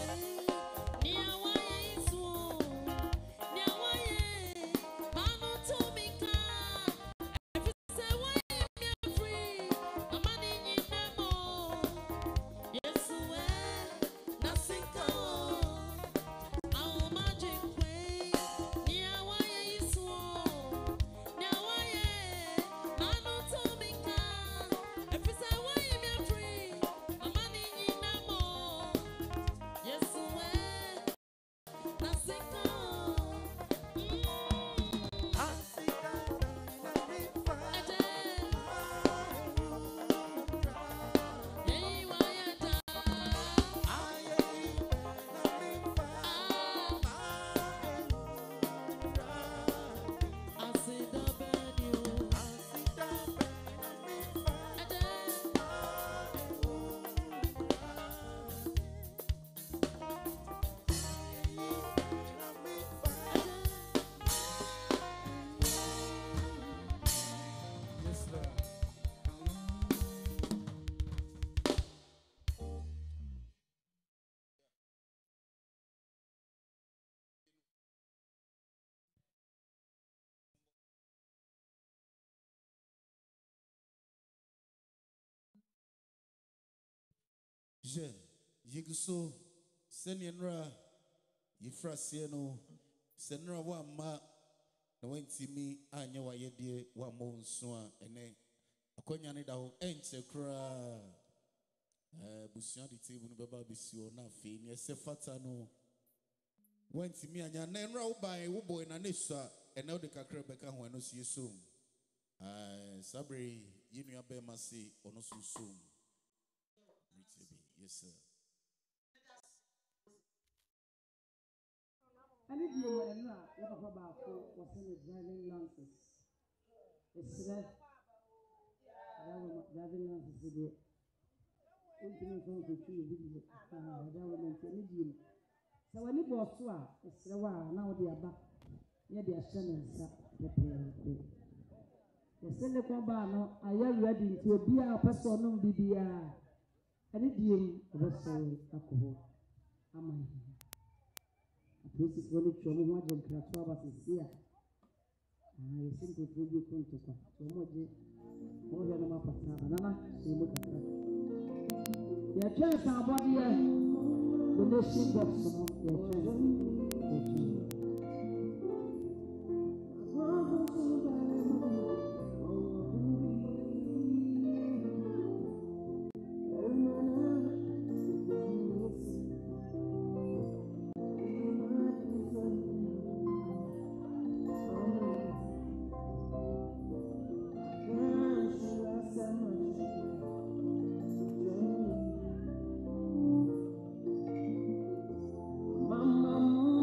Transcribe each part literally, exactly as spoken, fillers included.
Je, Yiguso, Senyenra, Yifrasiano, Senra Wama, the went to me, I know I did one more swan, and then a conyani down, enter cry. Bussian the table, Baba Bissiona, Fin, yes, a fatano. Went to me and your name row by Wubo and Anissa, and now the Cacrebecca who I know see you soon. Sabri, you know, Bemasi, or no soon. Yes, sir. I need you to know what about what's in the driving license. It's that driving license is the ultimate one to choose video. I don't need you. So when you go to it's the one now they are back. Yeah, they are sending the pay. The Selecon Bano, I am ready to be a person on B B R. I need you to alcohol. Am I? This is when it's from one of the Twabas is here. I think it will be going to come. So much more than a map of Nana, she look at that. Their chance are body, the nation box, their chance. Mama.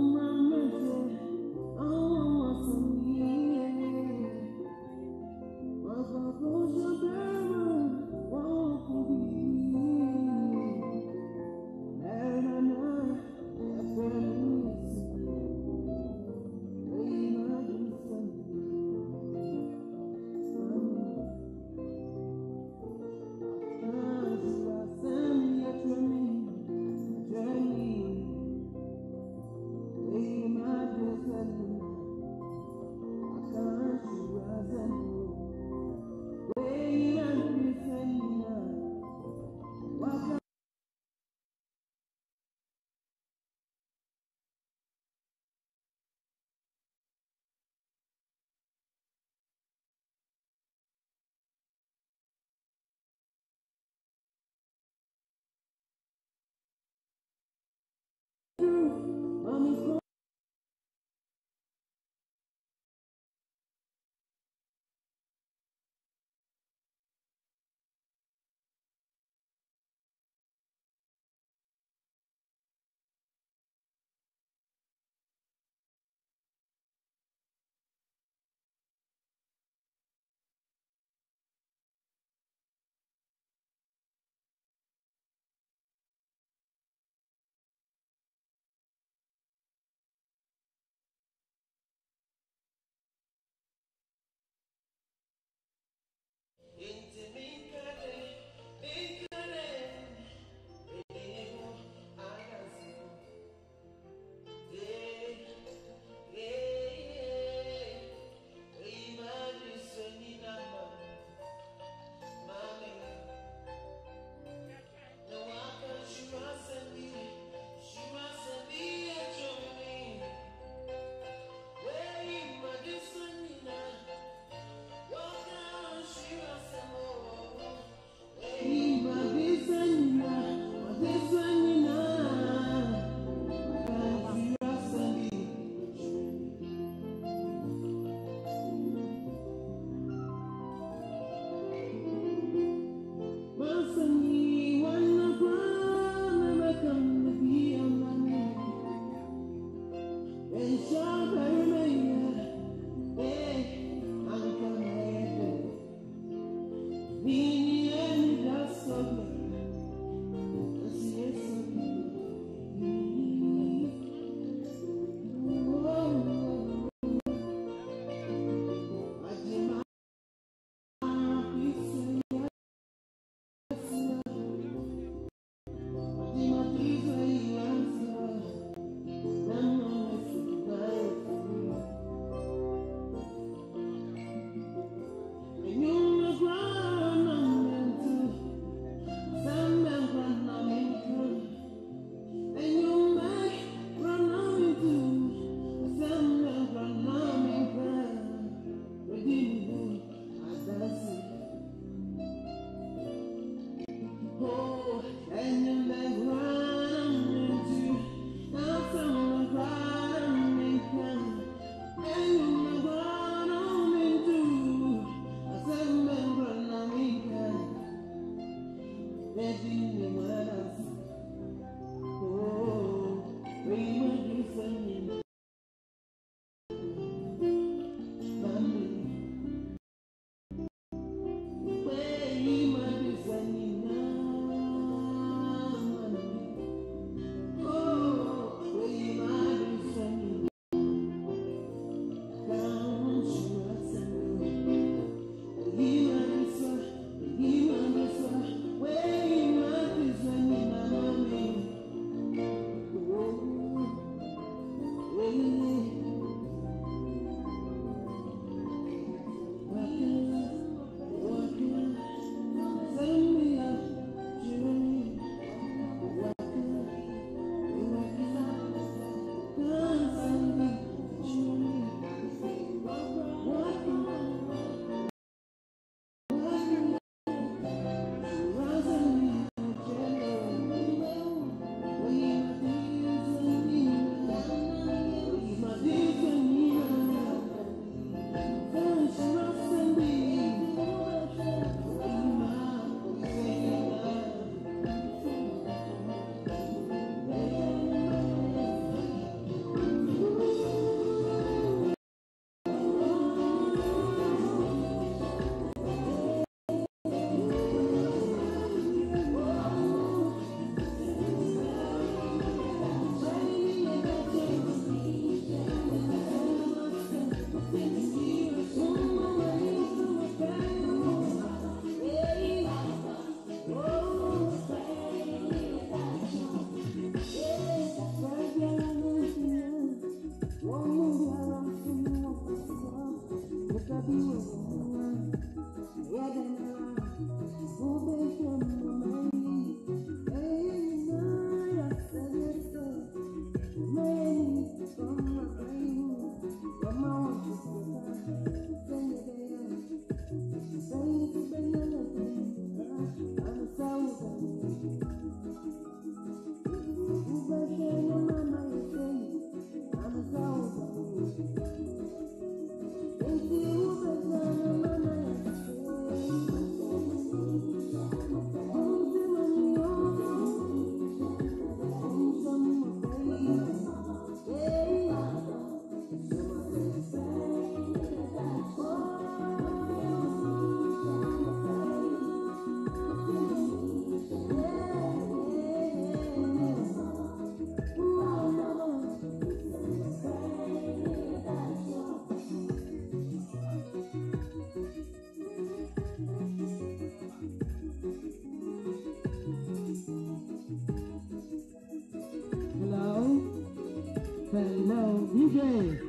Hello, D J.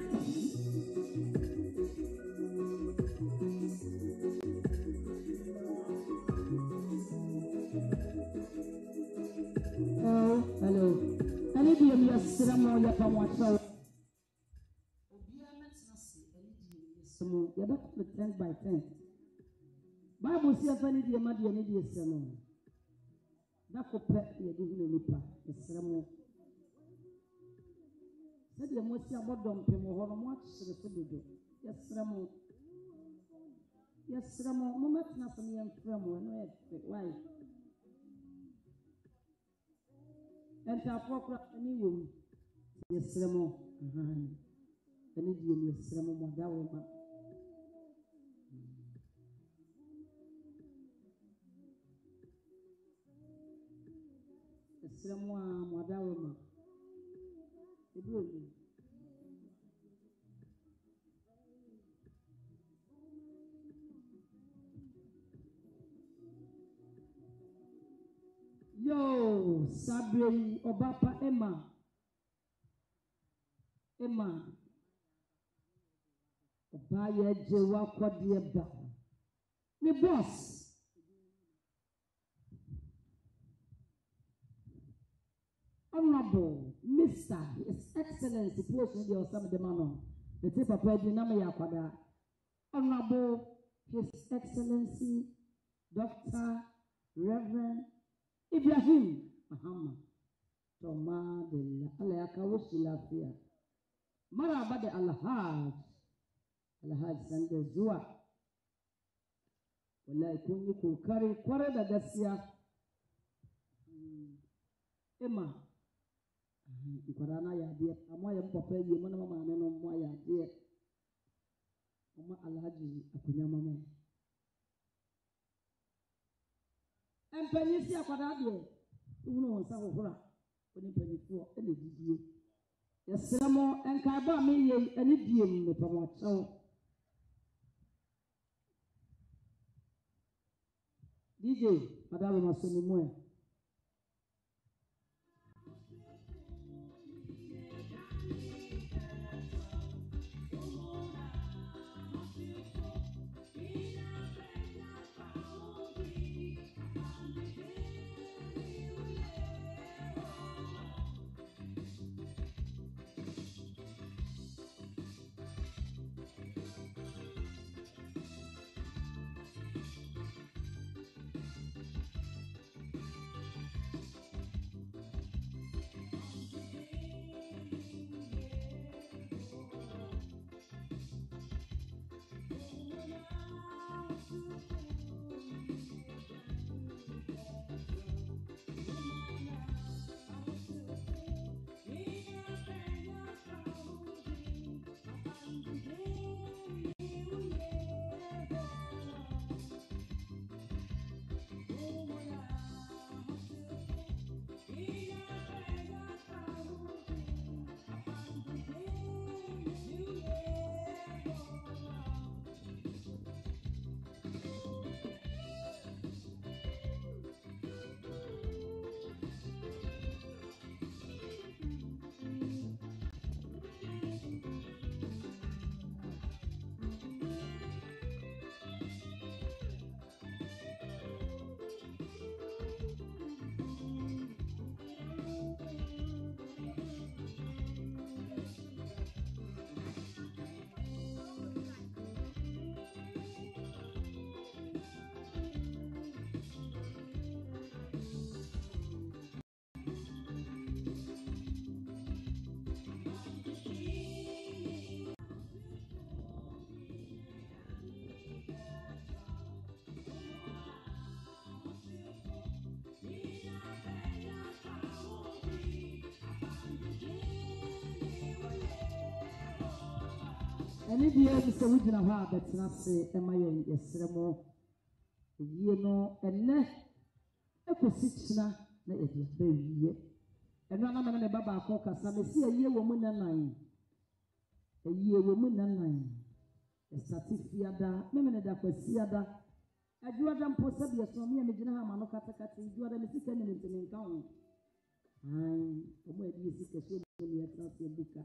Hello, hello. Can you be a mere cinema? You're from what? You're back to ten by ten. Bible says, "If any dear mother, you need a cinema." That's what you're giving a lipa. The cinema. Said the most about them, Pemo, much to the Subudu. Yes, Ramo. Yes, Ramo, moment nothing young Ramo, and why? Enter a proper any room. Yes, Ramo. I need you, yes, Ramo, Madawa. Esremwa Mwadawema. Ibrahim. Yo, Sabre Obapa Emma. Emma. Obaya Jewa Kwadieba. The boss. Honorable Mister His Excellency, portion the Osama de Manon, the tip of Pedinama Yakwada. Honorable His Excellency, Doctor Reverend Ibrahim Muhammad Toma de Alayaka Wushilafia Maraba de Alhaj Alhaj Sande Zua Wala Kunyi Kukari Kware da Gasia Emma Nkwarana ya die amwa ya mpapa yi mo na mama me no mo ya die Mama Alhaji akunyama me Empanyisi akwada de unu wonsa hohora oni panyifo ene didie yesremo enka ba me ye ene die me pamo chawo D J madame masoni mo Any dear Mister Wujina ha betna se ema ye yesremo yie no enne ekosichina na edia ba wiye eno na me baba akọ kasa me si yie wo mu nanan yie wo mu nanan estatifiada me me da kwasiada aduada mpo sabi eso me me gina ha ma no kata kata aduada me sika ne ntene nka ho ai omo edi sika so ne yesa se buka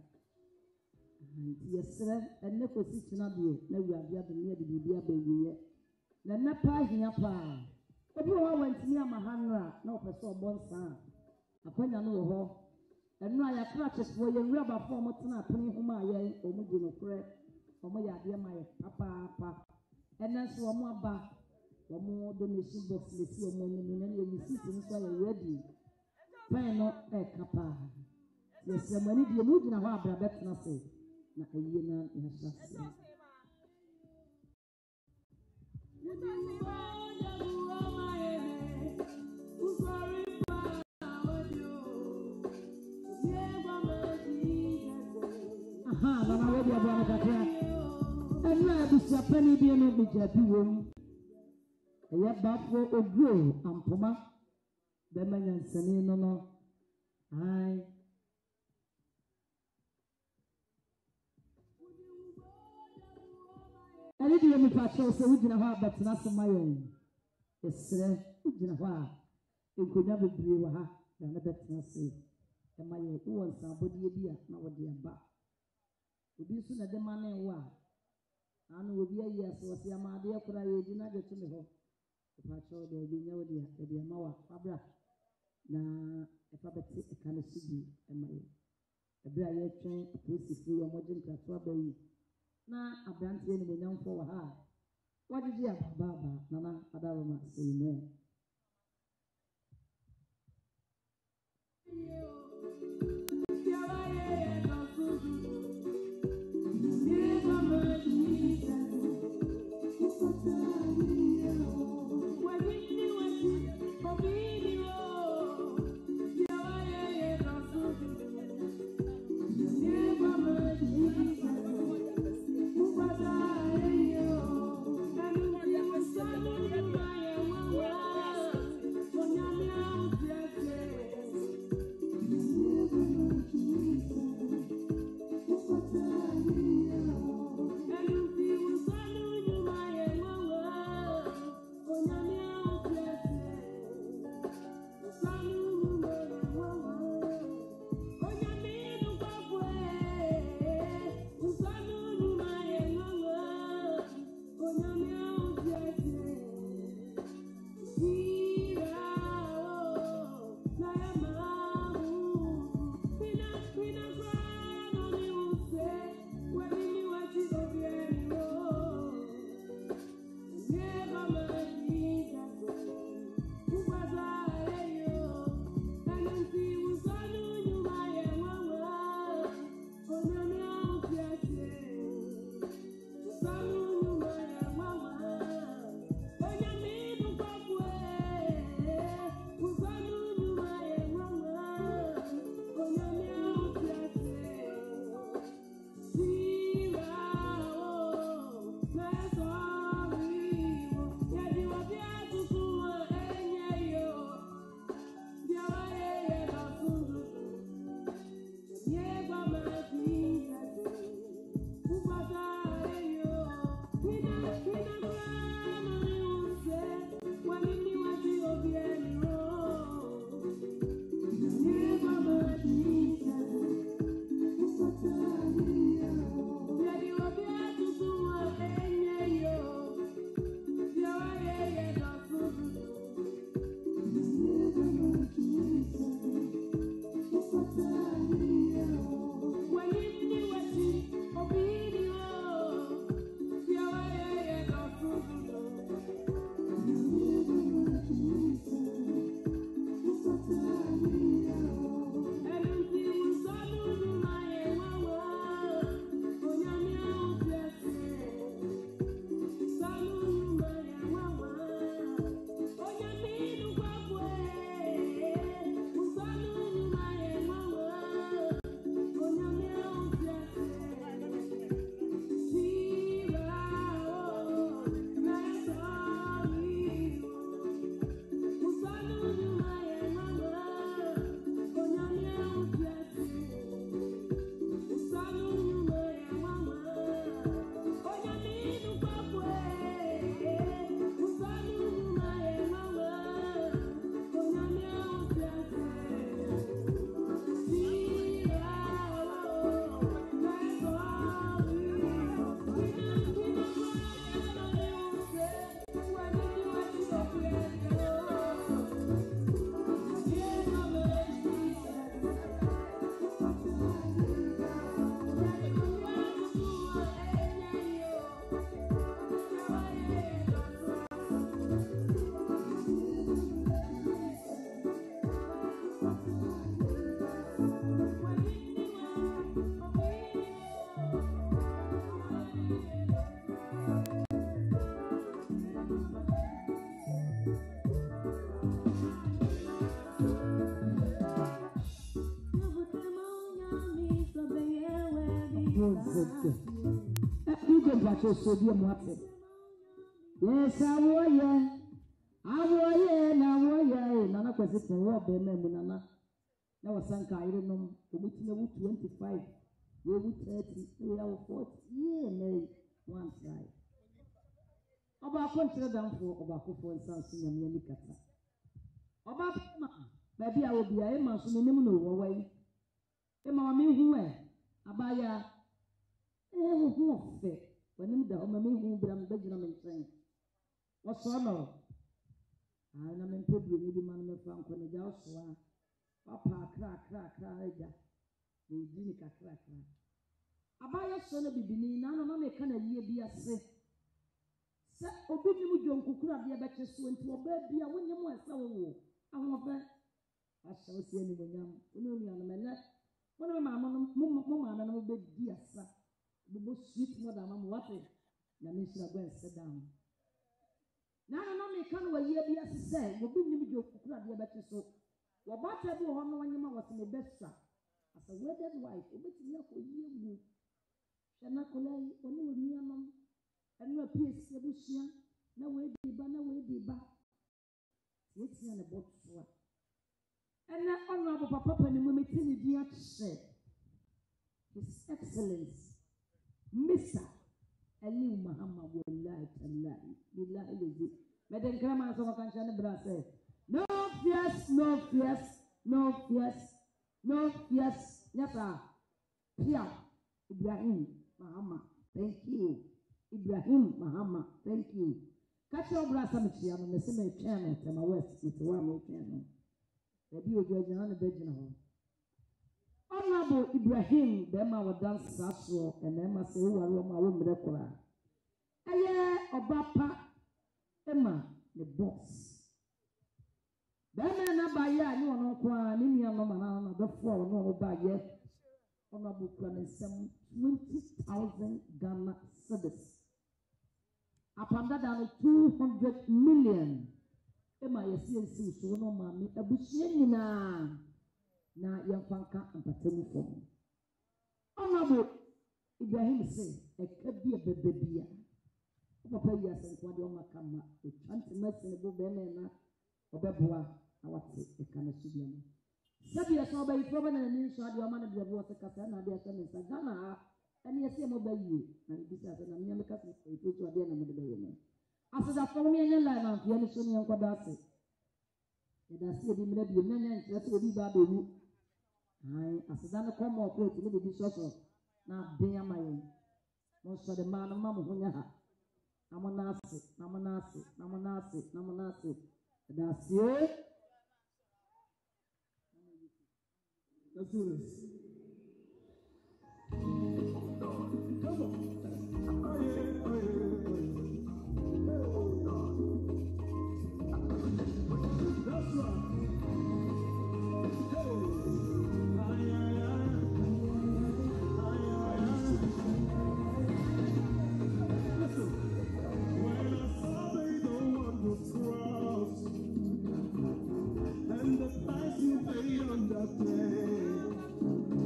yesre enne kosi china die na wiade ade ne de bibia ba wiye na na pa hia pa obi ho wantini amahanra na opeso obonsa akwanya no ho enu aya crutches for ye rubber form tena apini homa ye omugi no kre omo ya de ma ye papa papa enen so omo aba omo donation box le si omo ni na ye receipt ni so ye ready pen no e kapa yesre mani die mu gina ho abra betna se na ayi na yasase aha na wedi abana kakra enna bisia pani bi no bi jabi wom eya bafo ogro ampoma be manyansani no no Aye. I need you to patrol so we didn't have but not my own. Yes, sir. We didn't have. You could never be with her. Then the better say. And my own somebody dear, not what dear back. We be soon at the money war. And will be a yes, was your my dear for I did not get to me home. The patrol, they be no dear, the dear Moa, Fabra. Now, if I bet it can see and my a bright train, a pussy free or modern catway. Now, a brand in the young for her. What did you have, Baba? Nana, Adama, same way. You can watch your sodium water. Yes, I will, yeah. I will, yeah, and I will, yeah. Nana, because it's a war, baby, Nana. na wasanka irenom omutina wu twenty-five we wu thirty we are forty yeah no one try oba kontre danfo oba kofo nsanso nyame ni kata oba ma ba bia obi a e ma so nim no wo wai e ma me hu e abaya e hu hu fe wanim da o ma me hu bra me bagina me nchen wo so no a na me mpebru ni bi ma no me fa nko ne ja so a papa kra kra kra eja de di ni kakra kra abaya so na bibini na na me ka na yie bi ase se obi ni mu jonkukura bia be kyeso nti oba bia wonyem asa wo ahobe asa osi ani wonyam ono ni anama na wona ma ma mo mo ma na mo be di asa bo sweet mo da ma mo wate na me sira go ese down na na na me ka no yie bi ase se obi ni mu jonkukura bia be kyeso wo ba ta bi ho no wonyem awose me besa asa wedded wife obetimi akoyie mu shana kolai oni oni anom enu apes ebusia na we di ba na we di ba yetia ne botsoa ena honorable papa pani mu metini di akse his excellence Mister Ali Muhammad wallahi tallahi billahi lezi meden krama so kan chane bra say no fears no fears no fears no fears nyata pia Ibrahim Muhammad thank you Ibrahim Muhammad thank you catch your brass am chia no mese me twene tema west it wa me twene e bi ojo agina na begina ho honorable Ibrahim be ma wadan saso e na ma se wo waro ma wo mre kora aye obapa ema the boss be me na ba ya ni wono ko a ni mia no ma na na be fo wono no ba ye honorable kwanesem twenty thousand Ghana cedis upon that down two hundred million ema yesi yesi so no mami abusie nyina na yamfanka ampatemu fom honorable Ibrahim say e ka bia bebebia papa ya sanko de o makama o chantema sene bo be na obeboa awate e kana subia no sabi so ba ifo ba na ni so ade o ma na bia bo se kasa na ade ase sa Ghana ani ese mo ba yie na bi sa na mi ameka se ifo so ade na mo de ba yie no asada fo mi enya la na fie ni so ni enko da ase e da se bi mra bi na nya ntre so bi ba be mu ai asada no ko mo ko ti ni bi so so na be amaye mo so de ma na ma mo hunya ha amonase amonase amonase amonase da se let's do this. Come on. Oh yeah, oh yeah, oh yeah. That's right. Hey. Ay, ay, ay. Ay, ay, ay. Listen. When I saw they don't want to cross, and the price you paid on that day,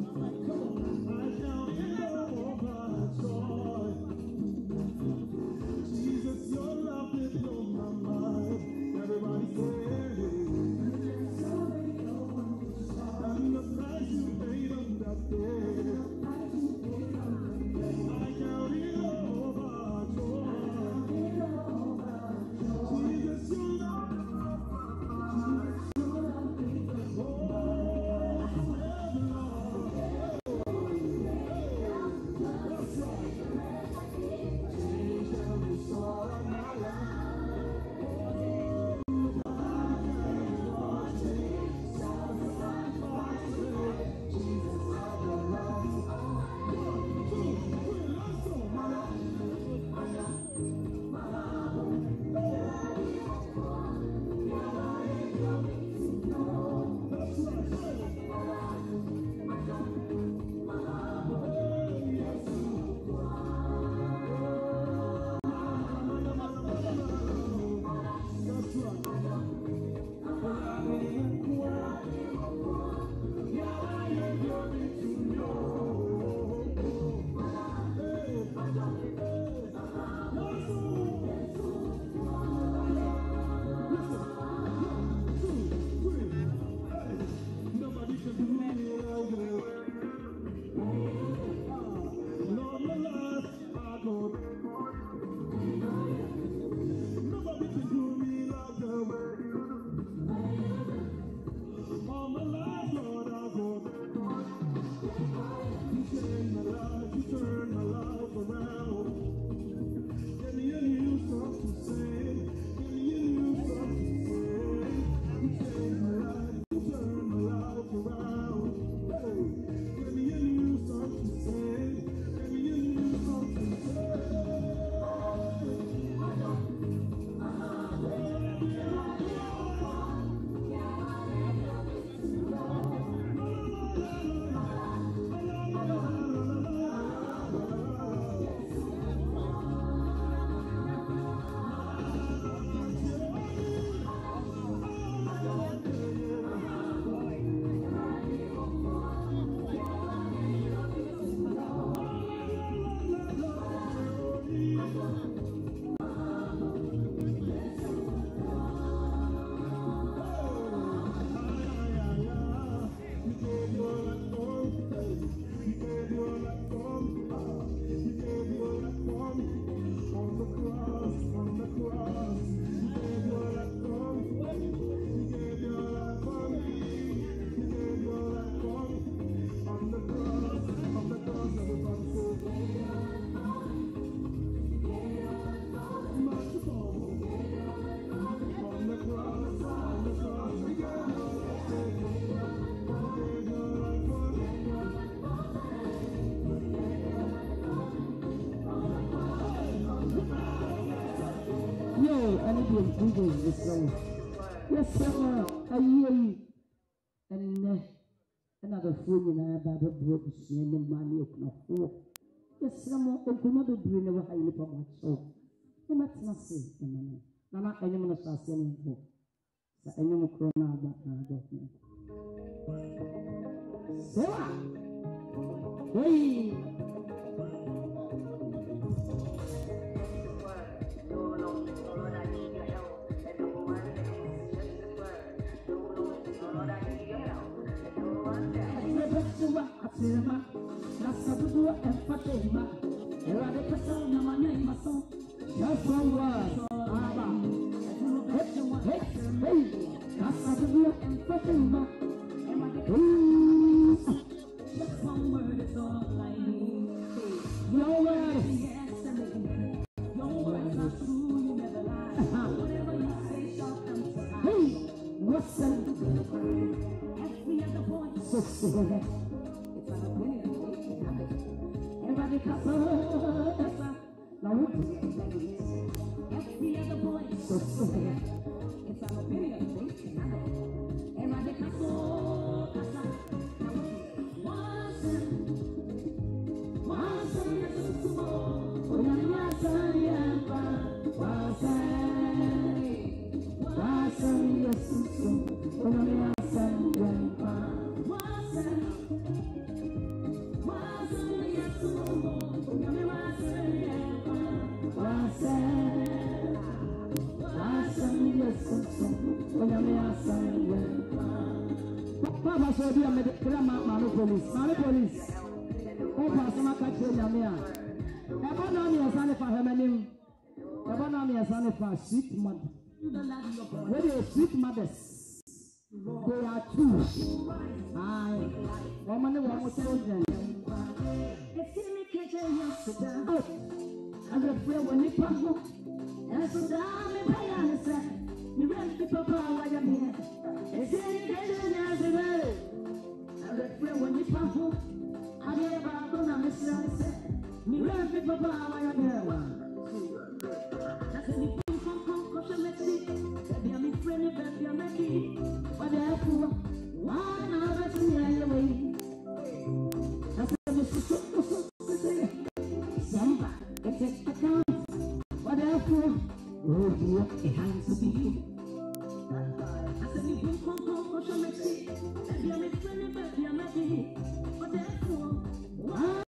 be improving this way. Yes, sir. I hear you. And another fool in our Bible books in the money of no fool. Yes, some of them could be never highly promoted. So, you must not say, Nana, anyone of us any book. So, anyone corona about our government. Sarah! Hey! Sirma, Nasabu and Fatima, Eradicasa, Namanya, Mason, just one word, Abba. Hey, hey, Nasabu and Fatima, just one word is all I need. Your word, your words are true, you never lie. Whatever you say shall come to pass. Hey, what's that? Every other voice, so silly. Everybody clap now every other boy so it's an opinion. Everybody clap once once Papa so be a medical man police, man police. Oh, Pastor catch you Yamia. Ever know me as an for her name. Ever know me as an for sweet mother. Where they sweet mothers? They are two. Aye. Woman and one children. Oh, and the prayer when you pass up. And so down in my answer. You rest the papa while you're here. It's any as a way. And the prayer when you pass up. I never gonna miss it. You rest the papa while you're here. That's any phone from concussion. Let's see. Baby, I'm a friend, baby, I'm a kid. But therefore, one of us in the way. That's a mistake. Somebody take account. But therefore, oh dear, it has to be. I said, you can come, come, come, come, let's see. Baby, I'm a friend, baby, I'm a kid. But therefore, one.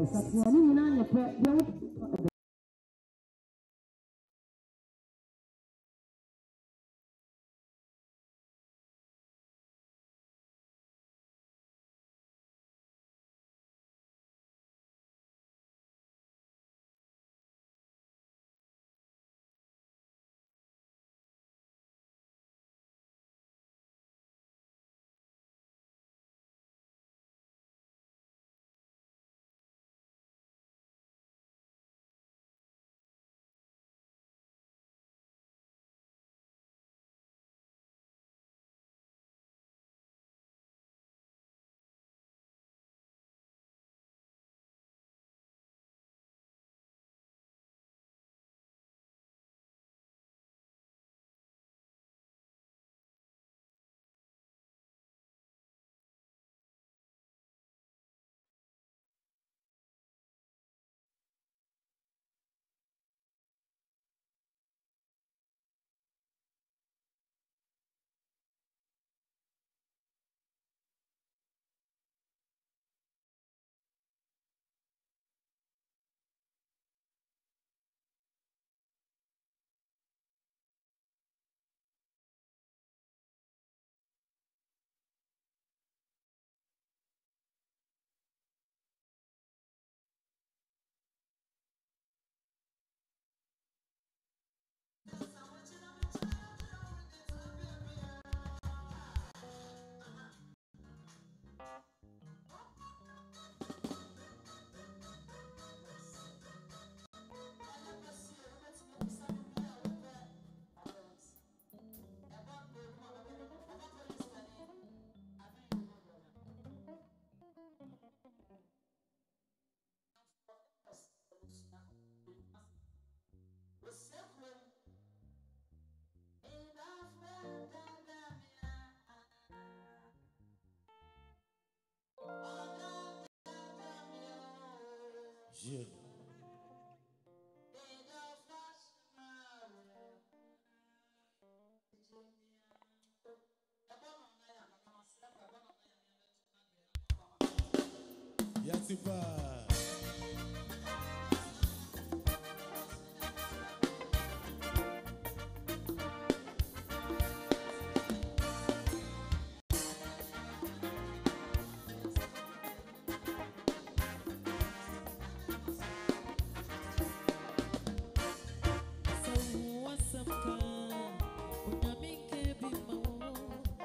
Saturday, you know, you're prepared. Yeah. Yatiba.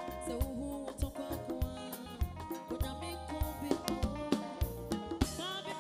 Come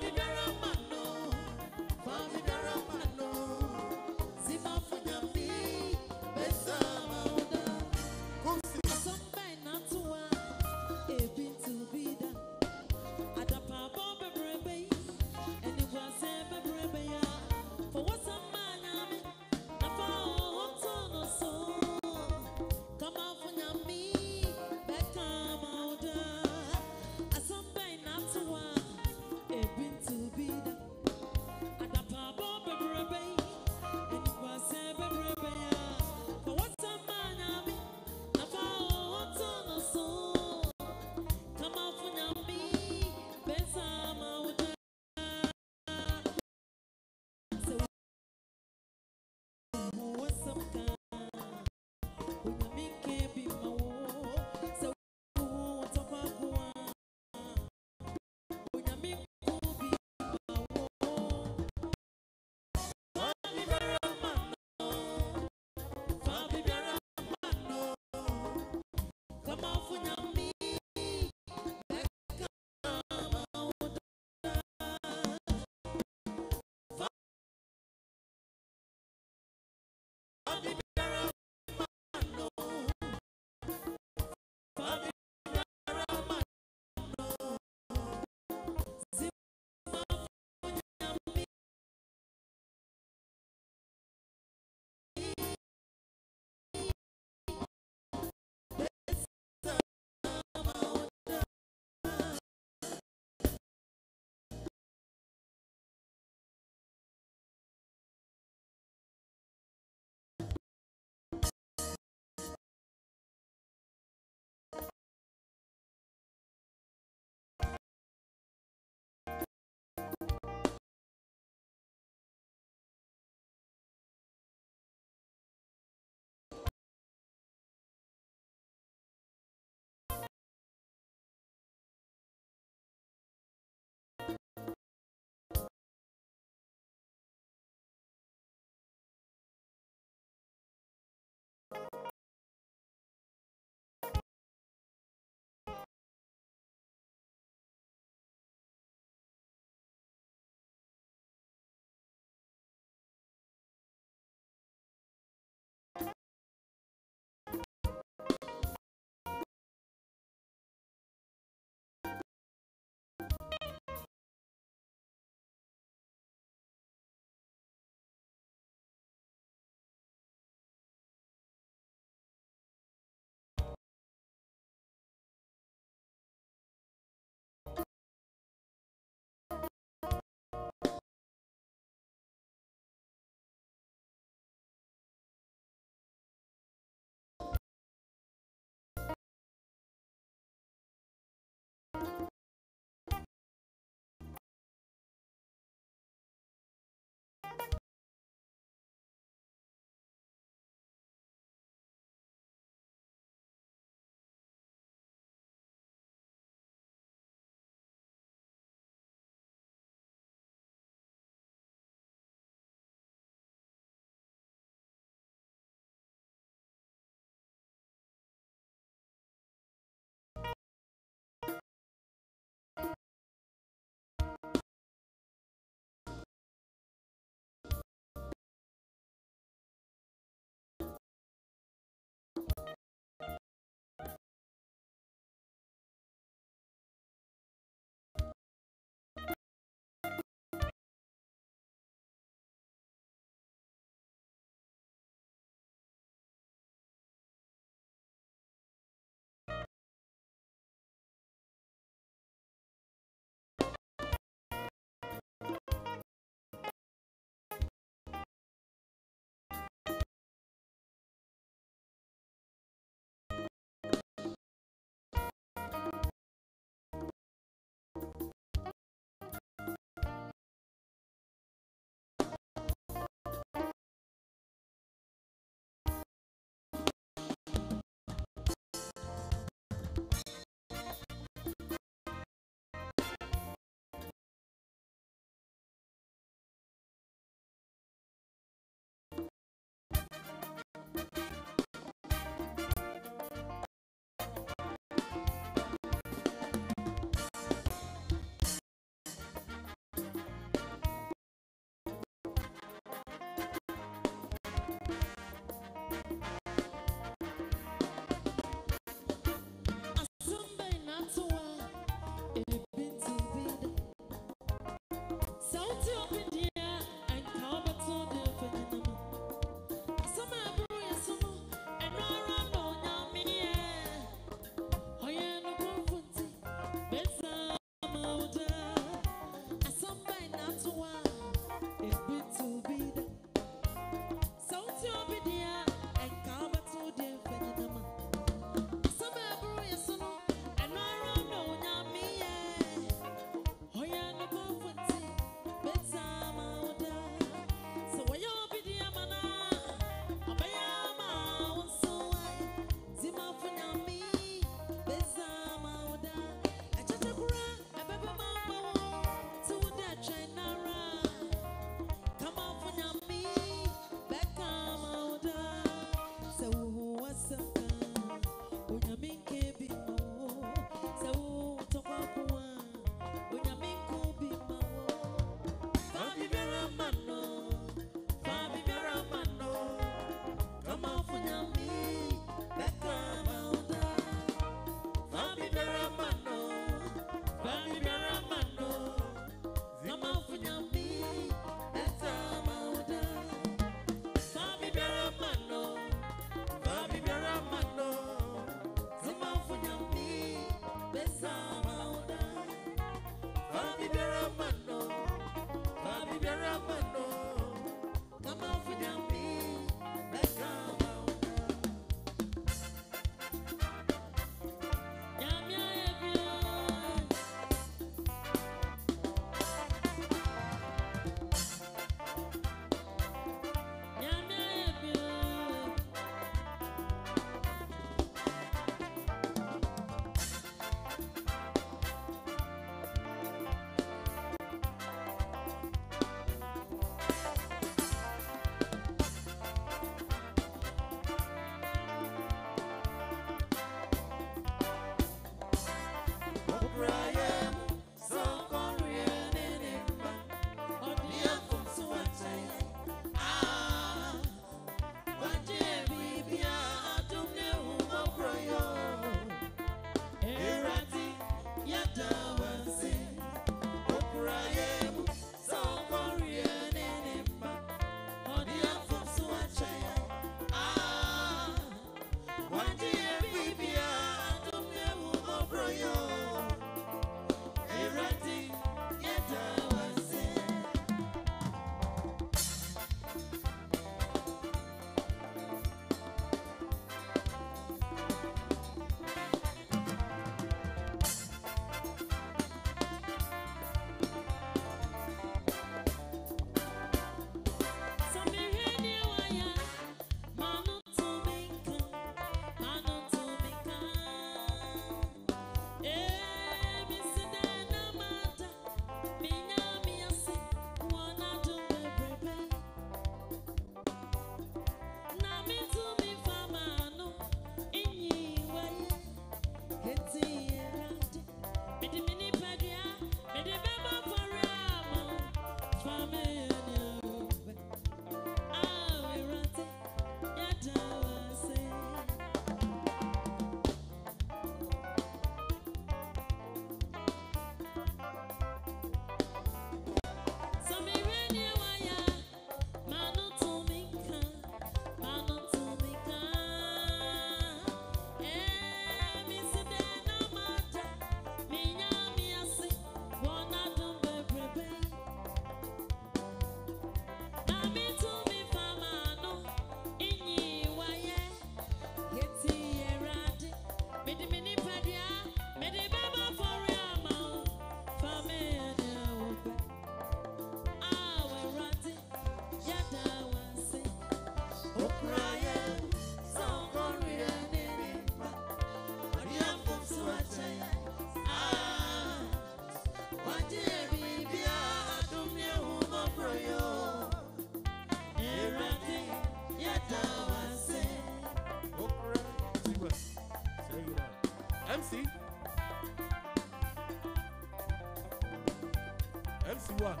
M C one.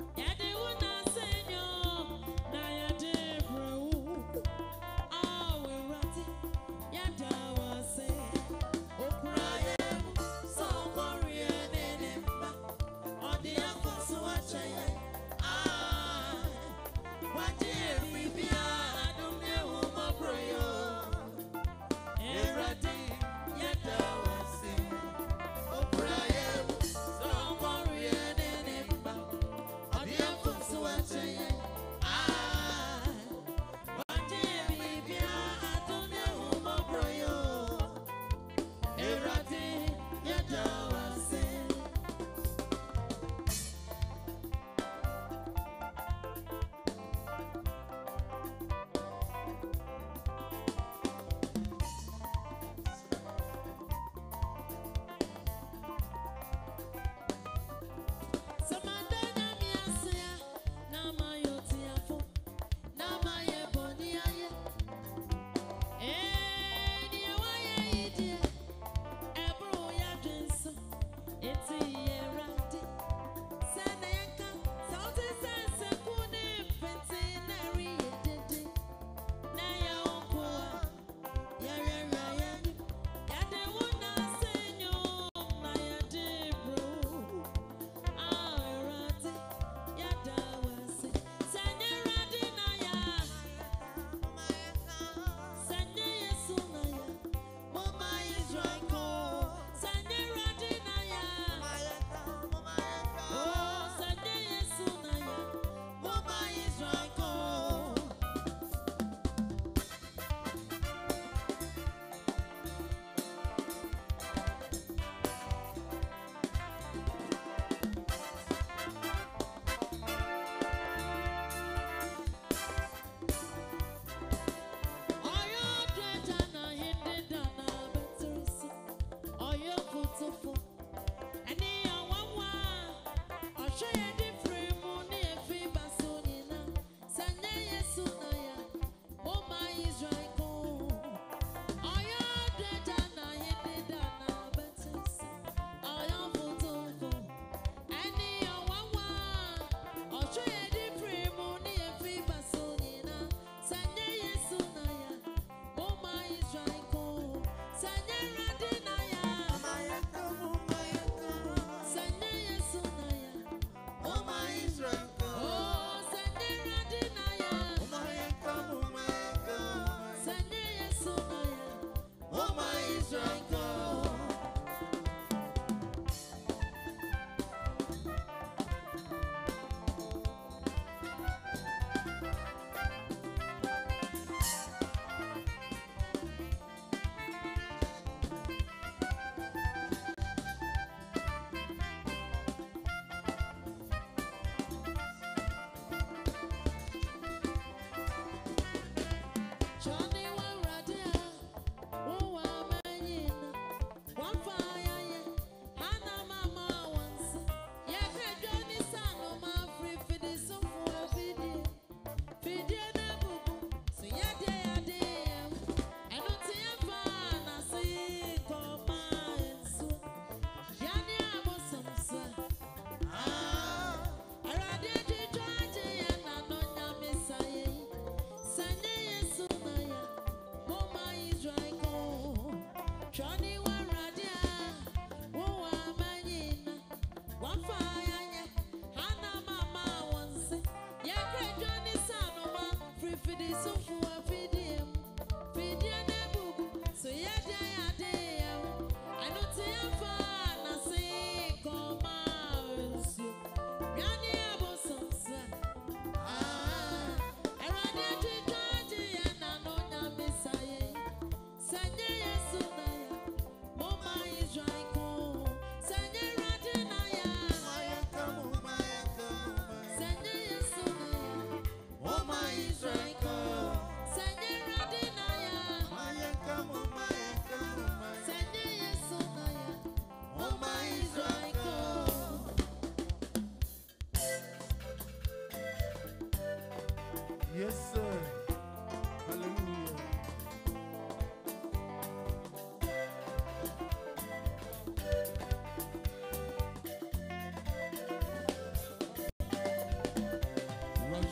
Oh,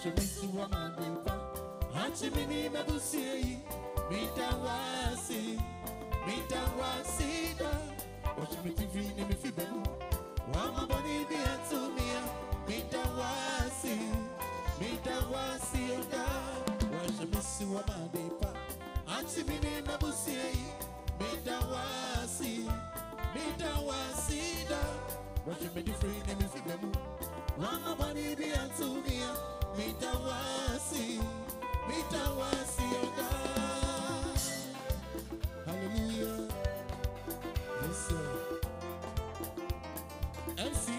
Wash me to a man deeper. Hachimini Mabusi, Mita Wasi, Mita Wasida. Wash me to free me fibu. Wama boni be to me. Mita Wasi, Mita Wasi oda. Wash me to a man deeper. Hachimini Mabusi, Mita Wasi, Mita Wasida. Wash me to free me fibu. Wama boni be to me. Mita Wasi. Mitawasi oda. Hallelujah. Yes, sir. M C.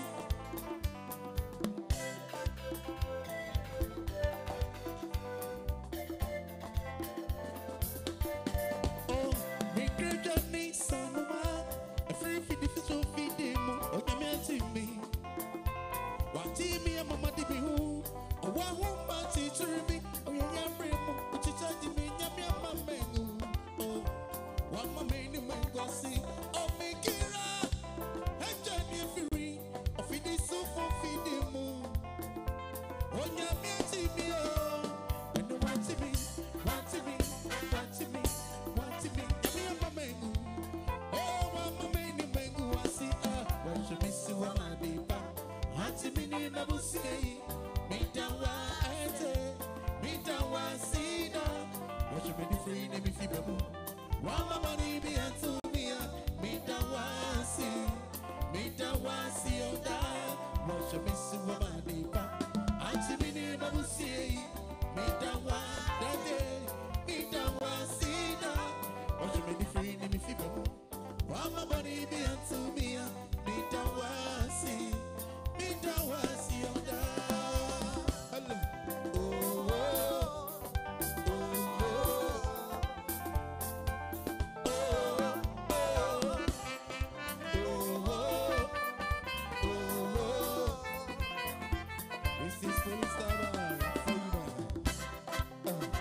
Oh, me great journey, son of man. A free feed if it's so feed him. Oh, I'm here me. What team me, I'm a muddy be who? Oh, what one teacher me? Oh, yeah, yeah, bring me. What you charge me? Yeah, yeah, my menu. Oh, one my menu, my gossip. Oh, me kira. Hey, Johnny, free. Oh, feed this soup for feed him. Oh, yeah, me, me, oh. And the want to me, want to me, want to me, want to me. Yeah, me, my menu. Oh, one my menu, menu, I see. Ah, what you miss? What my deeper. Want to me, need a bussy. Mita Wasi, Mita Wasida. Wash me the free name if you be. Wama money be to me. Mita Wasi, Mita Wasi oda. Wash me so wama deeper. Anti me ni babusi. Mita Wasi, Mita Wasida. Wash me the free name if you be. Wama money be to me. Mita Wasi, Mita Wasi oda. This is Philly Star for you, man.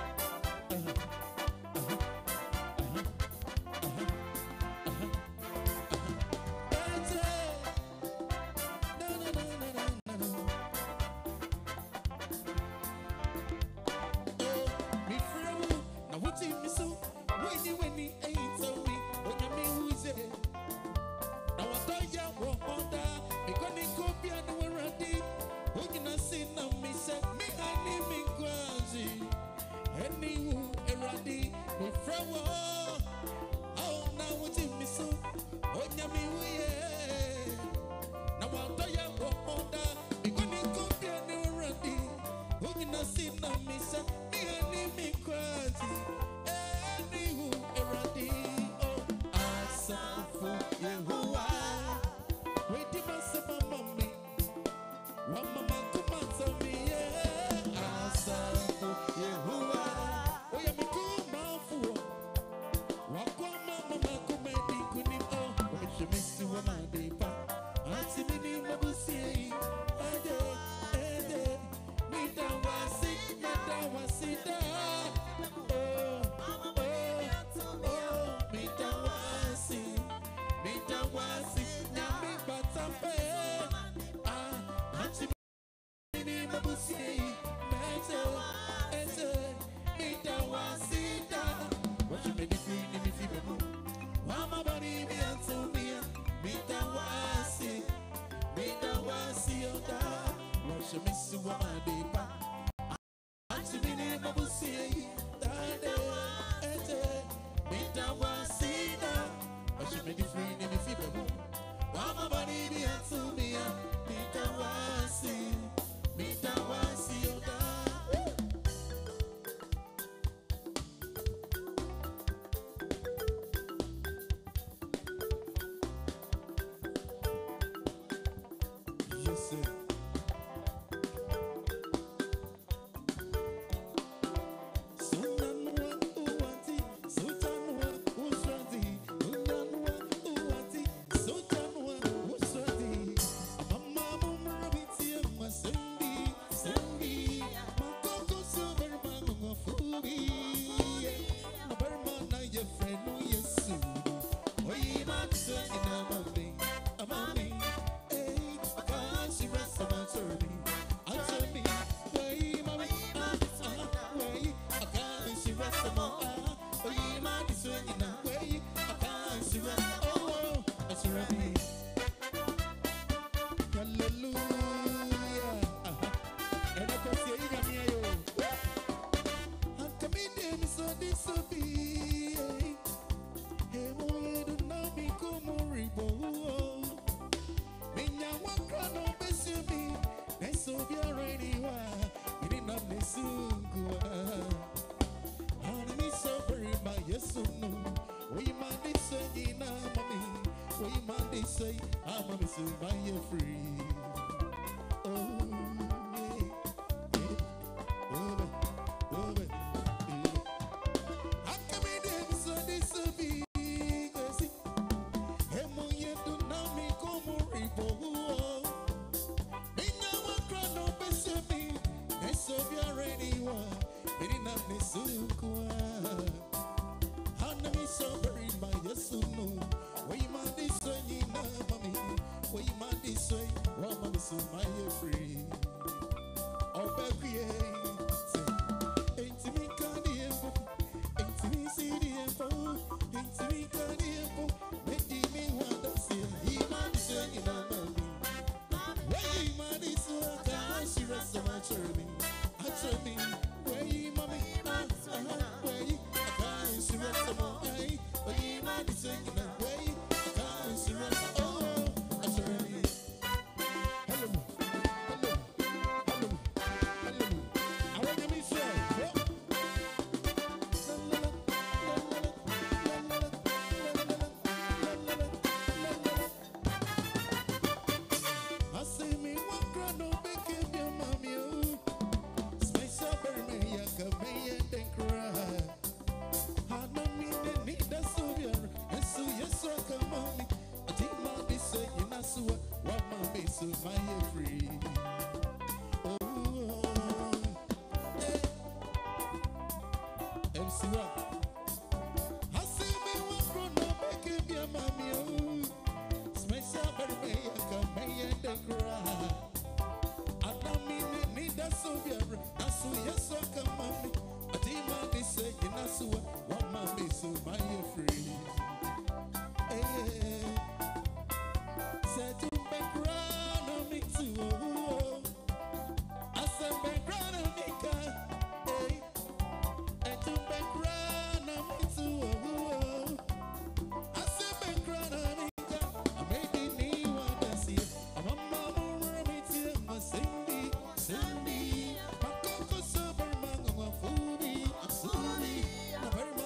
Cindy, my cocoa sober mango, foodie, I'm sorry,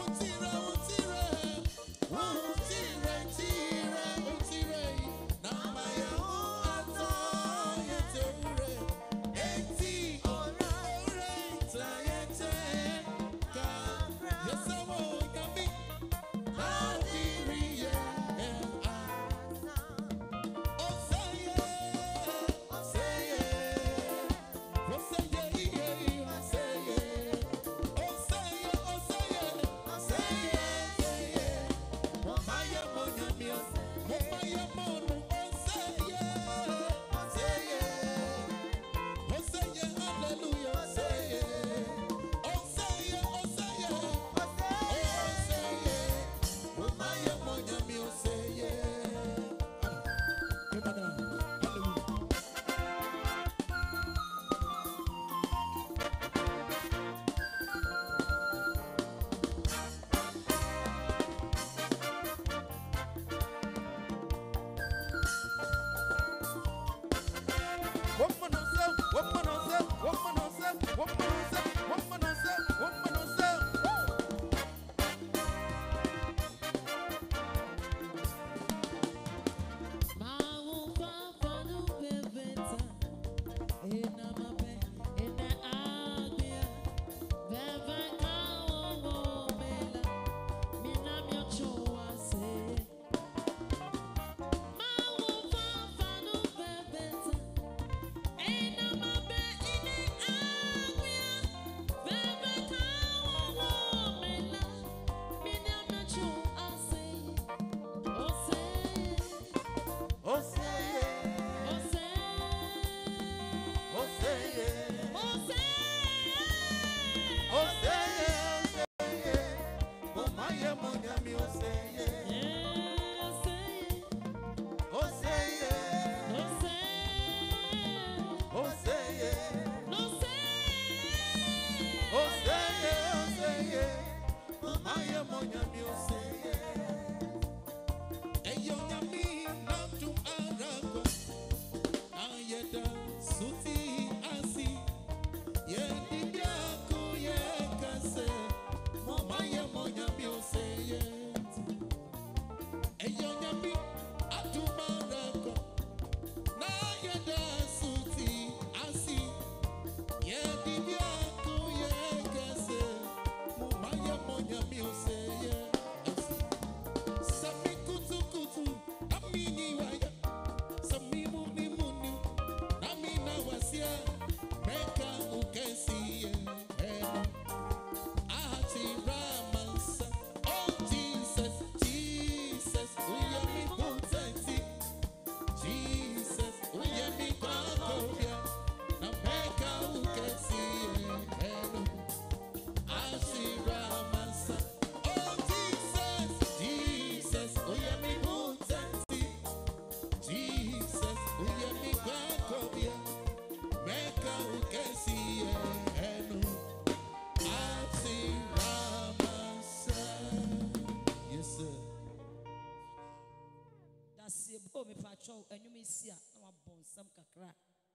And you may see our bones some crack.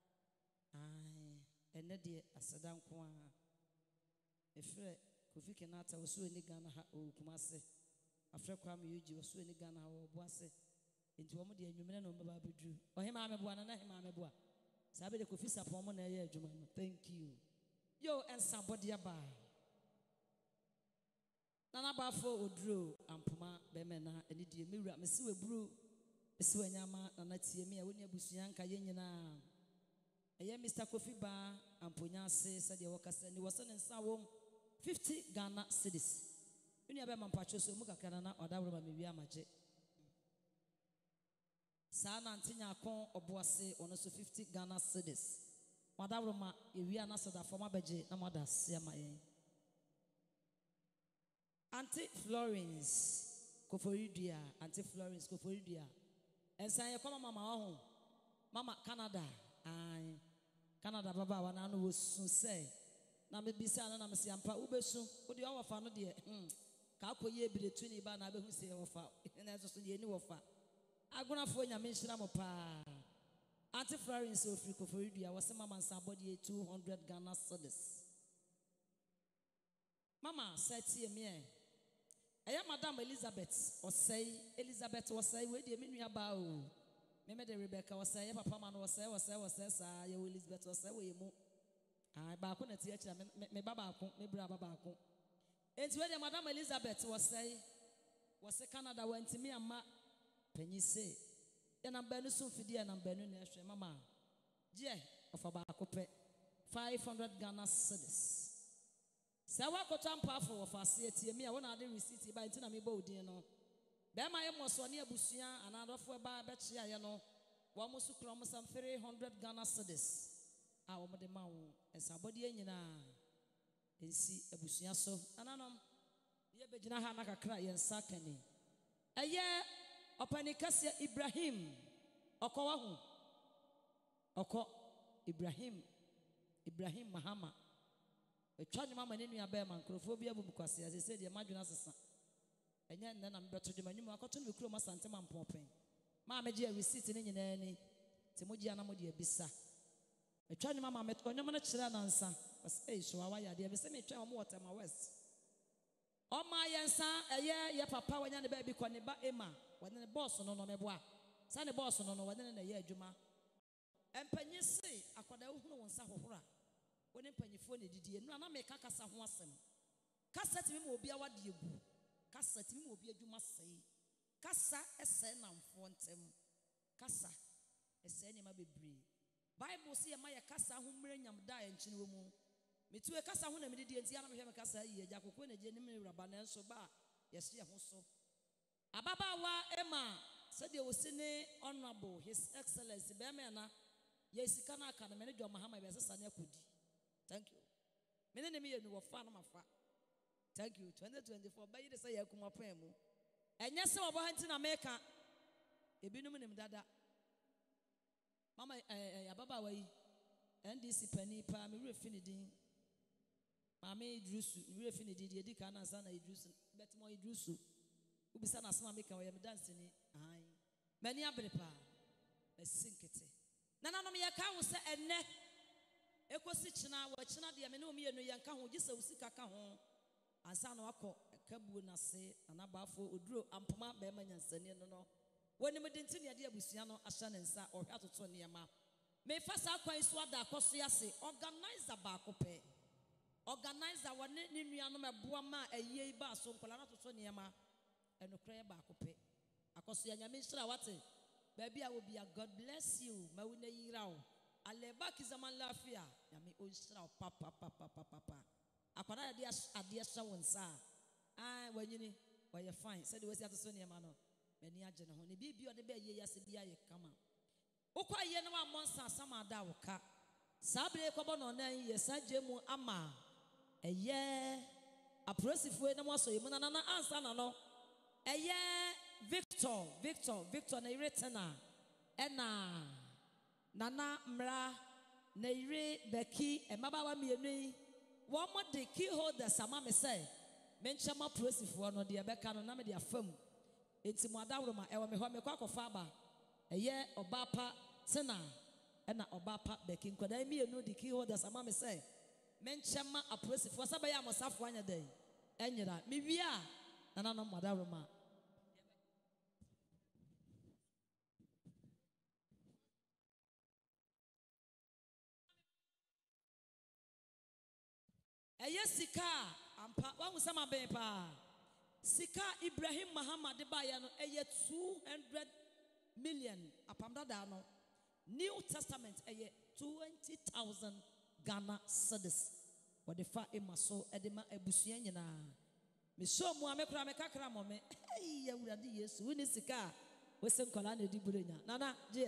Aye, and the dear Asadam Kwa. If Kofi Kenata was so in the Ghana or Kumase, after Kwame Uji was so in the Ghana or Boise, into one of the human number Babu Drew. Or him, I'm a one and him, I'm a boy. Sabi the Kofi Sapomon, thank you. Yo, and somebody about Nana Bafo Drew and Puma Bemena, and the dear mirror, Monsieur Brew. Eswanyama na natiemi a wonya busuyanka yenyina eye Mister Kofi Ba amponya se said de wakasa ni wasa nsa wom fifty Ghana cedis unia be mampacho so mu kakana na odawro ma mewi amaje sa na ntinya akon oboase ono so fifty Ghana cedis odawro ma ewi ana soda forma beje na moda se ma yen Auntie Florence Koforidia Auntie Florence Koforidia and say, come mama home, Mama Canada, I Canada Baba, one I was soon say. Now, maybe San and I'm saying, Ube soon, what do you offer? No, dear, hm, Kako ye be the twenty ban, I will say offer, and that's just the new offer. I'm gonna phone your mention of pa. Auntie Florence of Fricoforidia was a mama and somebody two hundred Ghana cedis. Mama said, see me, I am Madam Elizabeth or say Elizabeth or say where the menu about Meme de Rebecca or say Papa man or say or say or say you Elizabeth or say we mo I back on the theatre me baba me braba back. It's where the Madam Elizabeth was say was a Canada went to me and ma penny say and I'm Benu Sufidi and I'm Benu Nation Mama J of a back five hundred Ghana cedis. Sawa kotampa for facility me I want to receipt by Tina me body no. Bema yemos one abusia another for ba betcha ya no. Wa musu krom some three hundred Ghana cedis. Ah wo de ma wo esabodi nyina ensi abusia so ananom ye begina ha na kakra ye nsa kani. Eye opani kase Ibrahim okowa hu. Oko Ibrahim Ibrahim Mahama. A charge mamma in your bear man, Crophobia Bukwasi, as I said, your imagine as a son. And then I'm better to the menu, I cotton with Chroma Santa Man popping. Mamma dear, we sit in any Timogiana Modia Bissa. A charge mamma met on your children answer was a show. Why I did send me to water my west. Oh, my answer, a year, your papa, when the baby con about Emma, when the boss on a bois. Sunny boss on one in a year, Juma. And Penny say, I could have no one Sahora. When penny phone did you know make a cassa wasem? Cassette him will be a what you do. Cassette him will be a you must say. Cassa a sen and fontem. Cassa a sen ma be bree. Bible see a Maya Cassa whom bring yam die and chinumu. Me to a cassa who made the Antiana Cassa, Jacob when a genuine rabban so bar. Yes, dear Hosso. Ababa wa Emma said they was honorable, His Excellency Bemana. Yes, you cannot manage your Mahama as a son. Thank you. Many name you were fan of my fa. Thank you. twenty twenty-four. By the say I come up premu. And yes, so about in America. A binum him dada. Mama, eh, Ababa way. And this penny pa me refinity. Mammy Drusu, refinity, the Dicana Sana Drusu, bet more Drusu. Who be son of Samaka, I am dancing. Aye. Many abrepa. Let's sink it. Nana no me account say and net. Ekosichina wachina dia me no me no yanka ho gisa usika ka ho ansa no akọ kabuo na se anabafo oduro ampoma be ma nyansane no no woni me denti ne ade abusua no ahya ne nsa ohwa toto ne ma me fasa kwan so ada akoso yase organizer ba akopɛ organizer wone ne nua no meboa ma ayi ba so nkola na toto ne ma enokra ba akopɛ akoso ya nyame hira wate ba bia wo bia God bless you ma wo na yira wo Aleba kizaman lafia yami onshira papa papa papa papa akwara ade ade hya wonsa ah wanyini why fine said we say to so ne ma no mani agye ne ho ne bibio de be ye yase bia ye kama ukwa ye ne wa monsa sama da woka sabre kobo no na ye saje mu ama eye aprosifo na mo so ye mu na na ansa na no eye Victor Victor Victor na iretena ena Nana Mra Neire Becky and Mabawa Mieni. One more the key holder, Sama me say. Menchama process for no dear Becca no name their firm. It's Madaruma, Ewa me home quack of Faba. A year Obapa Sena and Obapa Becky. Could I me know the key holder, Sama me say. Menchama a process for Sabaya must have one a day. And you're that. Maybe ya. Nana Madaruma. Yes, Sika, ampa wa usama bepa. Sika Ibrahim Muhammad Bayano, a two hundred million apamda dano. New Testament, a twenty thousand Ghana cedis. What the fa emaso edema ebusiana. Miso Muhammad Krameka Kramome, hey, ya would yes, Winnie Sika, Western Colana di Burina. Nana, dear.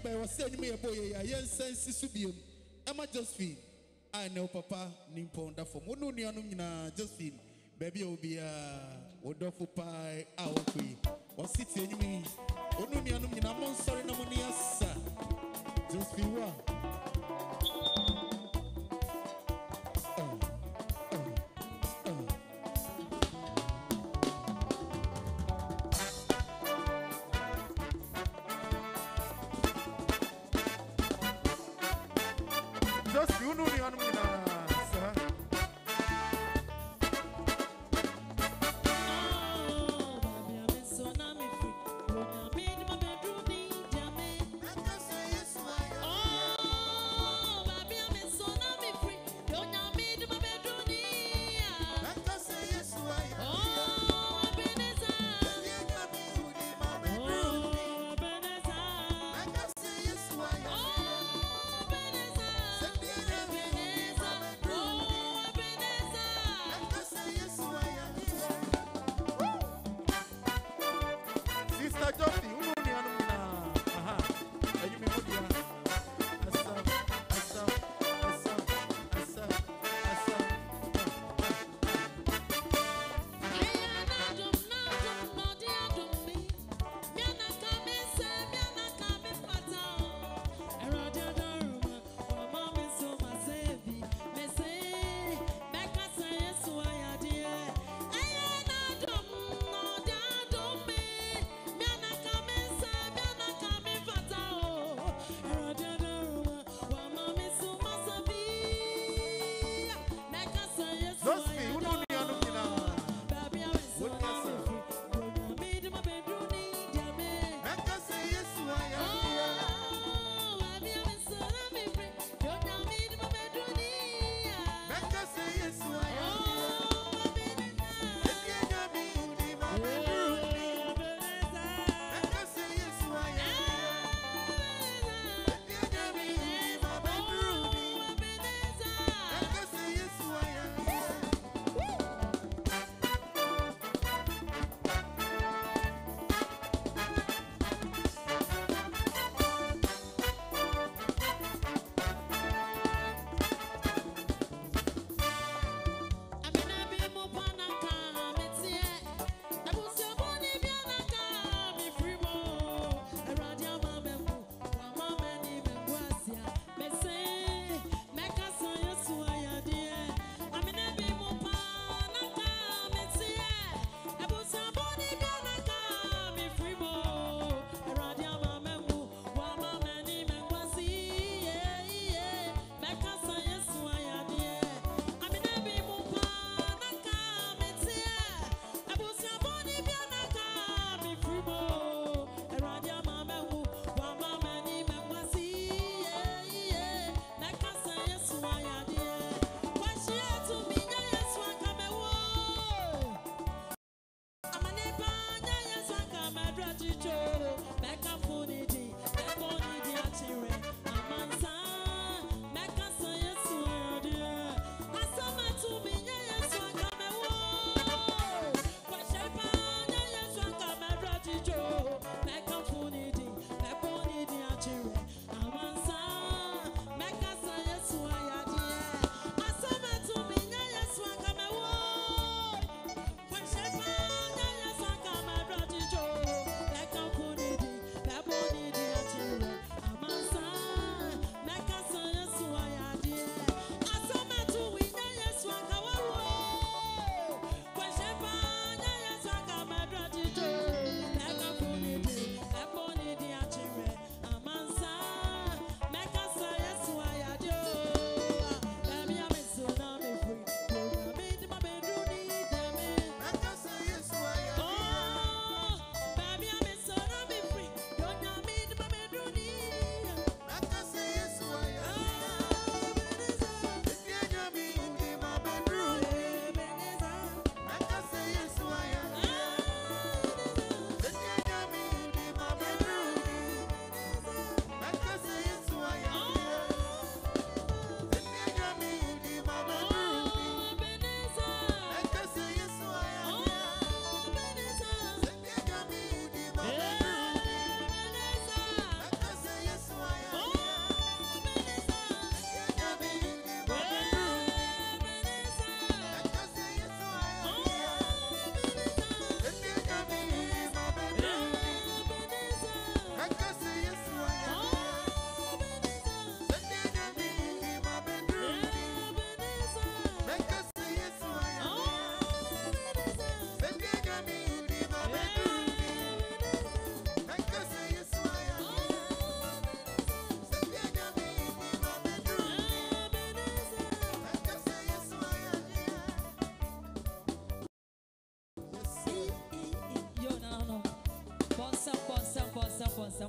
by was saying me a boy, a young sense subium. Emma Josephine. I know Papa Nimponda from Monunianum Josephine. Baby will be a wonderful pie, our queen. Was sitting me. Onunianum in a monster in Ammonias. Josephine. Just you know the animal, sir.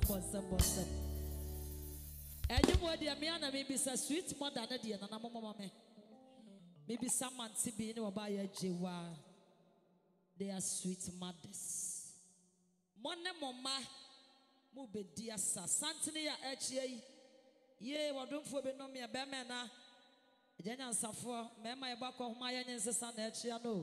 bonsam bonsam. Ejimo dia me ana me bisa sweet mother na dia na na mama me. Me bisa manti bi ne oba ya jewa. They are sweet mothers. Monne mama mu be dia sa santene ya echie yi. Ye wadonfo be no me be me na. Ejanya nsafo me ma ye ba ko homa ye nyensesa na echia no.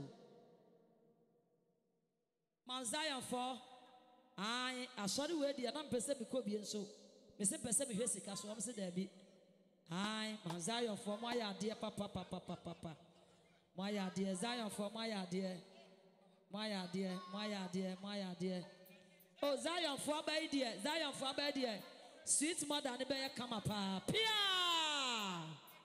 Manzayan for I asori we dia na mpese bi ko bi enso. Me se pese bi hwe sika so am se da bi. Ai Manzayan for mo ya de papa papa papa papa. Mo ya de Zion for mo ya de. Mo ya de, mo ya de, mo ya de. Oh Zion for ba de, Zion for ba de. Sweet mother ne be come up pia.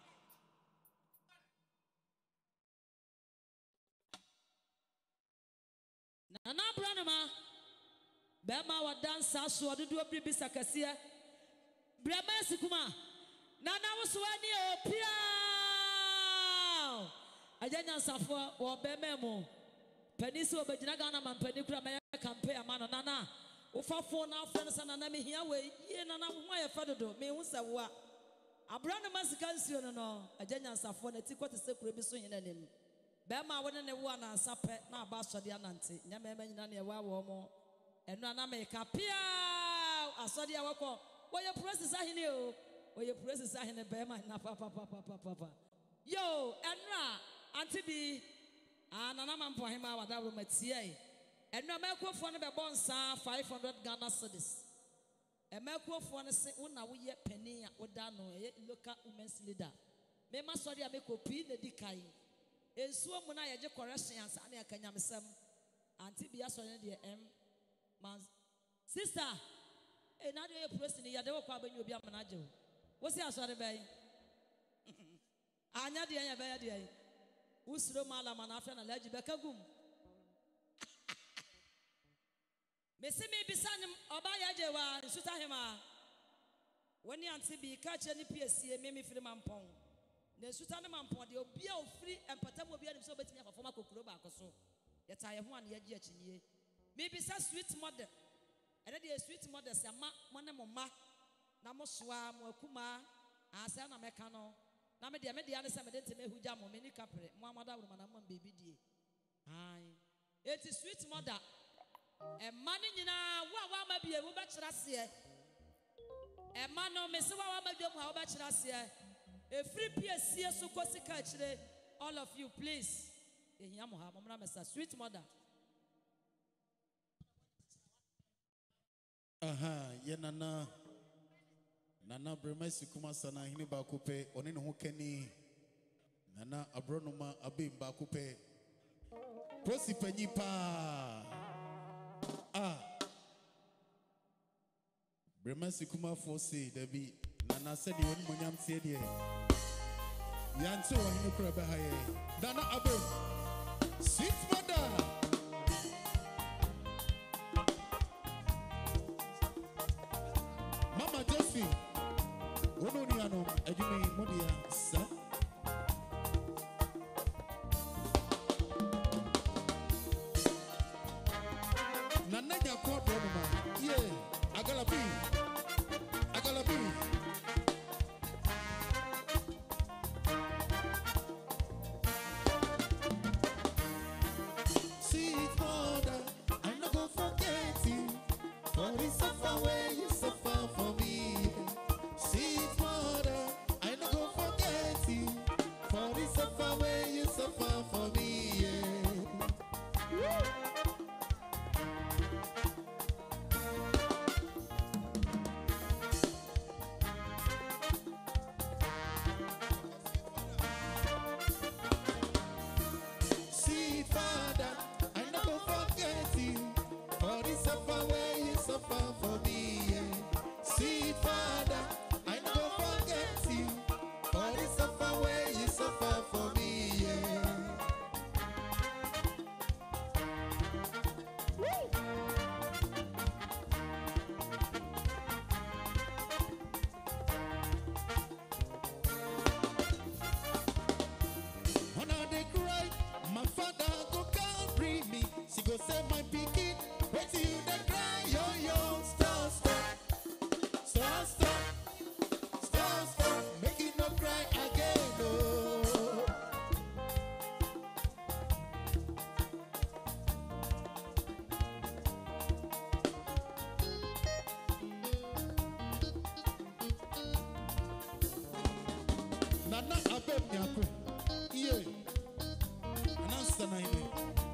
Nana Branama Bema wa dansa so odudu obri bisa kase Brema sikuma Nana woswani o pia Ajanya safo wo bema mu Panisi obegina Ghana man pani kura me campaign amano nana Ufafo na friends na na me hia we ye nana ho ya fadodo me hu sawa Abranama sikansi no no ajanya safo na ti kwete sekure bi so hinanem Bema wone ne wo na sape na aba asode anante nyamema nyina ne wa wo mo enu ana meka pia asode awako wo ye process ahine o wo ye process ahine bema na papa papa papa yo enra anti bi anana mampo hema wada ro matie enu amekofo ne be bonsa five hundred Ghana cedis emekofo ne se una wo ye pani a woda no ye local women's leader me ma sori amekopi ne dikai Ensuo mu na yeje correction ansa na yakanyamsem anti bia so ne de em man sister e na de press ni ya de kwa banyu obi amanaje wo si asore bai anya de anya bai de usuro mala mana afia na laji beka gum mesi mi bisanyem oba ya je wa nsuta hema woni anti bi ka che ni piesie me mi firi mampon na suta na mampon de obi a ofiri empatam obi a nim so betimi afafoma kokuro ba akoso yeta ye ho an ye gi akyinye me bi sa sweet mother ene de sweet mother se ma mo ne mo ma na mo soa mo akuma asa na meka no na me de me de ane se me de nteme hugya mo me ni kapre mo amada woro na mo baby die ai eti sweet mother e ma ni nyina wo a wa ma bie wo be kira se e ma no me se wa wa ma dwom ha wo be kira se a free P S C so kosika chire all of you please ehia mo ha mo na mesa sweet mother aha ye nana nana bremesi kuma sana hini ba kupe oni ne ho kani nana abronoma abim ba kupe prosi panyi pa ah bremesi kuma force dabi nana said you oni monyam tie de yanti wo hini kura ba haye nana abim sweet mother Mama Josie, ono ni ano adwumi modia sa Nana nya ko do ma ye agalabi agalabi Sweet mother, I no go forget you for the suffer where you suffer for me. Sweet mother, I no go forget you for the suffer where you suffer for me. Yeah. Sweet father, I no go forget you for the suffer where you suffer for me. Yeah. Sweet father, I no go forget you for the suffer where you suffer for me. Yeah. When I dey cry, my father go carry me. She go say my pikin, wait till you dey cry, yo yo, stop Nyako. Yeah. Announce nine.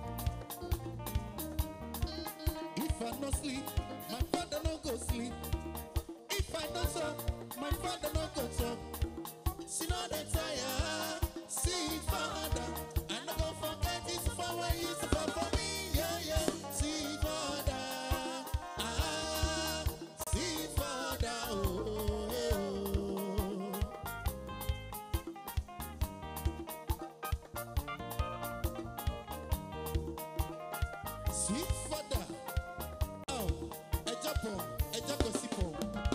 If I no sleep, my father no go sleep. If I don't talk, my father no go talk. She know they tire. See father, I no go forget it for when you suffer for me. Yeah, yeah. See father, ah, see father. Oh, oh. See father. Oh, a japo, a japo sipo.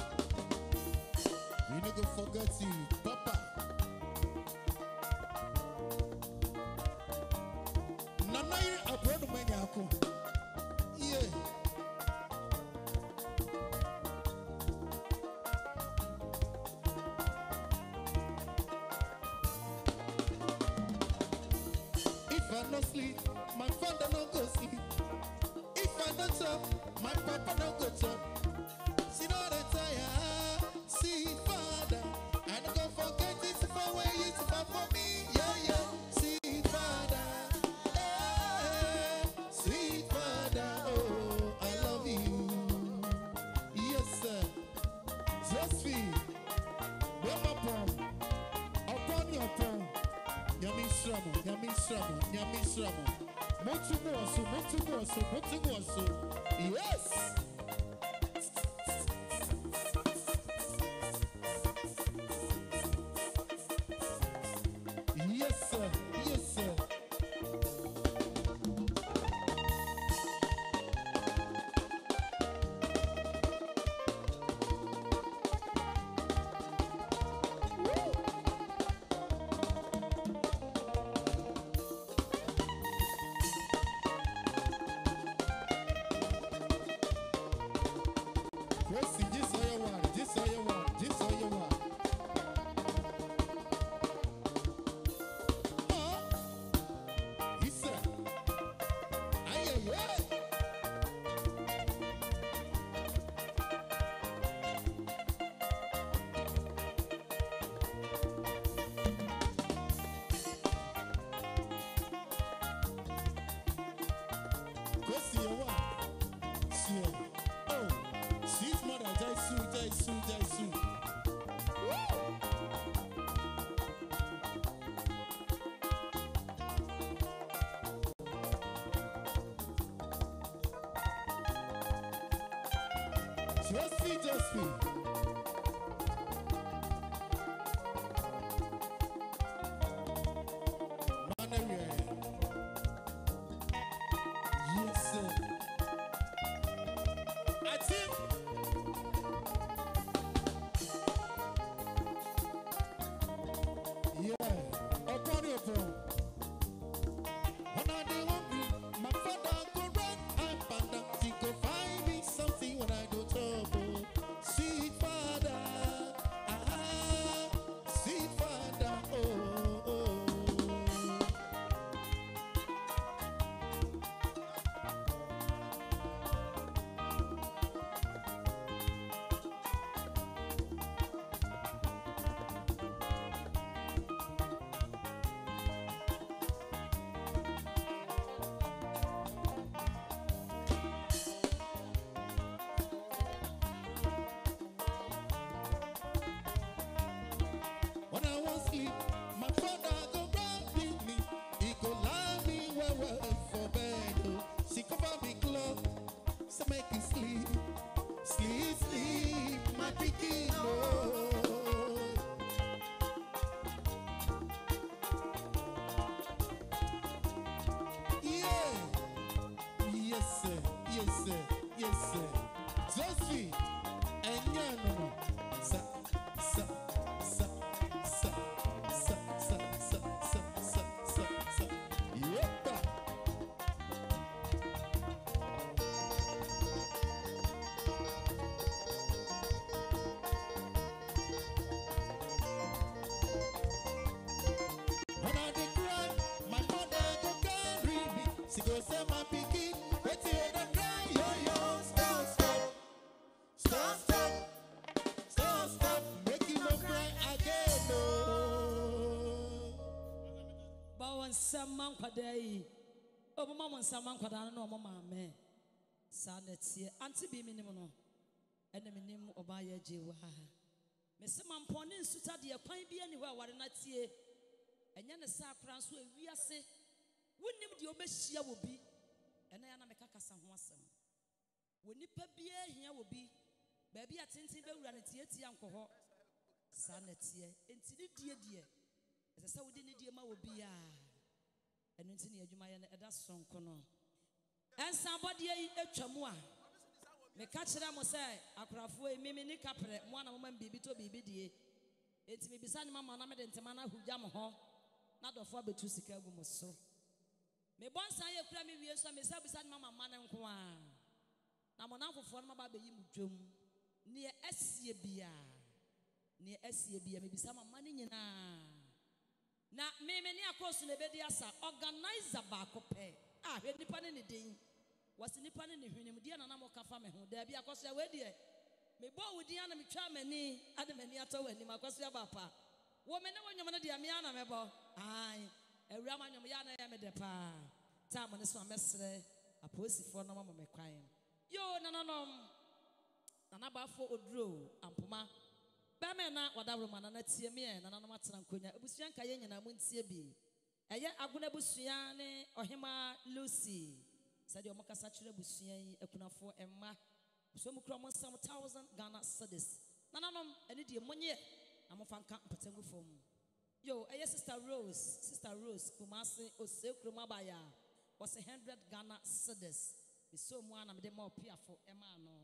We no go forget you, Papa. Nanai abroad manyako. Yeah. If I no sleep, my father no go sleep. If I don't talk, my papa no go talk. See no they tire. See father, I no go forget it for when you suffer for me. Yeah, yeah. See father, eh, sweet father. Oh, I love you. Yes, sir. Josephine, where my palm? Upon your palm. Yami Shramo, Yami Shramo, Yami Shramo. Mutu mosu, mutu mosu, mutu mosu. Yes. Yes, sir. Yes, sir. Gracie, this all you want, this all you want, this all you want. Oh, he said, aye, aye, aye. Gracie, you want? Sure. Oh, she's mother, Jaisu, Jaisu, Jaisu. Josephine, Josephine. Manaria. Yes, sir. I think. Yeah, upon your phone. When I dey hungry, my father go run up and down. He go find me something when I go trouble. Sweet father, ah, sweet father, oh, oh. When I was sleep, my father go grab me, he go lie me well well for bed. Oh. She cover me cloth, so make me sleep, sleep, sleep, my pikin. Oh. Yeah, yes sir, yes sir, yes sir. Josephine, and yeah, no no, sa sa sa. Sa, sa, sa, sa, sa, sa, sa, sa. Yepa. When I dey cry, my mother go carry me. She go say my pikin, wetin you dey cry? Yo yo, stop, stop, stop, stop, stop, stop. Make you no cry again, no. Saman Quadai. Oh, Mamma Saman Quadano, no mamma. Sanetia, Auntie be minimum. Enemy name Obaya Jiwa. Miss Mamponin Suta, dear Pine be anywhere, what not see. And Yana Saprans will we are say, wouldn't you be she will be? And I am a cacasam wasam. When you pay here will be, baby at Tinty Beranity, uncle. Sanetia, and dear dear. As I said, we didn't dear ma will be and into near Jumaya and that's song corner. And somebody a chamua. Me catch them or say, Akrafu, Mimini Capre, one woman baby to be biddy. It's me beside Mamma and Tamana who jam home, not of what to seek a woman so. Me once I have claimed we are some beside Mamma Man and Kwan. Now, one for former baby Jum near S C B A. Near S C B A, maybe some money in a. Now, me many across in the Bediasa organize a barco pay. Ah, we depend on the day. Was independent in him, dear Namo Cafame, who there be a cost away, dear. Me bow with Diana Michamani, Adamaniato, and Nimacosia Bapa. Woman, when you're dear Miana Mebo, aye, a Raman Yamiana Yamedepa. Time on this one, Mestre, a pussy for no mamma crying. Yo, Nananom Nanaba for Odro, and Puma. Bamena, whatever man, and let's see me, and Anamatan Kunya, Busian Kayan, and I won't see be. A yet Aguna Busiane or Hima Lucy. Said your Makasature Busian, a kuna for Emma. So Mukrama some thousand Ghana studies. Nananum, any dear money. I'm a fan camp Patengu from. Yo, a sister Rose, sister Rose, Kumasi, or Silk Rumabaya was a hundred Ghana studies. It's so one of them more peer for Emma. No.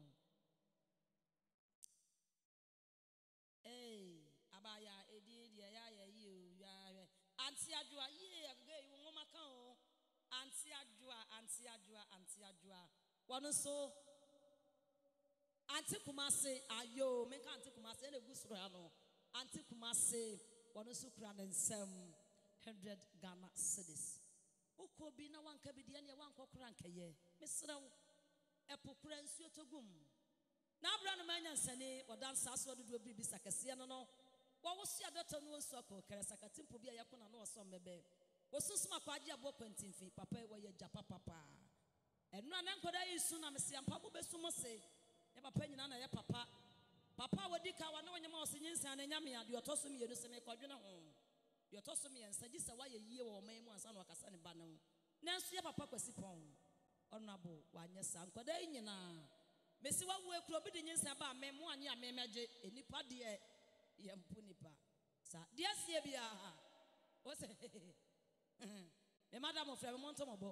Hey, Abaya, Edi, ya, ya, you, ya, Auntie Adua, ye, gay woman, Auntie Adua, Auntie Adua, Auntie Adua. One so Auntie Kumase, ayo, make Auntie Kumase, and a Gusrano. Auntie Kumase, one so crown and some hundred Ghana cities. Oko be no one cabidian, one cockrankaye, Mister Epocrans, you to gum. Now, Brandon Manyan Sane, or dance as well do be Sakasiano. What was your daughter no circle? Karasakatim Pobia Yakuna no some baby. Was so smart, Padia Boquentin fee, Papa, where you japa papa. And none could I soon am see and Papa Besumo say, never penny none of papa. Papa would dick our no mouse in San and Yamia, you are tossing me, you say, Quadrina home. You are tossing me and said, this is why a year or may once on a Cassan Bano. Nancy, Papa was sipon. Honorable, one yes, Uncle Dana. Messi, what work will be the news about me one year, may magic, and Nipa dear, Yampunipa. Sir, dear Sabia, what's it? The madam of Montomo.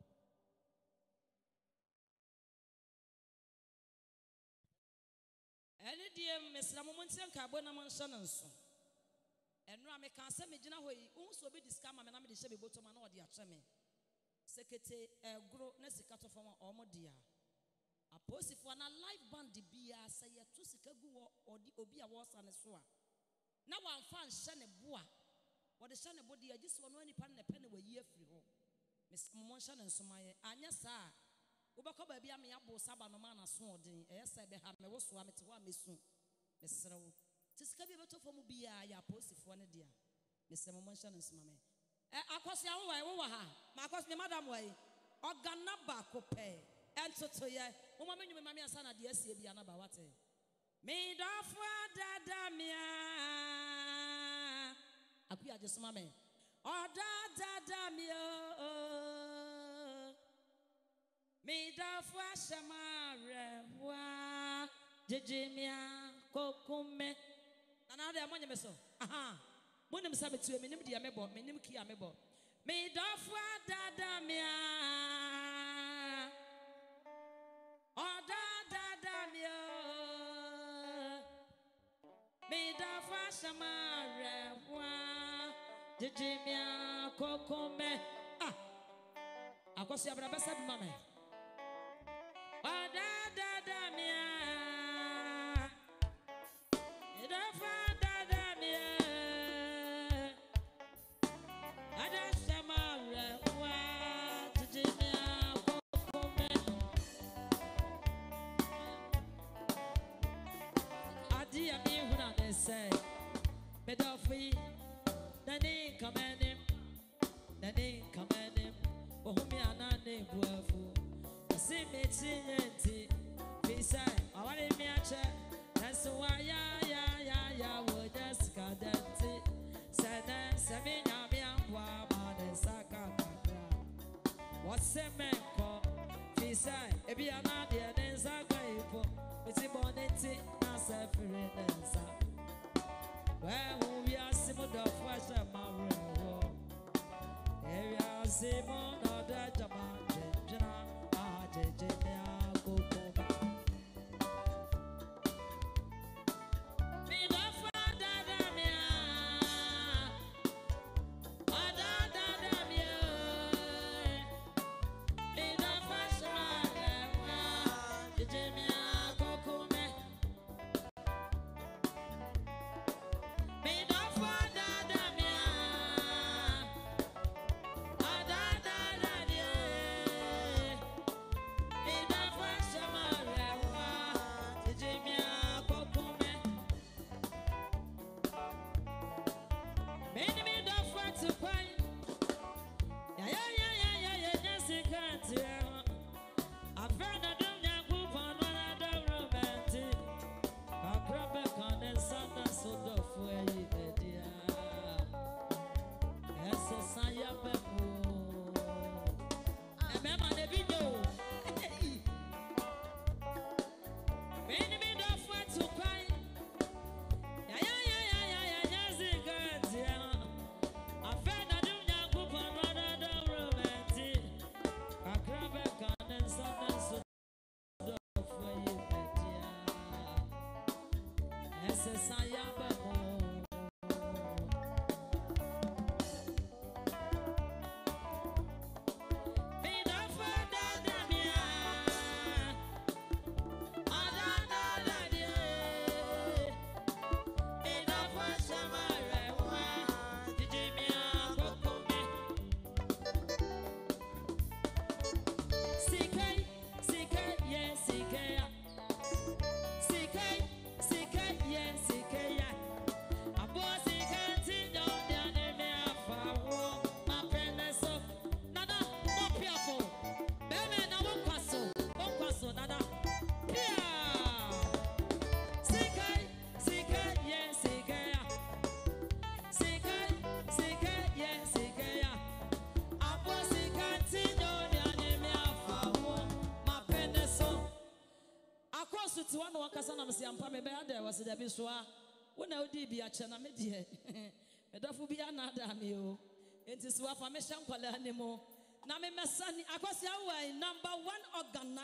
Any dear Miss Lamontian Carbona Monsonanson. And Rame can't send me Jina Way, also be discovered, and I'm the Shabby Bottoman or the Achame. Secretary, a grow Nessicato from Omodia. A post for a live band, the Bia say a two Sikagu or the Obia was on a swa. Now I'm fan Shane Bois. What the Shane body, I just want any pan a penny a year free home. Miss Monshan and Somaya, Anya Sa. Ubako baby, I'm a bo Sabanamana swording, as I behave me was swam to one miss soon. Miss Row. Tis Cabby for Mubia, ya post for one dear. Mister Monshan and Smame. I cost your way over her. My cost me, Madam Way. Or Ganaba Cope. And so to ye, woman, you may mammy and son at the S C B and about what? Made off da mia. Appear just mammy. Or da da mia. Made off Shamara. Wa Jimia Cocume. Another money, Miss. Aha. When I'm sabbath to a minimum, dear Mebo, minimum key amebo. Made off da mia. Oh, da da mia. Made off Shamara. Wa Jimia Cocume. Ah, I was your brother, mamma. Oh, da da mia. Made off da mia. Say, Medofi, the name command him, the name me buafu. See me tinti. Beside, I want me a chair. That's why ya ya ya ya would just got that. Sana Samina Bianwa Mane Saka. What's a man called? Beside, if you are not there, then Zagaipo. It's a bonnet, Nasa Firenza. Well, we are Simon of Washer Mario. Area Simon of the Jaman, Jena, Ah, Jena, go home. To one one person am say ampa me be ada was there be so a wona odi bi a che na me de me dofo bi anada me o enti so afa me hyankwala ne mo na me mesani akwasi awai number one organa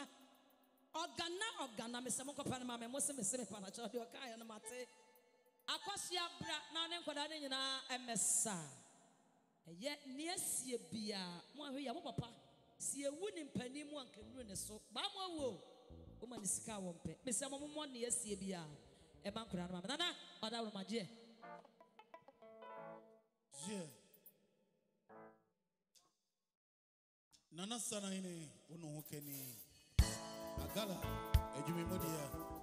organa organa me se mo kopa na ma me mo se me se me pa na cho de o kan ya na mate akwasi abra na ne nkwada ne nyina emesa eye ne asie bia mo ahwe ya mo papa si ewu ni mpani mu ankanuru ne so ba mo awo woman is car wompe. Miss Amon, yes, Yabia, a bank around Nana, or that my dear. Nana Sanaine, Uno Kenny, Agala, Ejumi Modia.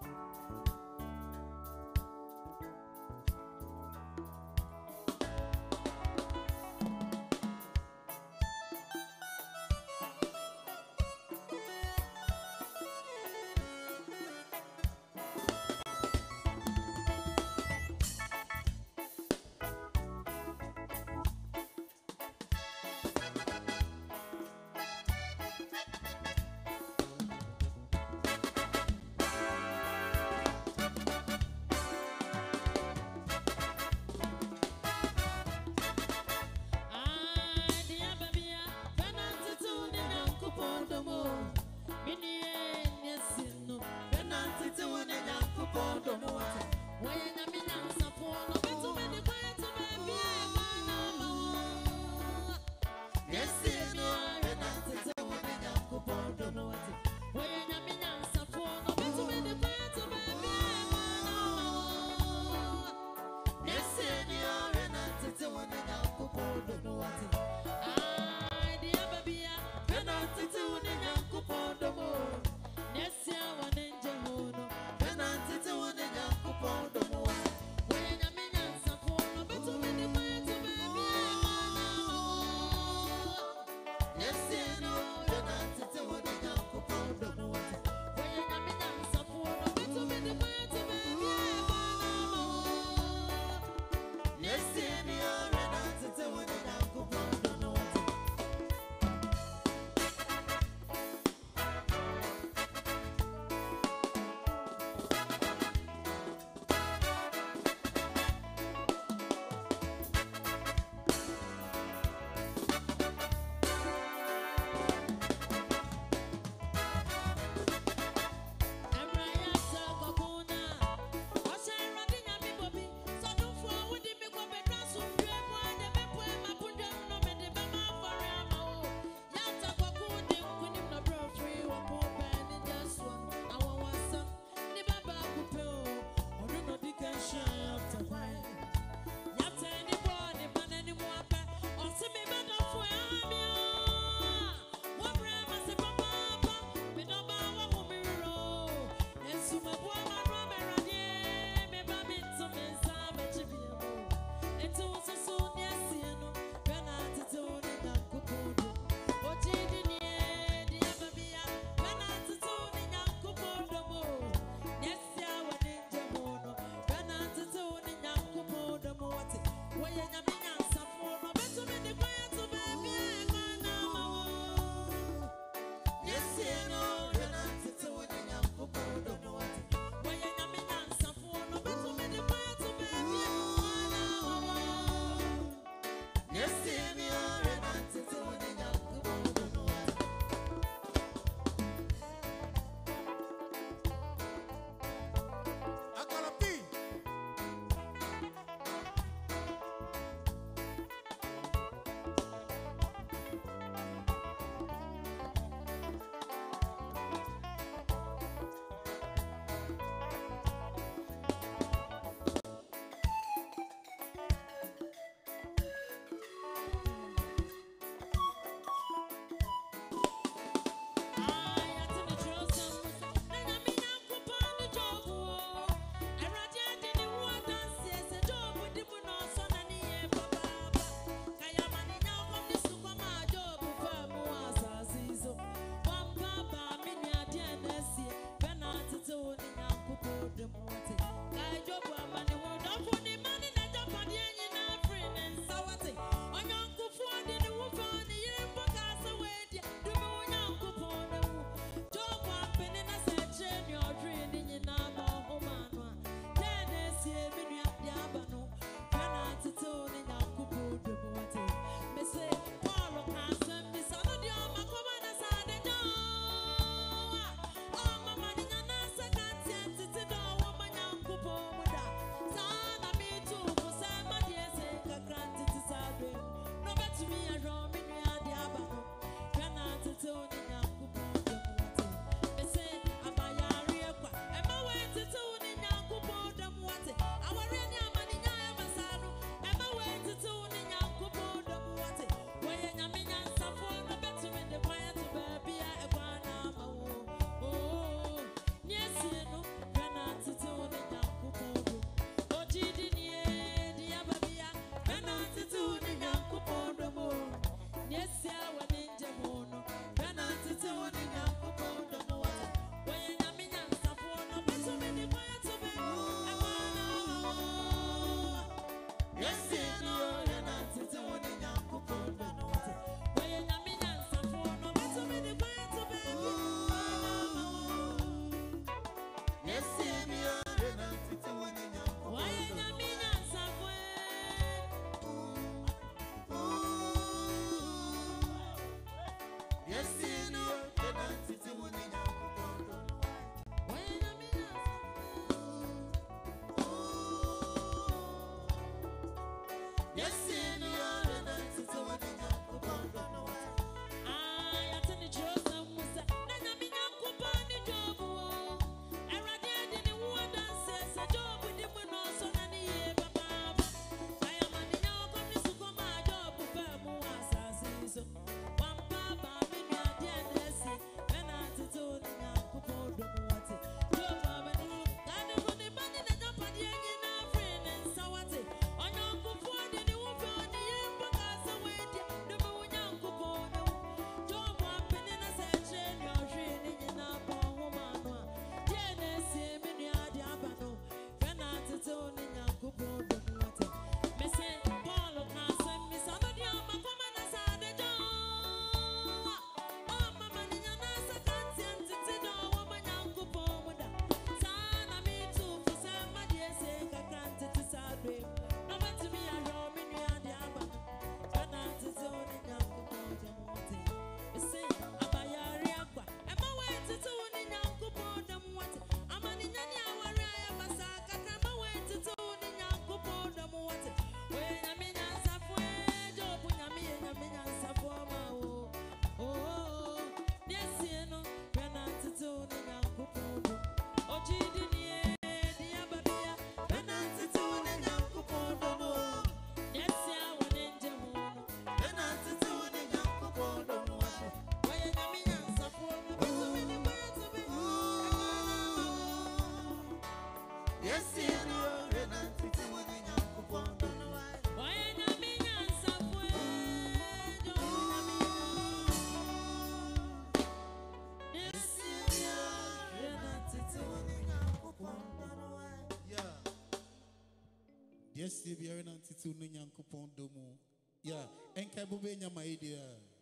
Yes, they be around to Nyankupon Domo. Yeah, and Kabubenya, my idea.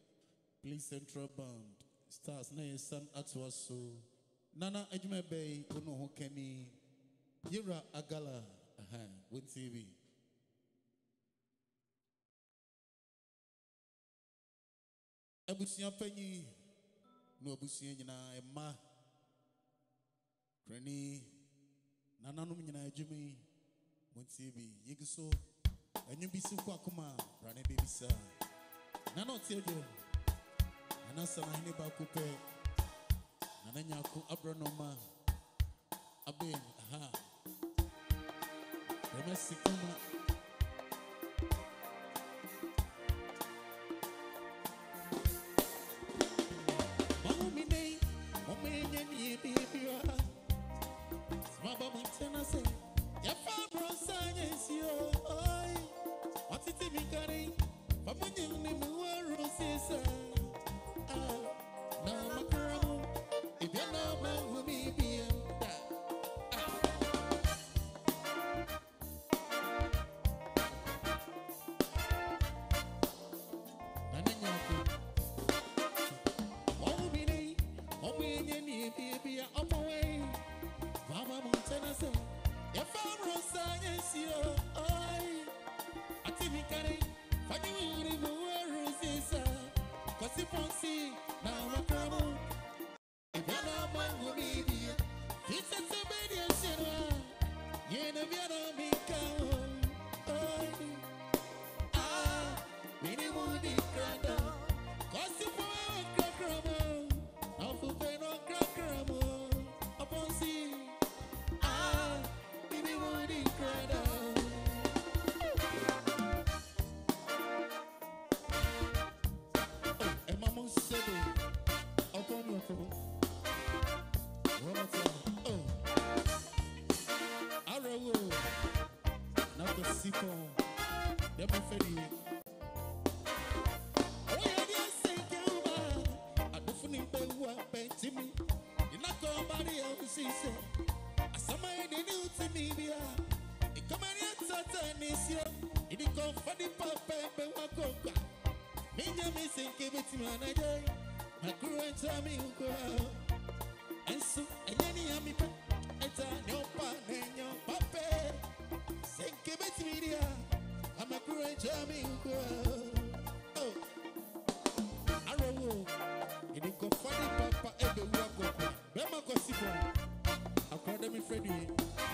Please Central Band. Stars na son at was so. Nana Ejme Bay, Uno Kemi. Yira Agala, aha, with T V. Abusia Penny, no Abusia, Emma. Cranny, Nana Numina Jimmy. T V, Yigiso, and you be so Kwakuma, Rane baby sir. Nano tell you, Anasa Haniba Coupe, Nanyaku Abranoma, Abin, aha. Remesikuma. Mommy, Mommy, and baby, Smaba Montana say. Your father science, you oi. What it be carrying? From when you name were roses. Ah, now my girl, if you're not man, will be be funny papa ebe wako. Bema ko sipo. Akwada mi Freddy.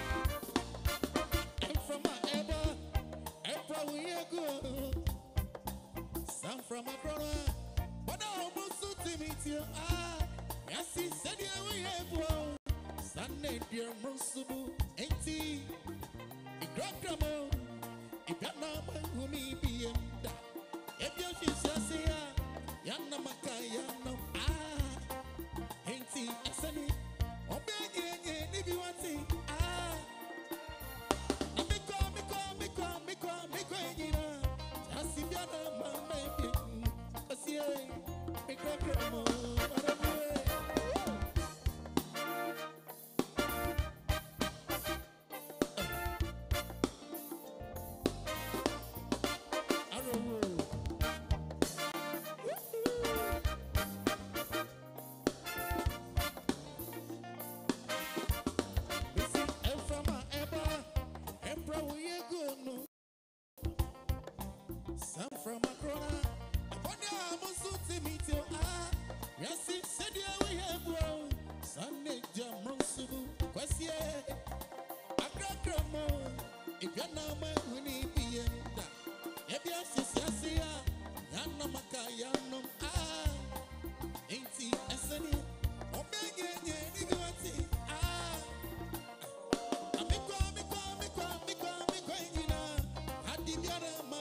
I'm from my eba. Eba we go. Sam from a corner. But I almost to meet you. Ah, yes, he said yeah we have. Sunday dear Musubu, eighty. Igrokamo. If you're not my woman, be in that. If you're just here, Yana Makayano. Ah, eighty. Exani. Obey again if you want to. Ah, Miko, Miko, Miko, Miko, Miko. Just if you're not my baby. Cause yeah, Igrokamo. Sam from a corner. Upon your almost to meet you. Ah, yes, he said, yeah, we have grown. Sunday, Jamon Subu. Question. I crack your more. If you're not my honey, be in that. If you're Sissia, Yana Makayano. Ah, ain't he a sunny? Obey again, if you want to. Ah, I'm a call, me call, me call, me call, me call. I did your man.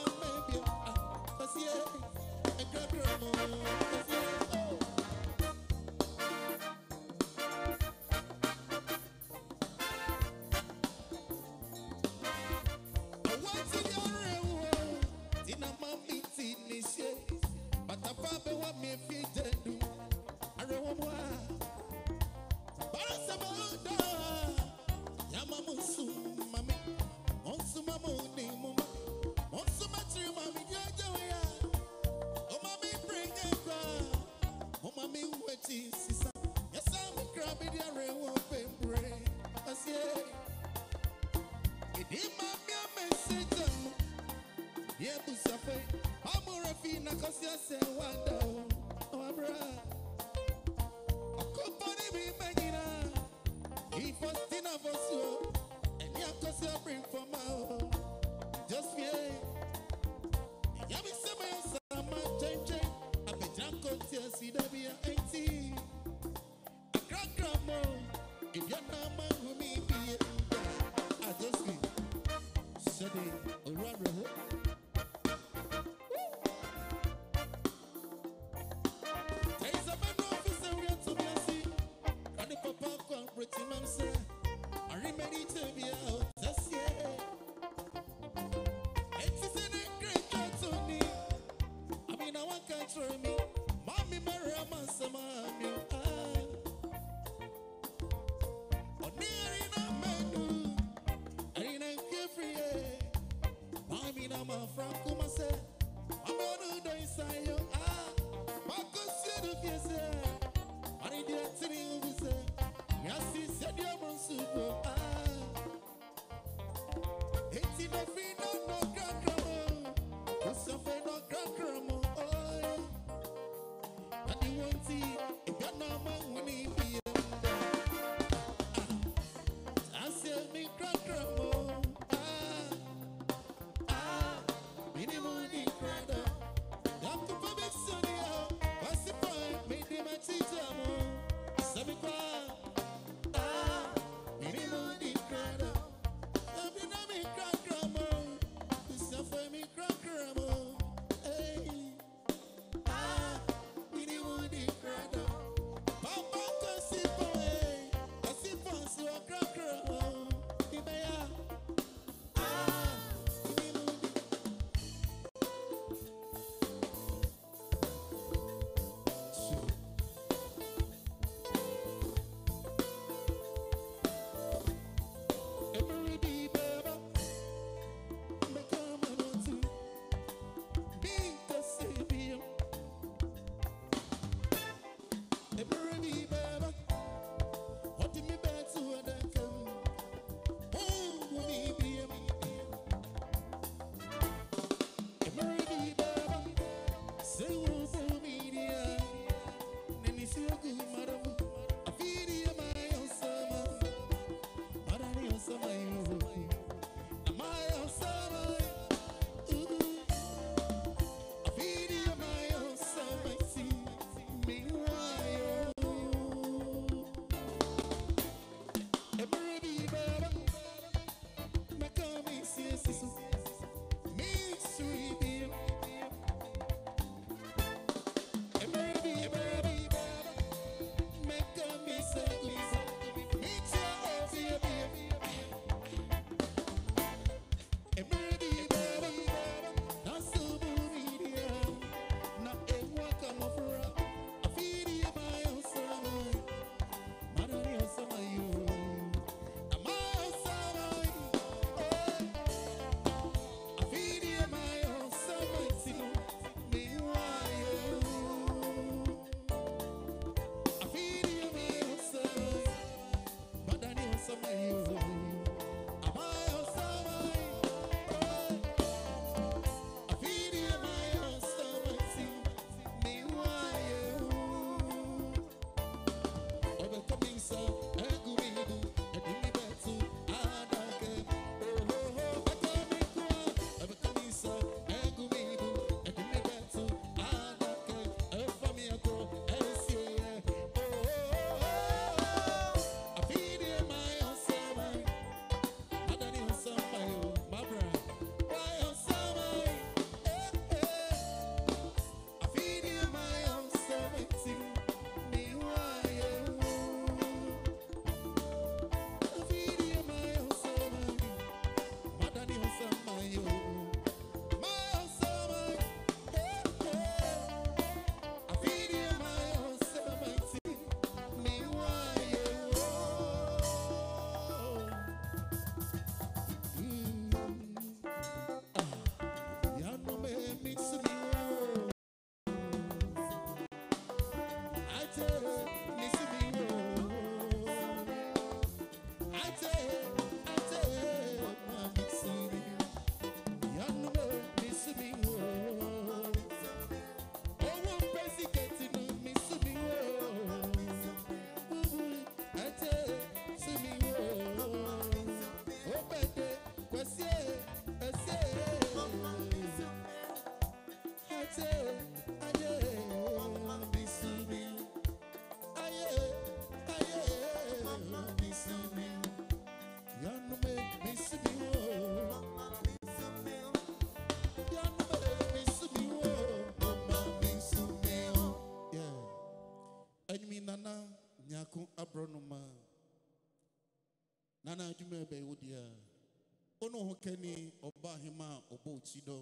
Nana Jume be Udia. Ono Hokeni Oba Hima Obo Chidom.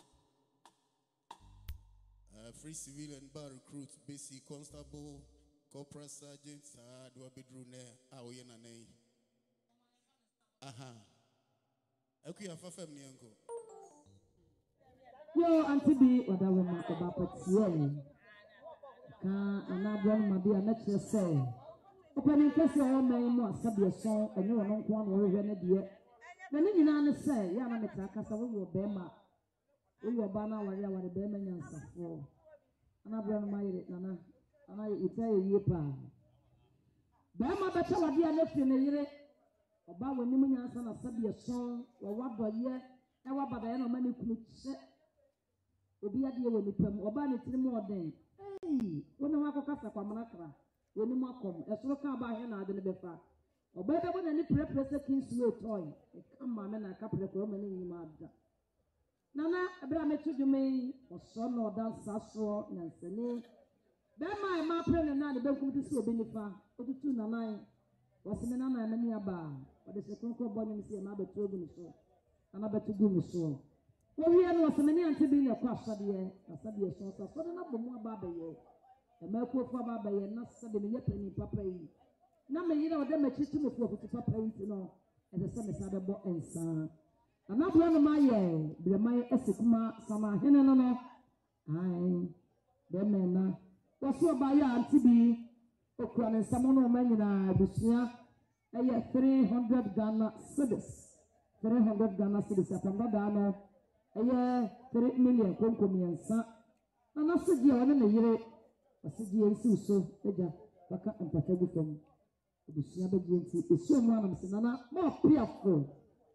Free civilian bar recruit, basic constable, corporal sergeant, Dua Bedrune, Aoyena Nay. Aha. Ekuya Fafem Niango. Yo, Auntie B, what I want about Patsy. Can another Madia Nature say? Opening case all my more Sabia song, and you are not one or even a dear. The Nina say, Yana Metaka, will Bema. Will your banner where you are the Bema Yansa for? Another my Nana, and I tell you, Yipa. Bema better what dear nephew in a year about when you mean son of Sabia song, or what by year, and what by the end of many could say. Will be a dear when you come, or ban it more than. Hey, when the Wakaka Pamanakra. When you come, a sort of by him, I didn't be far. Or better when any prepress Kingsway toy. Come, my men, a couple of women in my mother. Nana, Abraham to you may, or son or dance Sasso, Nansene. Then my map and I, the Belcom to see a benefa, or to two nine was in an enemy bar, but the second bonny is another two of so. Another two good so. Well, we had was many anti being a crash of the year, a Sabia sauce, or for another more barber. A Melco for Baba and not suddenly penny papa. Now, you know, them a chicken of what to papa, you know, and the same as other boy and son. And not one of my year, the my Essikuma, Sama Henana. Aye, the men. What's your buyer, Auntie B? Okran and Samono Manina, Bushia, a year three hundred Ghana cedis. Three hundred Ghana cedis upon the Dana, a year three million Concomi and son. And I said, you're in a year. I said, you and so, Edgar, Baka and Patagi from the Shiaba G N C. It's so man, Nana, more fearful.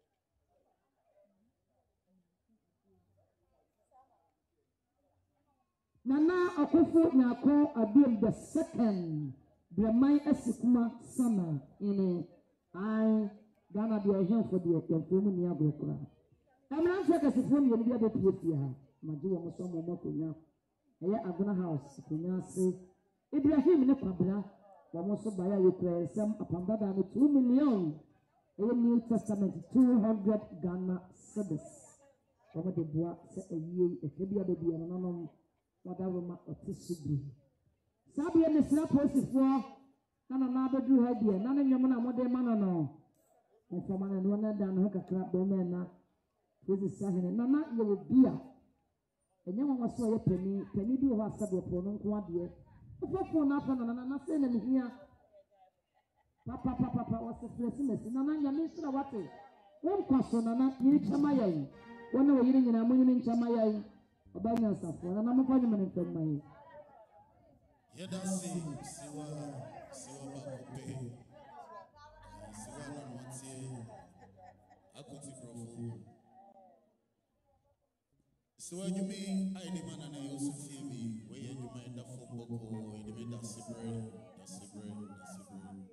Nana Akofo Nako Abim the second, the my Essikuma summer in a I Ghana be a hand for the Yafumin Yagokra. I'm not sure as if one will be able to get here. Majua Mosomo Mokunya. Aya Agona House, Kunyasi, Ibrahim Nepabra, Wamoso Baya Ukraine, some upon that and two million. A New Testament, two hundred Ghana cedis. Over the bois, say a year, a Hebia baby, and another, whatever my autistic. Sabia is not posted for another drew idea, none of your man, what they man no. And for man and one down, hook a crap, Bomena, with the Sahin, Nana, you will be a. And you want to say a penny, penny do have some opponent one year. The phone up and I'm saying here. Papa, papa, papa, what's the Christmas? Nana, you miss the water. One question, Nana, you Chamaya. One way in a moon in Chamaya. A banner for an appointment from my. Yedasi, Siwa, Siwa Bakope, Siwa Nanwati, Akuti Profu. So when you mean I demand and I also see me, where you made the phone book, or you made that bread, that's the bread, that's the bread.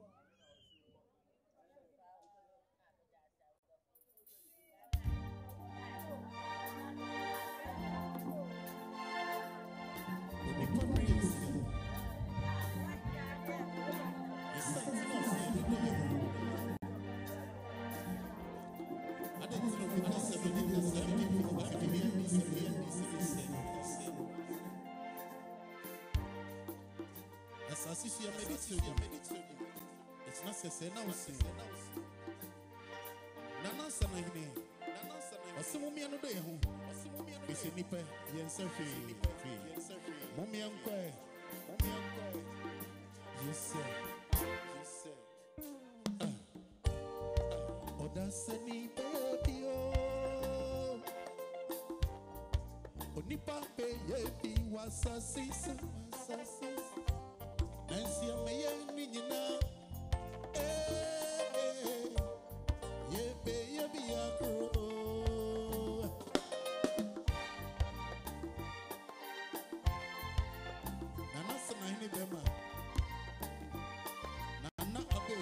It's not say announcing. Nana Sanahine, Osumia no day home. It's a nipper, Yen Surfy, Mummy Uncle, Mummy Uncle. nipa be ye bi wasasisi wasasisi nansi ameye ni nyina eh ye be ye bi akro nana sana ni bema nana abe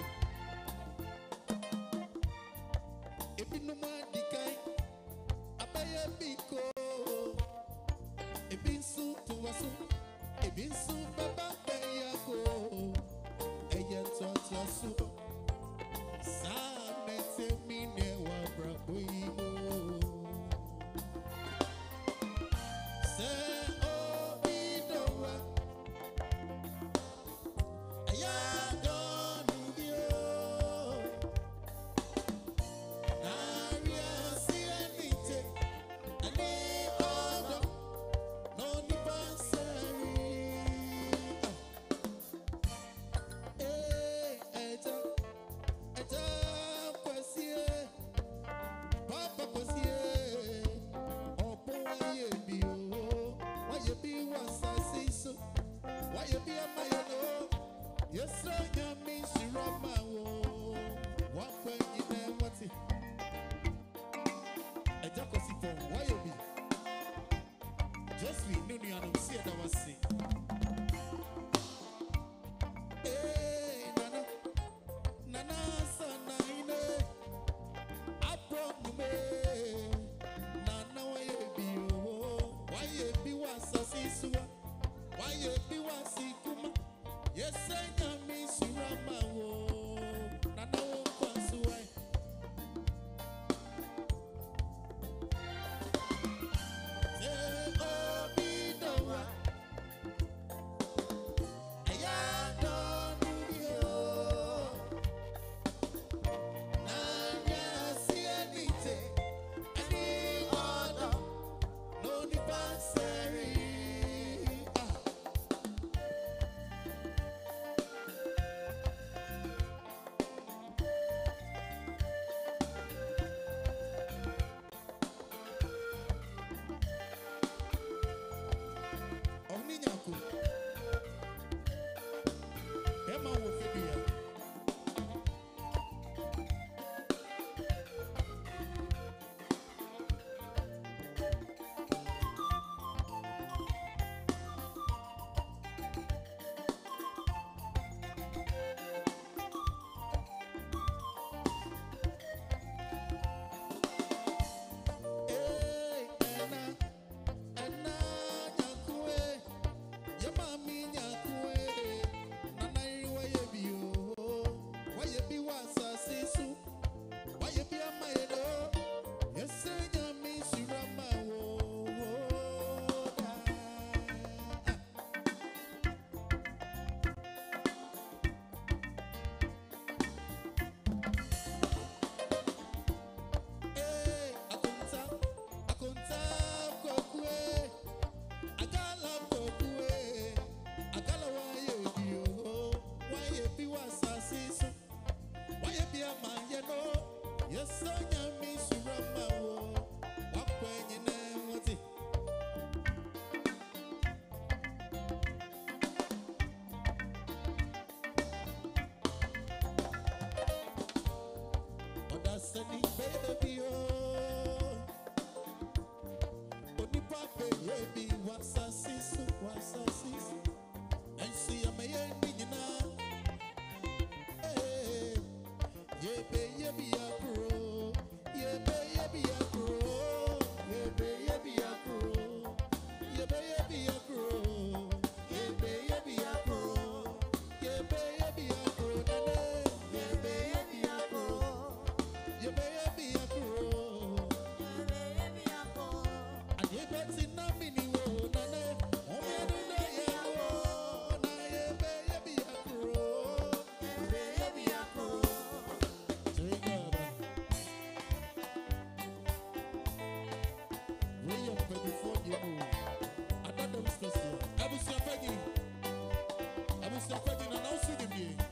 ebinuma dikai abaye biko ebinsu tuwasu ebinsu baba beyako eyentotosu sanete mine wa braboimo se obidowa ayadonubio naria sienite ani odo no ni bansari eh eta eta kwasie papa kwasie opo waye bi o waye bi wasasiso waye bi amayano yesra nyami shirama wo wakwa nyine wati eja kwasipo waye bi just we nunu anum see that was see eh nana nana sana ine apro me nana waye bi o waye bi wasasiso waye bi wasikuma yesenya mi shirama wo nana wo kwasuwa eh obidowa ayadonubio nanya sienite ani odo no ni bansari ah Oni nyaku Bema wo febia eh ena ena nyaku eh ye mami nyaku eh nana iri waye bi o waye bi wasasisu waye bi amayedo yesenya mi shirama wo da eh akunta akunta kokue agala kokue agala waye bi o waye bi wasasisu waye bi amayeno yesenya mi shirama wo wakwa nyine wati odasani baby o onipa baby wasasisu wasasisu ensi ameye ni nyina eh yebe yebi akro yebe yebi akro yebe yebi akro yebe yebi akro yebe yebi akro yebe yebi akro nane yebe yebi akro yebe yebi akro ayebeti na mini wo nane omedu na yewo na yebe yebi akro yebe yebi akro Trigger. William before you know. Another discussion. Abusia Peggy. Abusia Peggy na now see them here.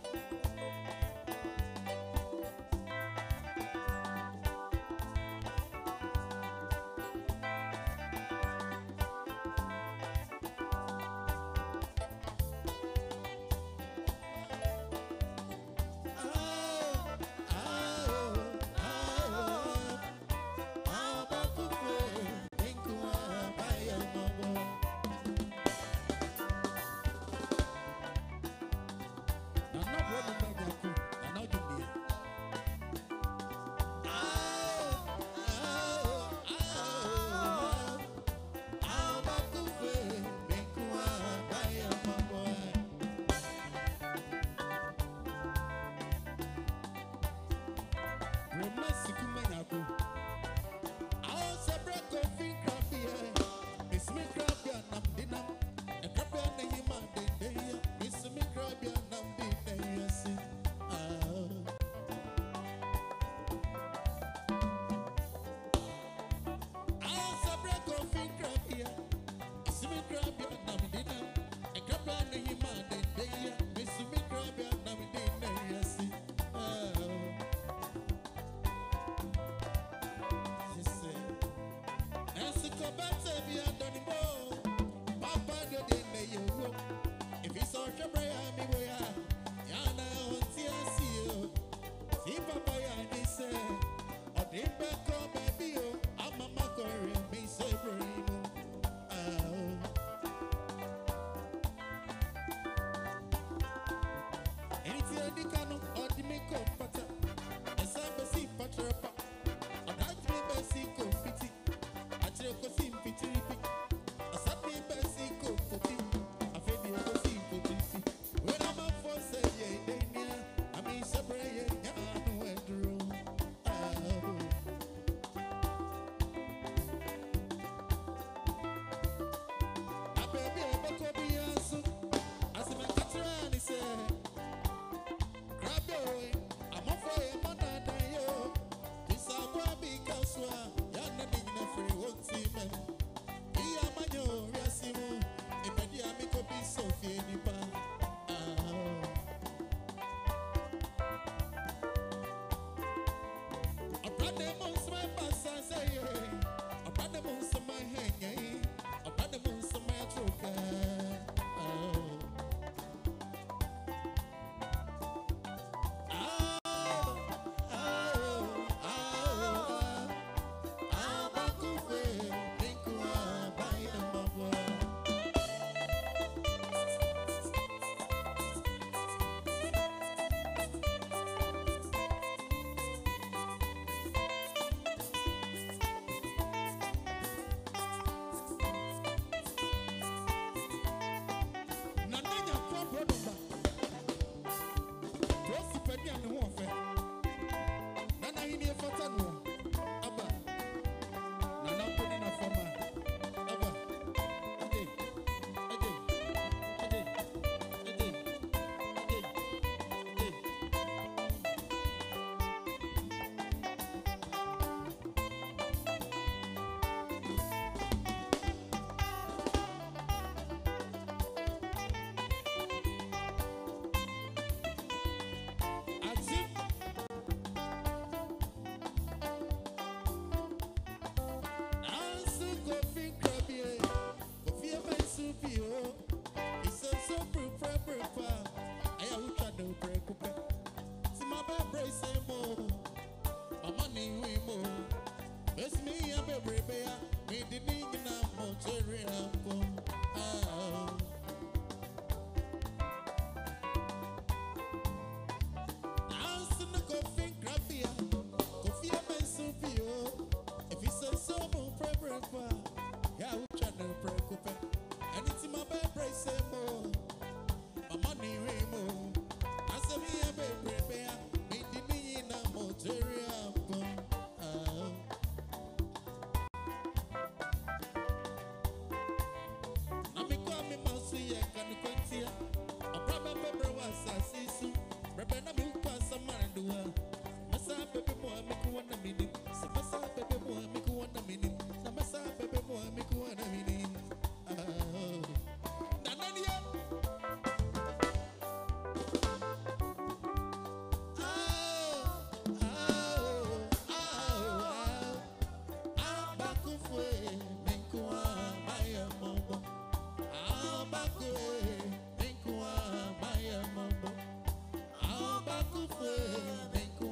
Thank you.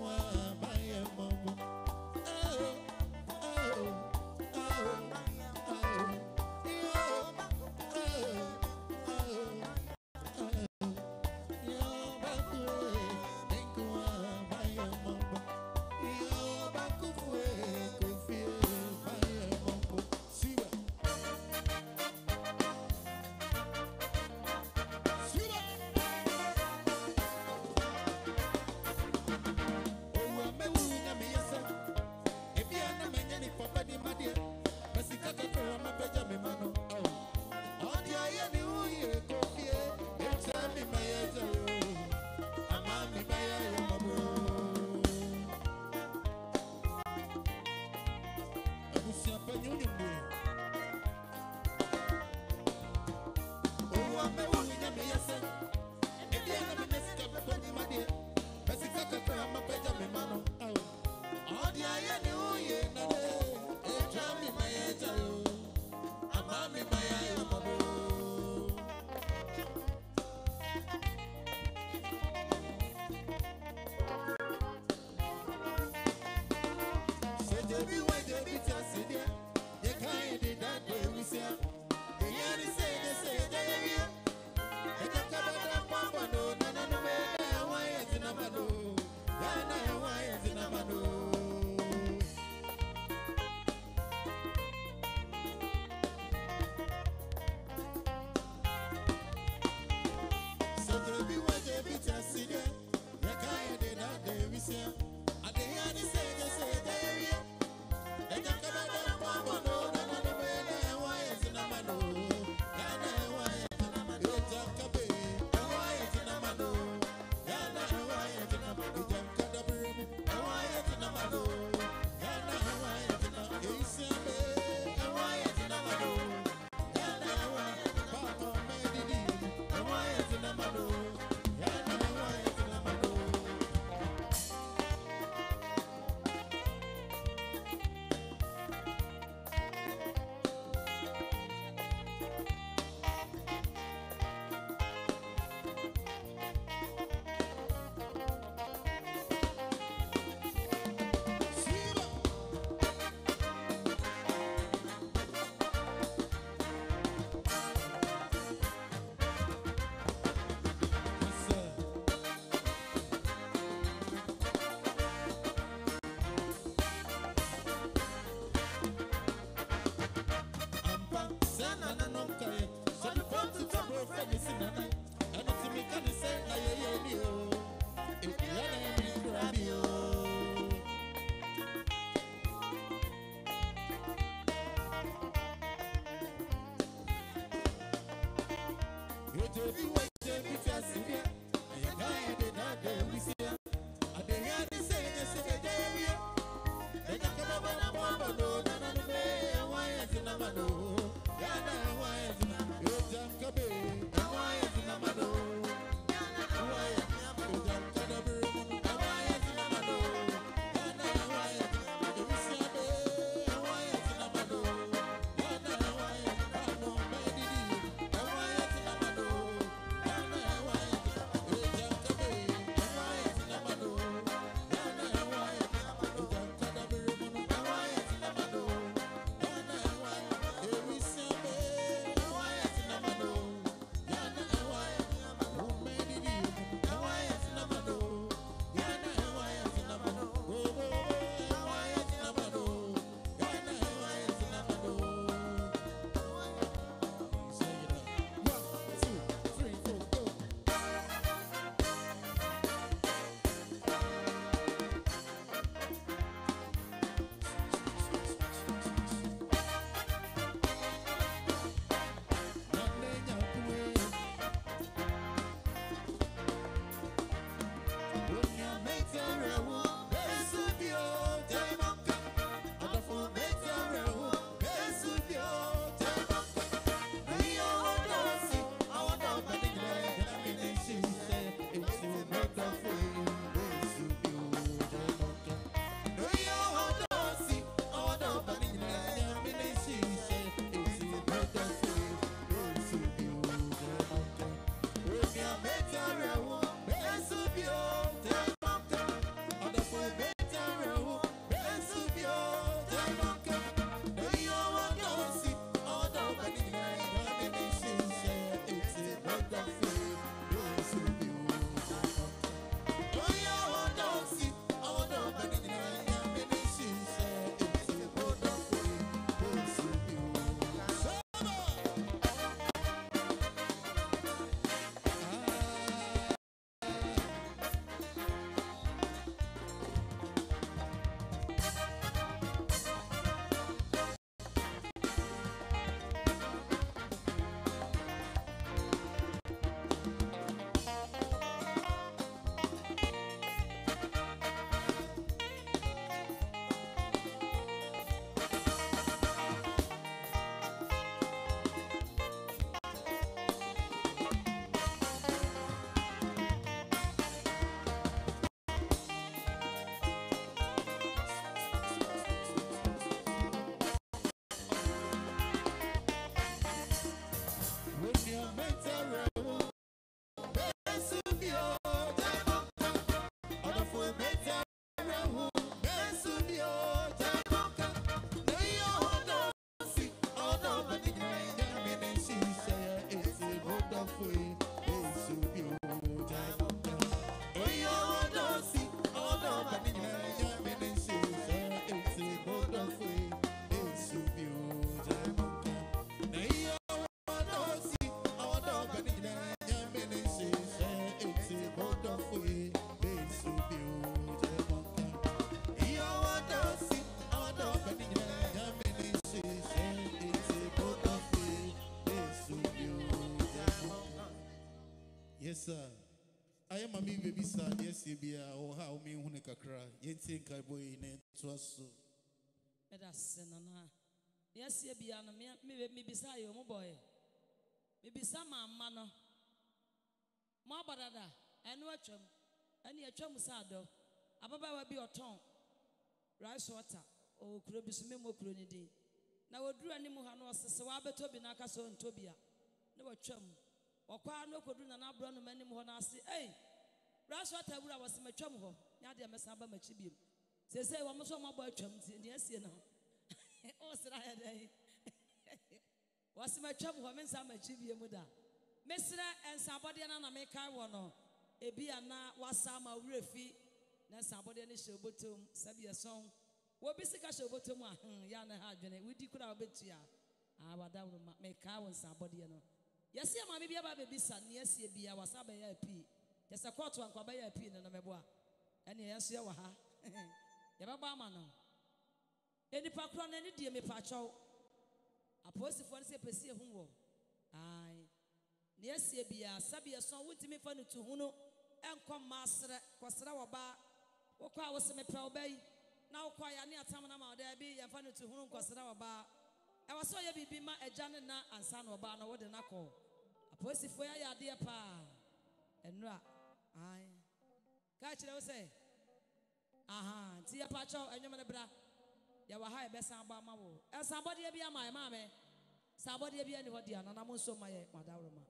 ye mami baby sa yes bia o ha o me hu ne kakra ye ntie kai boy ne to aso eda senana yes bia no me me me bisa yo mo boy me bisa mama no mo badada enu atwam eni atwam sa do ababa wa bi oton rice water o kuro bi so me mo kuro ni din na woduru animu ha no osese wa beto bi na aka so ntobia na watwam okwa no kodu na na bro no manim ho na ase ei rice water wura wase matwam ho nya de mesa ba machi biem sese wo mo so mo ba atwam ti ne asie no o sra ya dai wase matwam ho mensa machi biem da mesra ensabode na na me kai wo no ebi ana wasa ma wurafi na ensabode ne hyeobotom sabia son wo bi sika hyeobotom a ya na ha adwene wudi kura obetua a wada wo ma me kai wo ensabode no yesi ama me bia ba bebi sa ne asie bia wasa ba ya pi yesa kwatu ankwa ba ya pi no no mebo a ene yeso ye wa ha ye ba ba ma no eni pa kro na ni die me pa chaw aposifo ne se pesi ehun wo ai ne asie bia sabia son wutimi fa no tu hunu enkom masre kwasra wo ba wo kwa wo se me pra wo bai na wo kwa ya ne atam na ma oda bi ye fa no tu hunu kwasra wo ba e wo so ye bibi ma agya ne na ansa na wo ba no wo de na ko aposifo ya ya de pa enra ai ka kire wo se aha ti ya pa cho enwom ne bra ya wa ha e be san ba ma wo e san bode bia ma e ma me san bode bia ni ho dia na na mo so ma ye madawro ma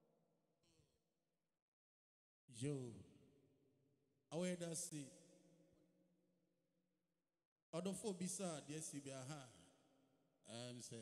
yo awe da si odofo bisa de si bia ha um say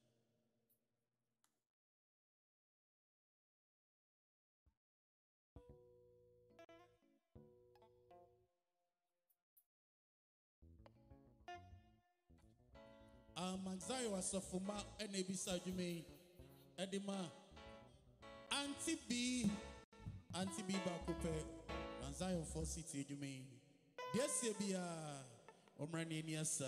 Manzayo wasofuma ene bisa jume edima anti B anti B ba kupe Manzayo for city jume desie bia omrani ni asa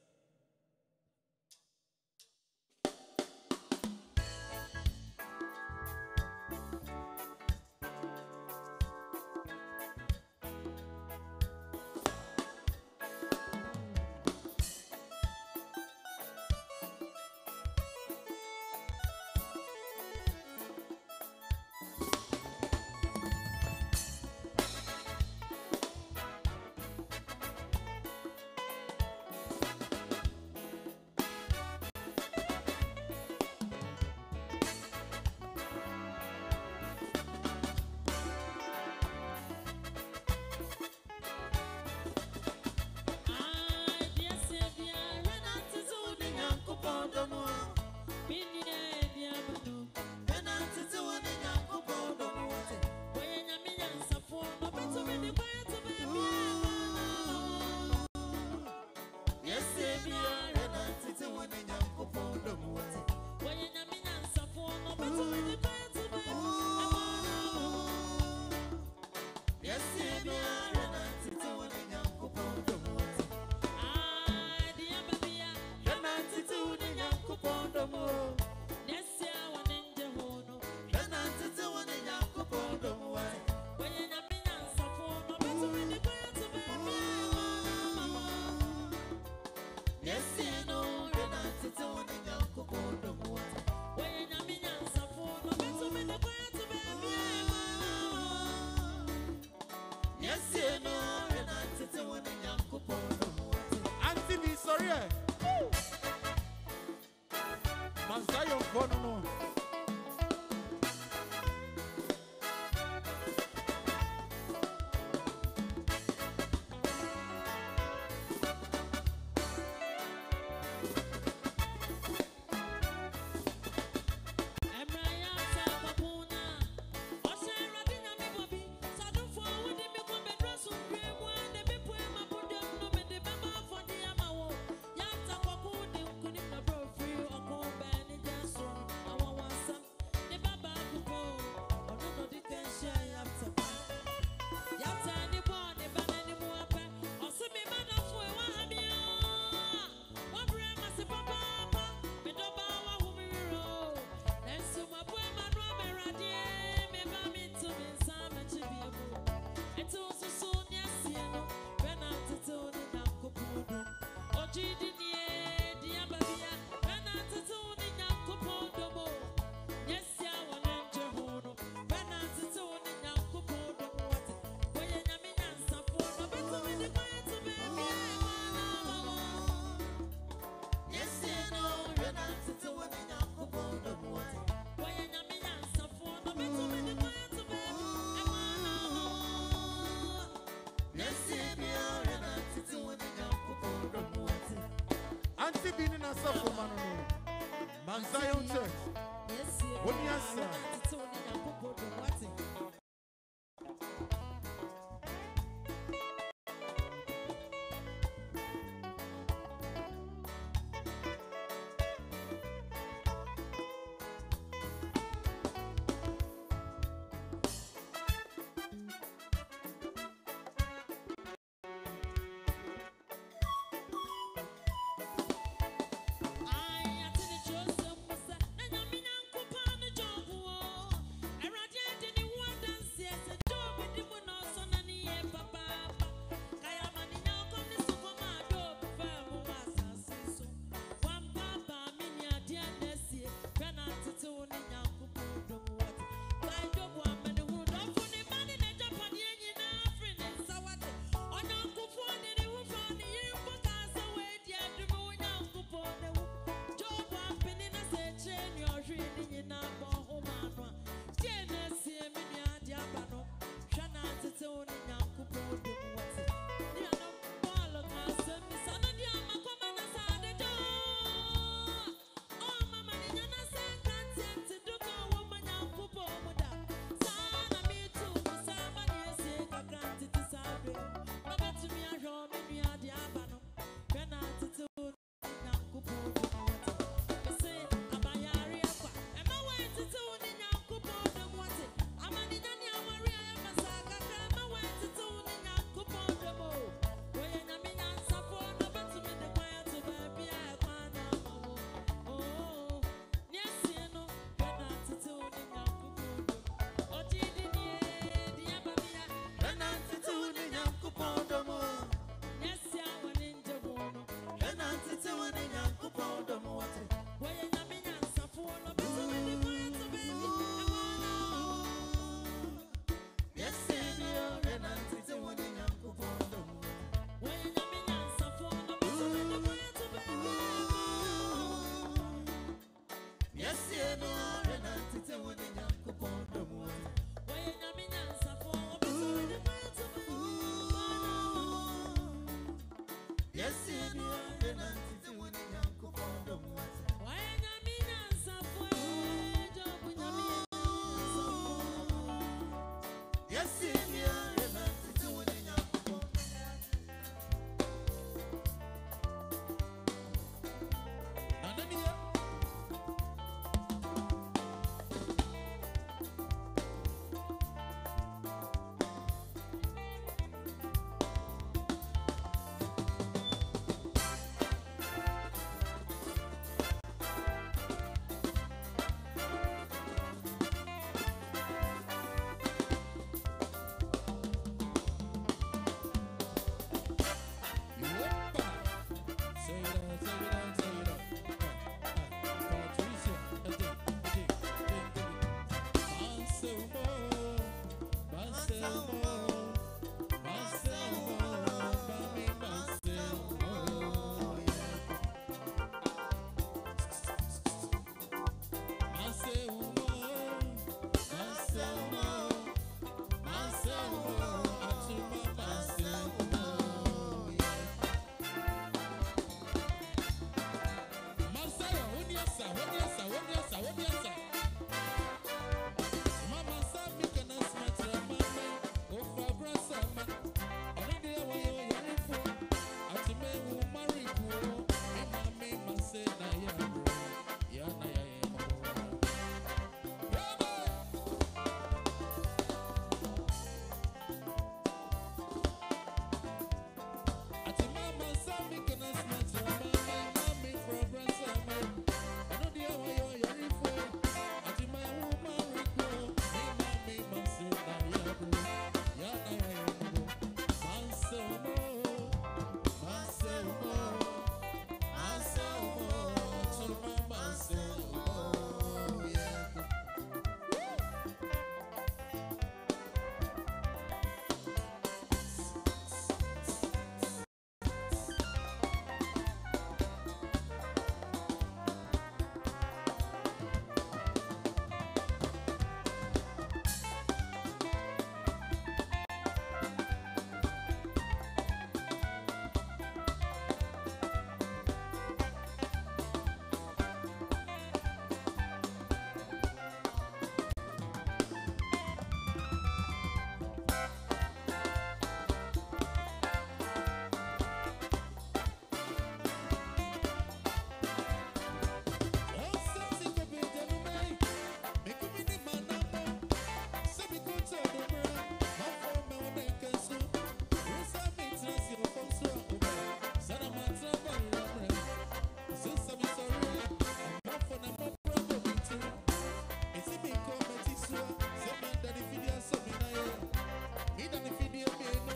Manzayo kono no I want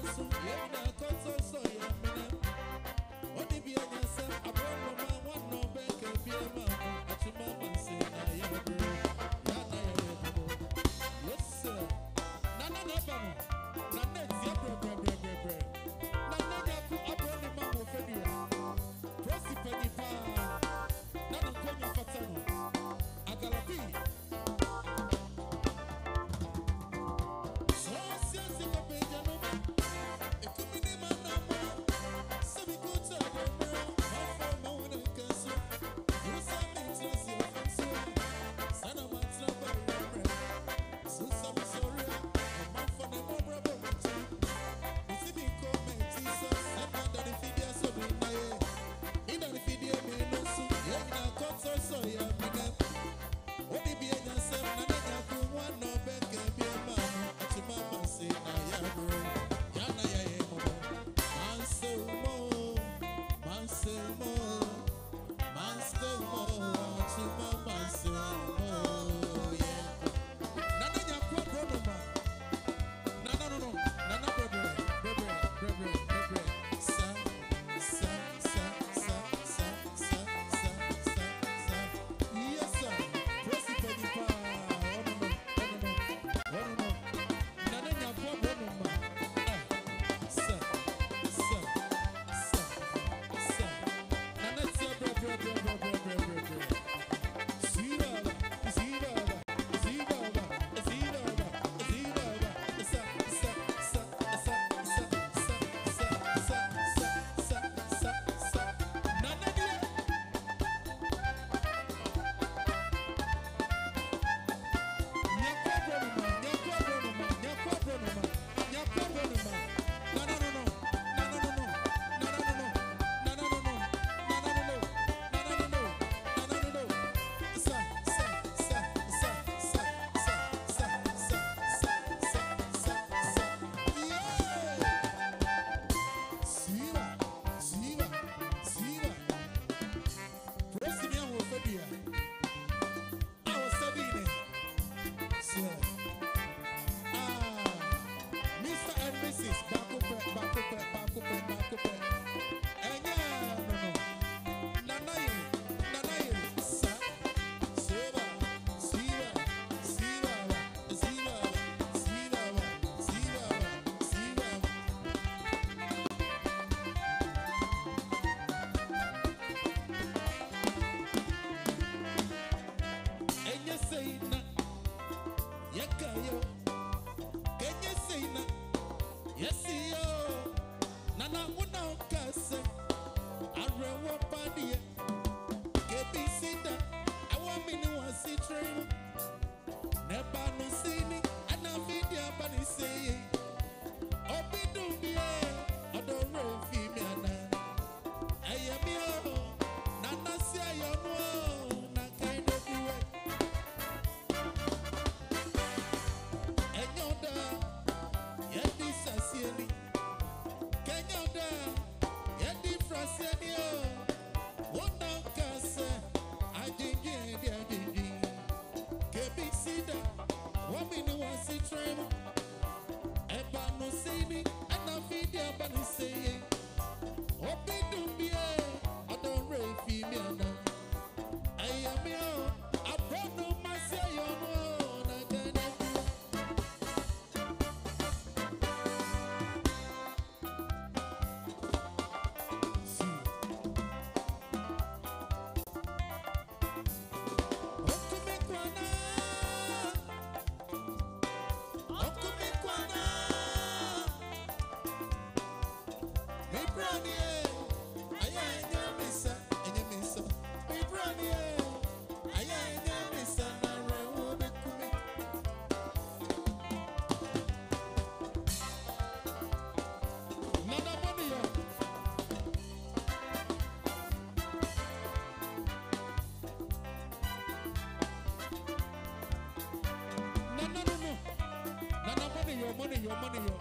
your money, your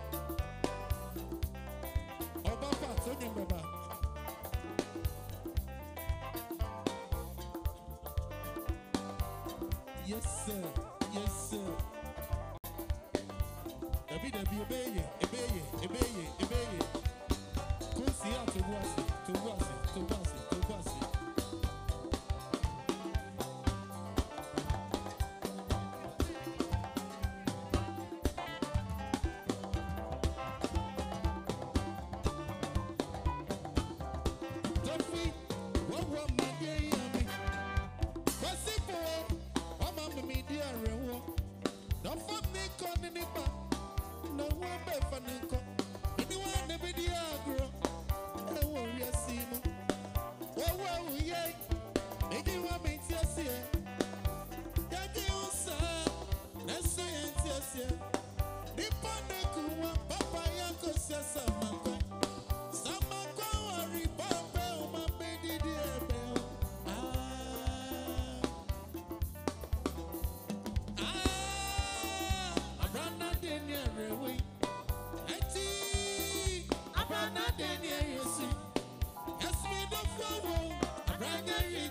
Oba Fat, Onion Baba. Yes, sir. Yes, sir. David, be obey, obey, obey, obey.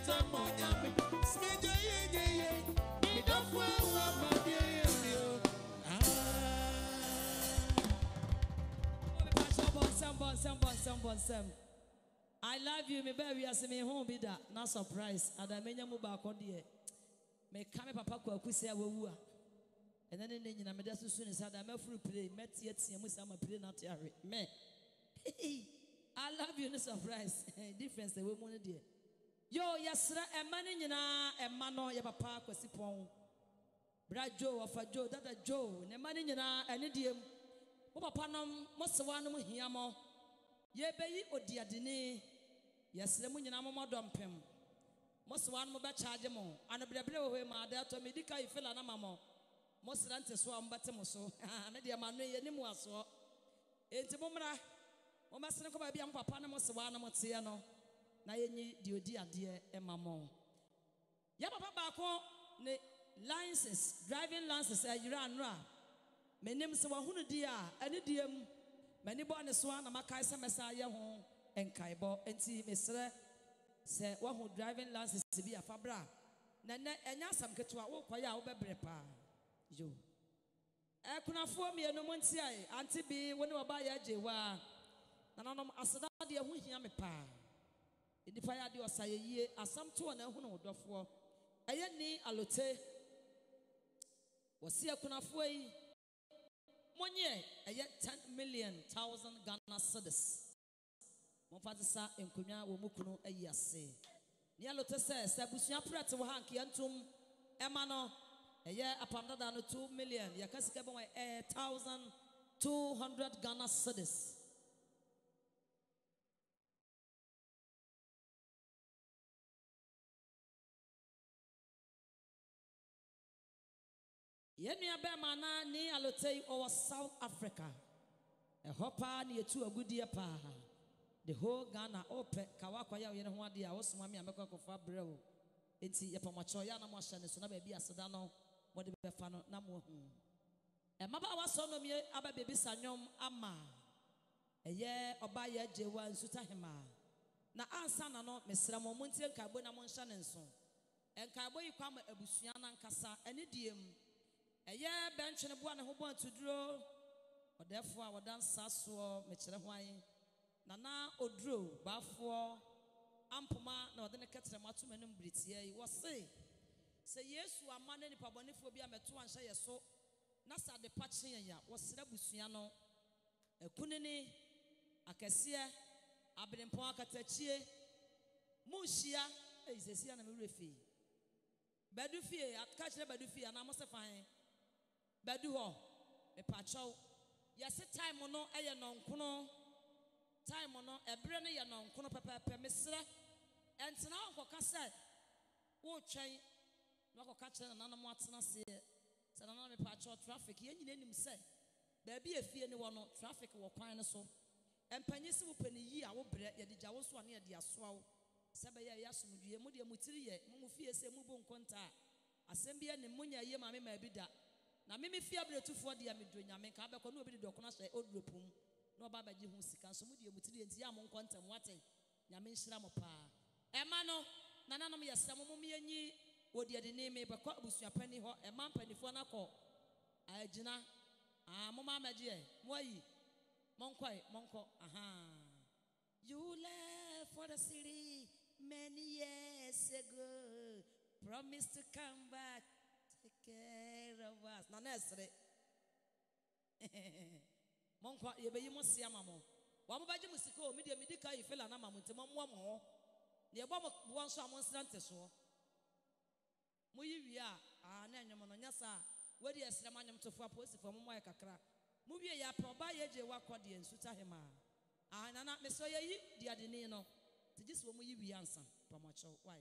I love you, me baby. As me home be that, not surprise. And I mean, you move back on the me come papa kwa kusi ya wewa. And then in the name of the soon is that I'm a free play. Met yet see me some play not here. Me, I love you. No surprise. Difference the way money dear. Yo, yes, sir. A man in a mano ya papa kwa sipon. Brad Joe of a Joe, that a Joe. Ne man in a idiom. Papa nam most one here more. Ye be odiadini. Yes, the moon and I'm dumping. Most one more charge mo. And a brebre away my dad to medica you feel an amamo. Most rantes swam batamoso. And the man any more so. Ain't a moment. O must not be a papa most one motiano. Na ye di dia dear Emma Mo. Yapa bako ne licenses, driving licenses, a ran ra. My name is Wahuna dia, any diem. Many born as one, a Makaisa Messiah home, and Kaibo, and see Mister say one who driving license to be a fabra. Nana, and Yasam get to our walk by our brepa. You. I could afford me a no one say, Auntie B, when you buy a jewa. Nanam Asada, who hear me pa. In the fire, do a say a year, as some two and a who do for. I ni alote was here Kunafway. One year, I yet ten million thousand Ghana cedis. Monfazisa in Kunya Wumukuno a year say. Nialote says, Sabusia Prat to Hanki Antum Emano, a year upon than two million, Yakaskabo a thousand two hundred Ghana cedis. Yenya Bemana ni alote over South Africa. A hopper near to a good dear pa. The whole Ghana open Kawakwaya Yenwadia was Mammy America for Fabril. It's Yapamachoyana Moshan is not baby as Sadano, what the Befano Namu. A mother was son of me, Abba baby Sanyom Ama. A year or by a Jewa and Sutahima. Na answer not Miss Ramonti and Carbona Monshan and so. And Carboy come a Busiana and Cassa and idiom. A year bench and a one who want to draw, or therefore I would dance Sasso, Mitchell Wine, Nana or drew, Bafo, Ampuma, no, then a cat and Matu and Brits. Ye was say, say yes, who are man any Paboniphobia, Metu and Shaya so, Nasa de Pachia was Rabusiano, a Kunini, a Cassia, Abedempoa Catachie, Mushia, is a Siana Murifi. Badufi, at catch the Badufi, and I must find. Baduho, a pacho. Yes, a time or no, a non kuno. Time or no, a brenny and non kuno papa permissra. And now, Cocassette. Oh, chain. No catcher and another Martina say. Said another pacho traffic. Yen him say. There be a fear anyone traffic or quine so. And Penny penny ye, I will break ya the Jawas one near the Aswell. Sabaya Yasum, Mudia Mutiria, Mufia say Mubon Conta. Assembia and Munya Yamami may be that. Na mimi fia bre tu fo dia me donya me ka be ko no obi de dokona hye odropum no ba ba ji hu sika so mu de mutiri enti ya mo nkontam wate nya me nhira mo pa e ma no na nanom yesem mo me yanyi odi ade ne me be ko abusua pani ho e ma panifo na ko agina ah mo ma maji e mo yi monkoi monko aha you left for the city many years ago promised to come back. Take care of us. Na nesre. Monko ye be yimo sia mamo. Wa mo baje musiko me de me dika yi fela na mamo ntema mo mo. Ne ye bo mo bo nso amonsrante so. Mo yi wi a ah na enyomo no nyasa. We de esrema nyom tofo aposifo mo mo ye kakra. Mo wi ya pa ba ye je wa kode ensuta hema. Ah na na me so ye yi di ade ni no. Ti gisi wo mo yi wi ansa. Pa mo cho why?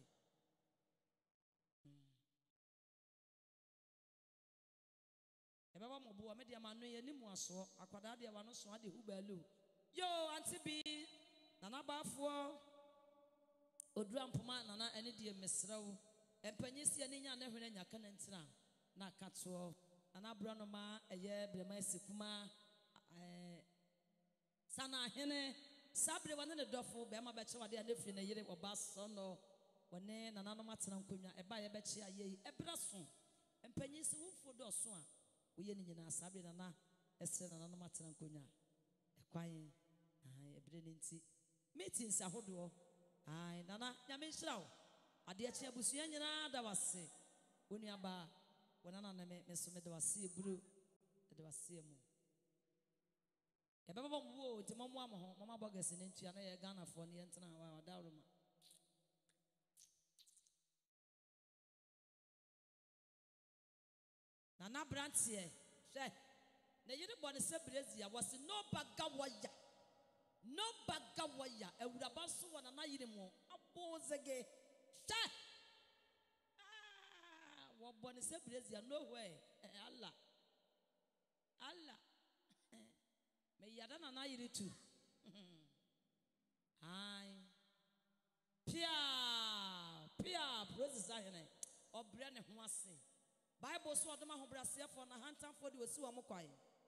Ebaba mo bo me de ma no ye ni mu aso akwada de wa no so ade hu balu yo anti bi nana bafo odura mpoma nana ene de mesrew empanyisi ani nya na hwene nya kana ntina na kato nana bra no ma eye brema sikuma eh sana hene sabre wa ne dofo be ma be che wade ade firi na yire oba so no one nananom atena nkonwa eba ye bechi aye ebra so empanyi se wufo do so a woye ni nyina asabe nana esre nananom atena nkonwa ekwan ai ebre ne nti meetings ahodo ai nana nyame nhira wo ade achi abusua nyina da wase woni aba wonana na me me so me da wase eburu da wase mu yababa mo nti mo mo am ho mama bogus ne ntua na ye Ghana fo ne yentena wa odawroma na na brantie hwe na yiri bone se brezia was no baga waya no baga waya ewuraba so wona na yiri mo abozege hwe ah wo bone se brezia no where Allah Allah me yada na na yiri tu ai pia pia praises ahene obre ne ho ase Bible so odoma ho brase for na hantan for de osi wo mkwai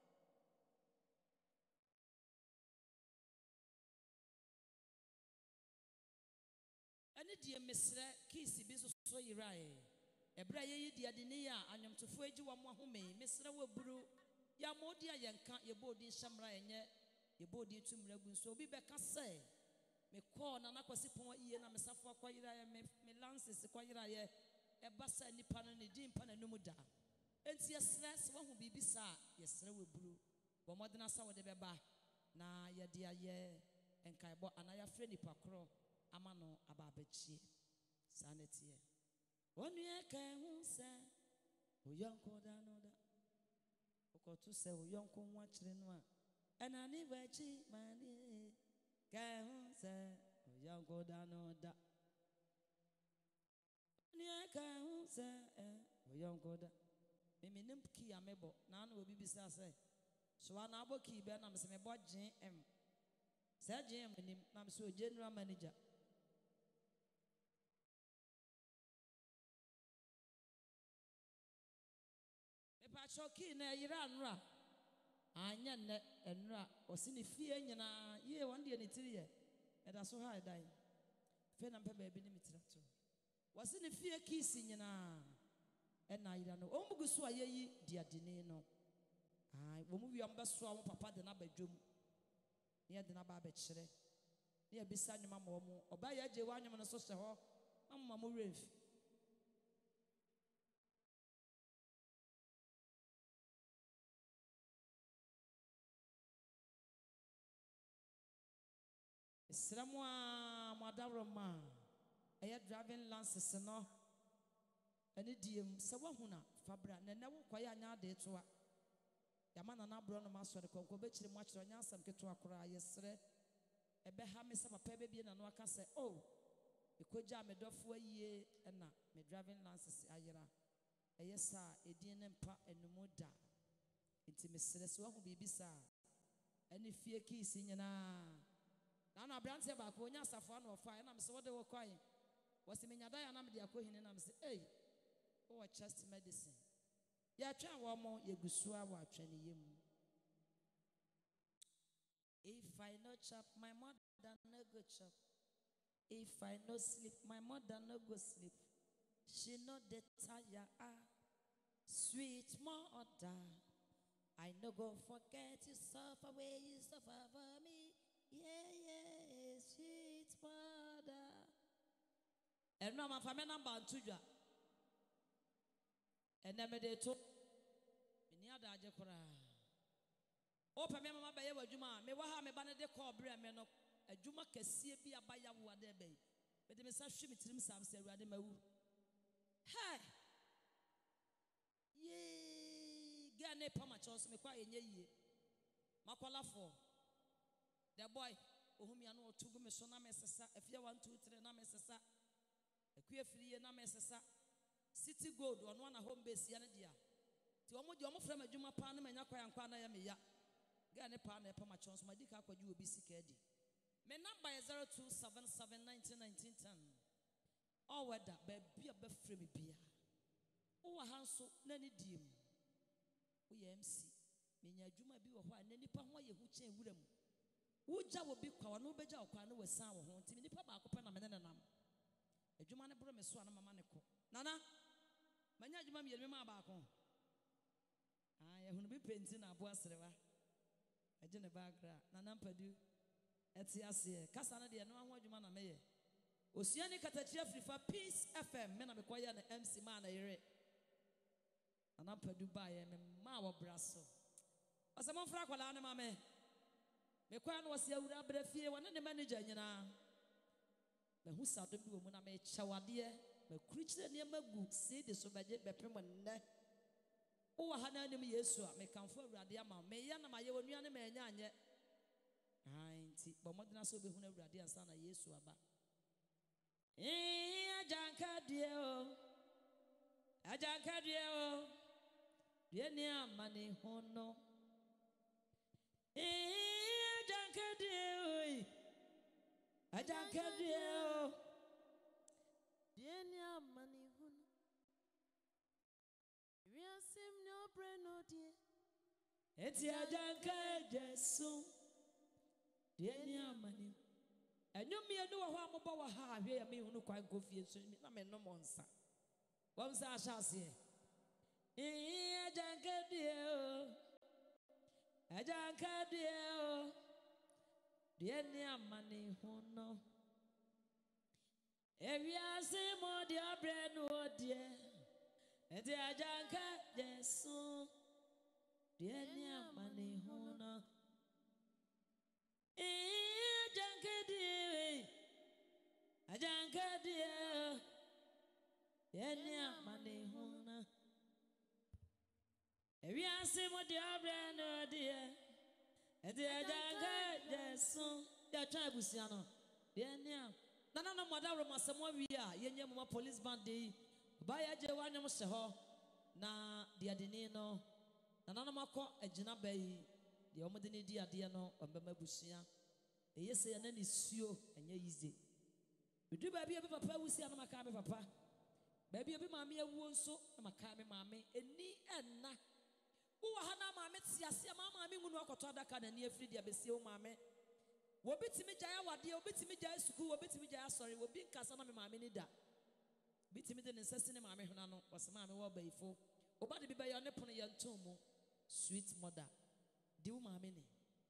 ani die mesre kisi bi so so yirae ebra ye yi die de ne ya anyomtofo agi wo mo ahome mesre wo buru ya modi ayenka ye bodi shamra enye ye bodi tumra gu so obi beka se me call na nakwasi pon iye na mesafo akwayira ye me me lances kwayira ye eba sa nipa no ne din pa na numu da enti yesress wo hu bibi sa yesre we buru wo modena sa wo de beba na ye de aye enkaebo anaya fre nipa kro ama no aba abachie sanetie wonu ye kan hu se oyonko da no da okotu se oyonko nwa kire no a enani bachi mani kan hu se oyonko da no da Nia kan hu se eh oyonko da mimi nim ki ya mebo na na obi bisa se so ana aboki be na mse mebo G M se G M nim na mse general manager me pa choki na yira nra anya ne enra osini fie nyina ye wonde ne tiriye eda so ha edai fe na mpe ba bi ni mitirato wasini fie kisi nyina ena yira no omugu so ayeyi diadini no ai wo mu wiam beso awo papa de na badwom ne de na ba ba kire ne bisa nyuma mo mo oba ya je wa nyum no so hye ho amma mo ref Sramwa madawroma eya driving license no ene diem se wahuna fabra na na wo kwaya anya de toa yama na na bro no masore konko be kire mo akire nya asam keto akora yesre ebe ha me se papa be bie na no aka se oh ekoja me dofo ayie na me driving license ayera eyesa edin ne mpa enumu da enti mesre se wahu bibi sa ene fie kisi nyina na na brante ba ko nya asafo na ofa na me se wode wo kwai wasi menyada ya na me de akohine na me se eh o chest medicine ya twa wo mo yegusua wa atwane yem if I no chop my mother no go chop if I no sleep my mother no go sleep she no dey tire ah sweet mother I no go forget you suffer where you suffer for me yeah yeah sweet mother eno ma fa me number ntudwa eneme de to meni ada age kora o pa me mama ba ye wadwuma me wa ha me ba ne de call bre me no adwuma kasie bi abaya wo ade be me de me sa hwe me tirim sam se awurade mawu hey ye ga ne pa ma chos me kwa enye yie makola fo the boy ohumia no otugu me so na me sesa afia one two three na me sesa akua firiye na me sesa City Gold ono na home base ya ne dia ti omo di omo fra madwuma pa na manya kwa yankwa na ya me ya ga ne pa na e pa ma chons ma di ka akwadwu obi sika di me number is zero two seven seven one nine one nine one zero all weather ba bia ba fra me bia o wa hanso na ne diem o ye M C menya adwuma bi wo ho a na nipa ho ye hu chen wuram wo ja wo bi kwa no beja okwa na wasan wo ho nti nipa ba ko pa na me ne nam adwuma ne bro me so ana mama ne ko nana manya adwuma me yeme ma ba ko ah ye hunu bi penti na abo asrewa agye ne bagra nana mpadu eti ase kasa na de no ho adwuma na meye osua ne katachi afrifa Peace F M me na me koya na M C ma na yere nana mpadu ba ye me ma wo braso asama fra kwala ne ma me me kwa no wase awura brafie wona ne manager nyina me hu sado bi wo mu na me kyawade me kurichire ne magu se de so beje bepem nne wo wa hana anim Yesu a me kanfo awurade ama me ya na maye wonua ne ma nya anye anti bo modena so be hu na awurade ansa na Yesu aba eh ajanka die o ajanka die o die ni amane hono eh ajanka die o ajanka die o die ni amane hono we asim no breno die eti ajanka Jesu die ni amane enyum ye no ho amoba wa ha ahwe ya me hunu kwan kofie so na me no monsa wam sa ahase eh ajanka die o ajanka die o die ni amane hono ewi asimo de abreno die eti ajanka Jesu die ni amane hono eh ajanka die ajanka die die ni amane hono ewi asimo de abreno die eti ajanka Jesu ya twa abusia no die ni am nana no modawro masemo wi a yenye mo police band dey ba ya je wa nyom se ho na de adeni no nana no makọ agina bayi de omode ne di ade no ombema busia eyese ya na ne suo enye yize bidu ba bia be papa wusia na maka me papa ba bia be maame awuo nso na maka me maame eni enna wo wa hana maame tiase ma maame ngunu akoto adaka na ni afiri de abesie wo maame wo bitimi gya wade wo bitimi gya suku wo bitimi gya sorry wo bi nkasa na me maame ni da bitimi de nsase ne maame hona no wo se maame wo bayifo wo ba de bi ba yo ne pono ye ntomo sweet mother di wo maame ni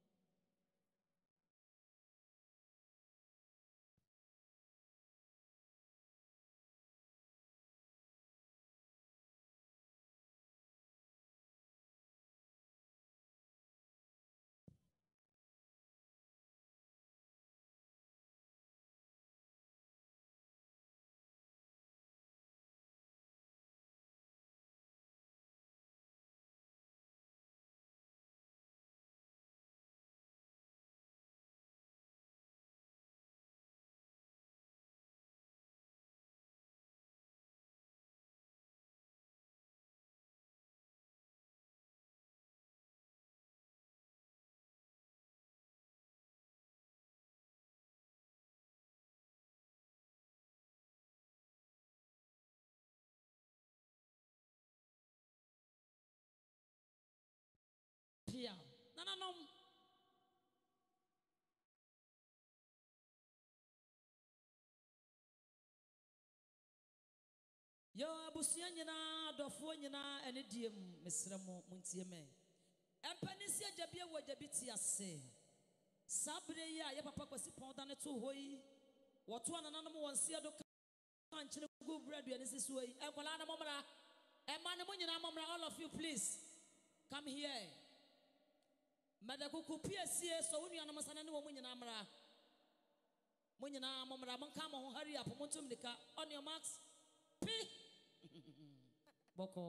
pia nananom yo abusia nyina dofo nyina ene diem mesremo muntie me empanisi agabie wo agabiti ase sabre ya ye papa kwasi ponda ne to hoyi woto nananom wonse do kanchine go bread ya ne siso yi enkwala na momra emma ne nyina momra all of you please come here madakuku piesie so wonu anam sana ne wo nyina amra mo nyina momra mon ka mo hurry up mo tum dika on your marks pi boko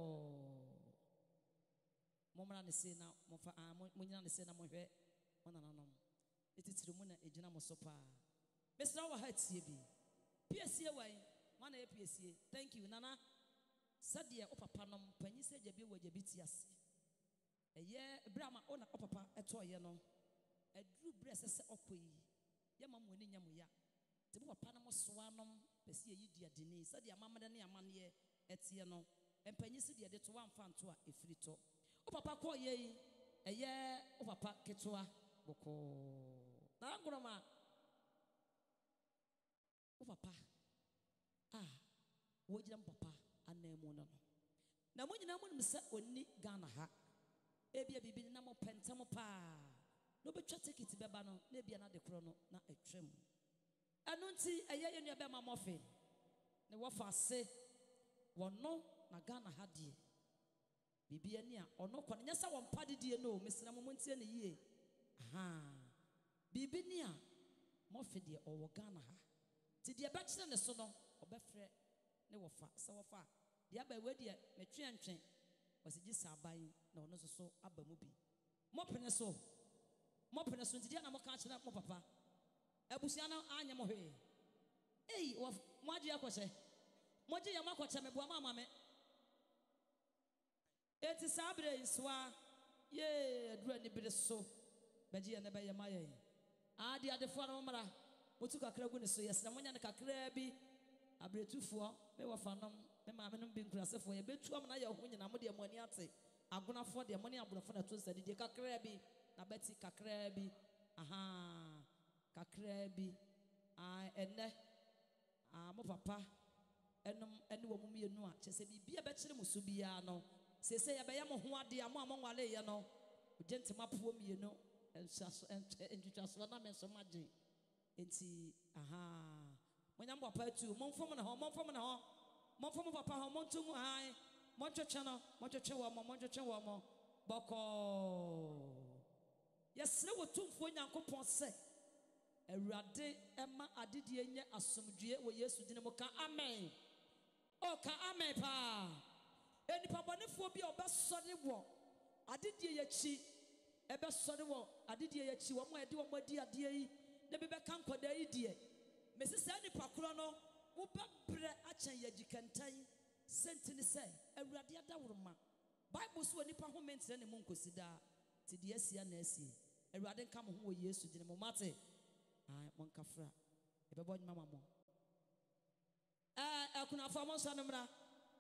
momra ne se na mo fa mo nyina ne se na mo hwe ona nanom etitiri mu na ejina mo so pa mesra wa ha tie bi piesie wan mana e piesie thank you nana sade o papa nom panyi se jabi wo jabi ti ase eye brama ona o papa etoye no aduru brese se okoyi ye ma mo ani nya mo ya te mo papa no mo soa nom pese yi di adeni sade amamade ne amane etie no empanyi se de de to wan fa nto a efiri to o papa ko ye yi eye o papa ketoa boko na ngoroma o papa wogyina papa anamu no no na mo nyina mo nim sɛ onni Ghana ha ebia bibi na mo pentam pa no betwa ticket beba no na ebia na de kro no na atwam ɛno nti ɛyɛ yɛ nua bɛma mo fe ne wɔfa ase wɔno na Ghana ha die bibi ani a ɔno kɔ nyɛ sɛ wɔn pade die no mesra mo montie ne yie aha bibi ni a mo fe die ɔwɔ Ghana ha ti die bɛkyerɛ ne so no ɔbɛfrɛ ne wɔfa sɛ wɔfa die aba we die metwentwe wɔsigi saban na ɔno so so aba mu bi mo pene so mo pene so nti die na mo ka kyerɛ mo papa abusua na anya mo hwe ei wo mo agye akɔhyɛ mo gye yam akɔkyɛ me boa mama me eti sabre iswa ye adura ni bere so bɛgye yɛ ne bɛyɛ ma yɛ ade adefo no mra motu kakra gu ne so yɛsna mo nya ne kakra bi abretufoɔ me wɔfanom me maame no bi nkurasefo yɛ betuam na yɛ ho nyina mo de mo ani ate agonafoɔ de mo ne agonafo na to nsade de kakra bi na bɛti kakra bi aha kakra bi a ene a mo papa enom ene wo mu mienu a kyese bibia bɛkyere mo so bia no sese ya bɛyɛ mo ho ade a mo a mo nwale yɛ no ogentema po mienu ensaso entwitwaso na me so magye enti aha monya mo papa tu mo mfom na ho mo mfom na ho mo mfom papa ho mo ntu han mo twetwe no mo twetwe wo mo mo twetwe wo mo bɔkɔ yɛsrɛ wo tumfo nyankopɔn sɛ awurade ɛma adedie nye asomdue wɔ Yesu din mu ka amen o ka amen pa enipa bɔnefoɔ bi a ɔbɛsɔre wɔ adedie yɛkyi ɛbɛsɔre wɔ adedie yɛkyi wɔn a yɛde wɔn adi adeɛ yi na bi bɛka nkɔda yi deɛ mesi sɛ nipa korɔ no wobɛbrɛ akyɛn yɛ gyikantan sentini sɛ awurade adaworoma Bible so nipa ho mentre ne mu nkosi daa ti deɛ asia na asie awurade nka mo ho wɔ Yesu din mu mate ai mon kafra ɛbɛbɔ nyama mo eh akunafo mo nso nomra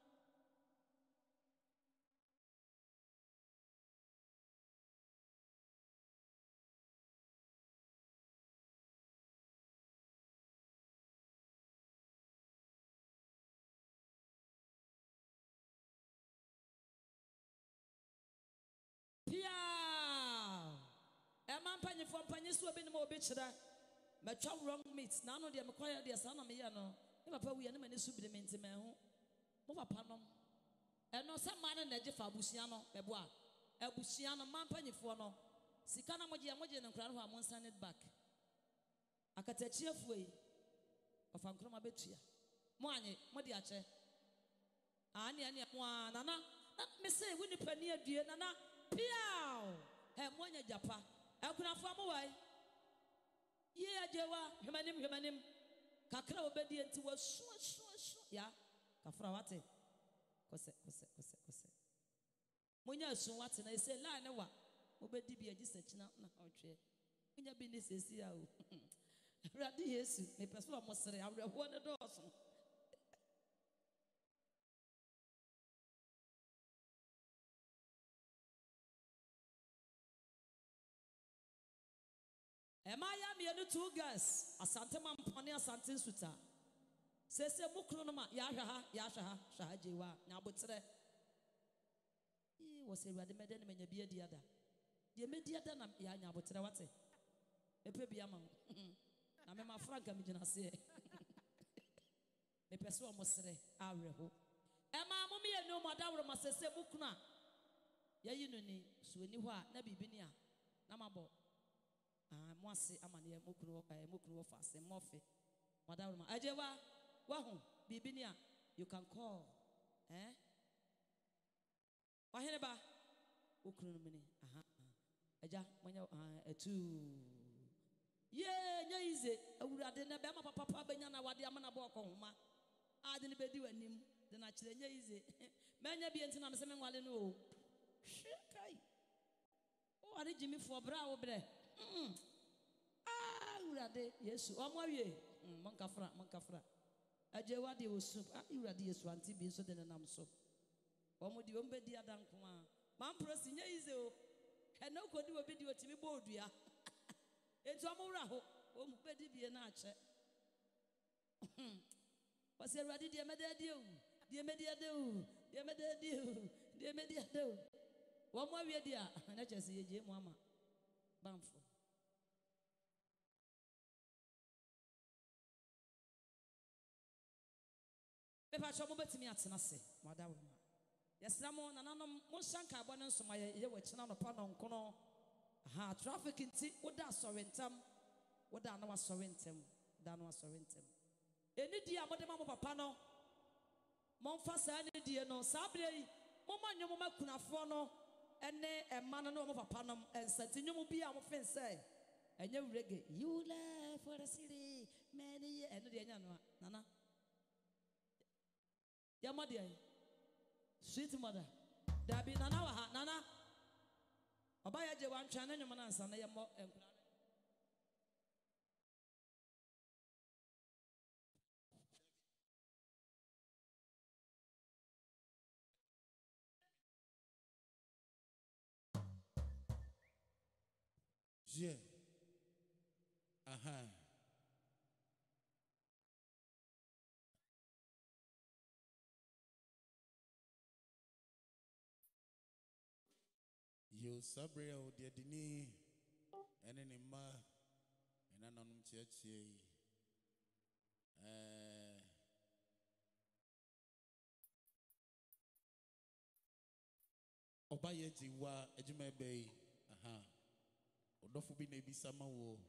Emma Penny from Penny Swabin mo bitchra. My child wrong meats, none of them acquired their son of me. No, never we any many supplement in my home. Move upon them. And no some man and Edge Fabusiano, a bois, a Busiano, man penny for no. Sikana Moji Moji and Crown, I won't send it back. I can take cheerful way of Ancroma Betria. Moani, Modiache. Annie, Annie, Nana, let me say, Winnie Penny, dear Nana, Piao, and Monia Japa. I could have found away. Yeah, Jewa, humanim, humanim. Kakra obedient to was so, so, so. Yeah, Kafrawate. Cose, cose, cose, cose. Munya so what and I say, Lana, what? Obedi be a distance now. Munya business is here. Radi, yes, may pass one more say, I will one a dozen. Am I am two girls? A Santa Mamponi, a Santin Suta. Says a Mukronoma, Yashaha, Yashaha, Shahajiwa, Nabutre. He was a ready maiden when you be a dear. The media done Yanabutre, what's it? A baby among. I'm a frank, I'm going to say. The person must say, I will. Am I mommy and no madame must say Mukna? Ya you know, Swiniwa, Nabi Binia, Namabo. Ah, moi c'est amania mukuru eh mukuru fast mofe madam ajewa wahu bibinia you can call eh wahene ba mukuru mini aha aja monya ah etu ye nya ize awurade na be ma papa papa benya na wade amana bo okohoma ade ne bedi wanim de na kire nya ize menya bi entina me se me nwale no o hwekai o are jimi fo bra wo bre Mm. Ah, urade Yesu. Omwawie. Mm, mankafra, mankafra. Ajewa de osu. Ah, urade Yesu anti bi so de nam so. Omodi ombedi adanko a. Man prosi nya ize o. He no kodi obedi otimi bo odua. Enti omwura ho. Ombedi bi na ache. Was a ready, dear Medadio, dear Mediado, dear Medadio, dear Mediado. One more dear, and I just see Jim Mama. Bamfo. If I show to me at Nasi, Madame. Yes, Ramon, and I'm Moshanka abundance of my year with Channel upon Kono. Ha, traffic in tea, what does Sorrentum? What down was Sorrentum? Down was Sorrentum. Any dear, what the Mamma Papano? Monfasa, any dear no, Sabre, Mama, your Mama Kunafono, and a man no Papanum, and Satin will be our offense, say. And you reggae, you left for the city, many, and the Nana. Your mother, sweet mother, there be Nana, Nana. Abaya Jawan China, your man, and I am more. Yeah. Aha. You sabre o de dini ene ne ma ena nanum chiachie eh Obaye jiwa ejuma bei aha Odofo bi na ebisa ma wo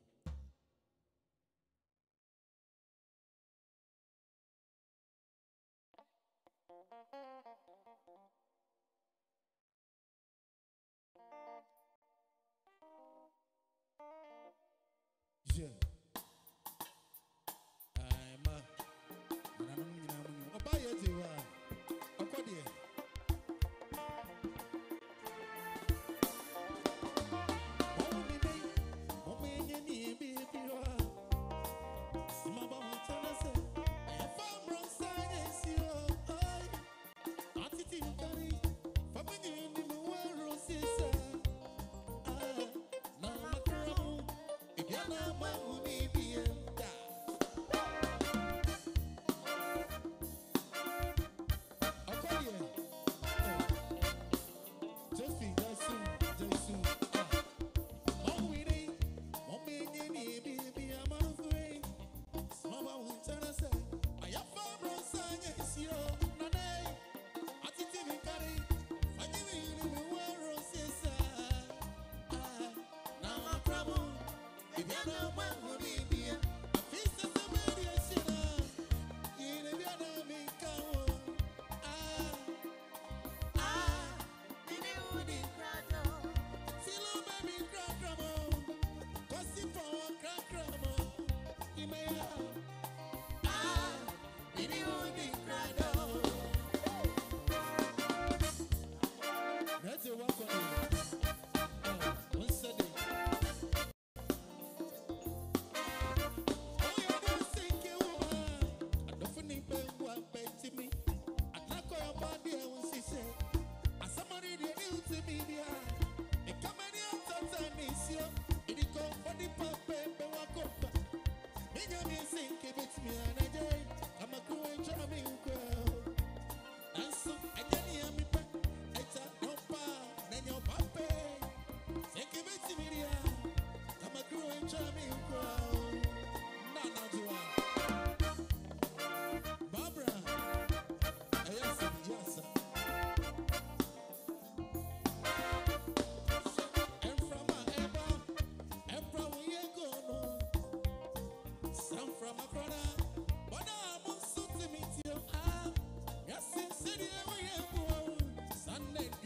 Yeah. I'm a Obaye jiwa Okodie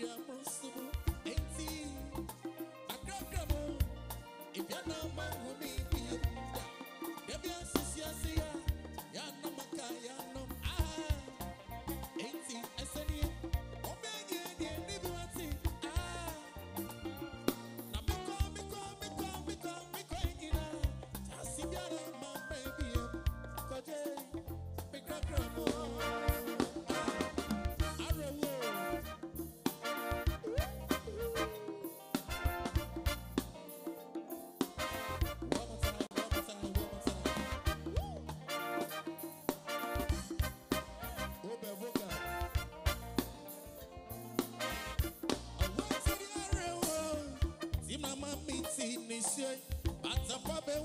If you're no man who be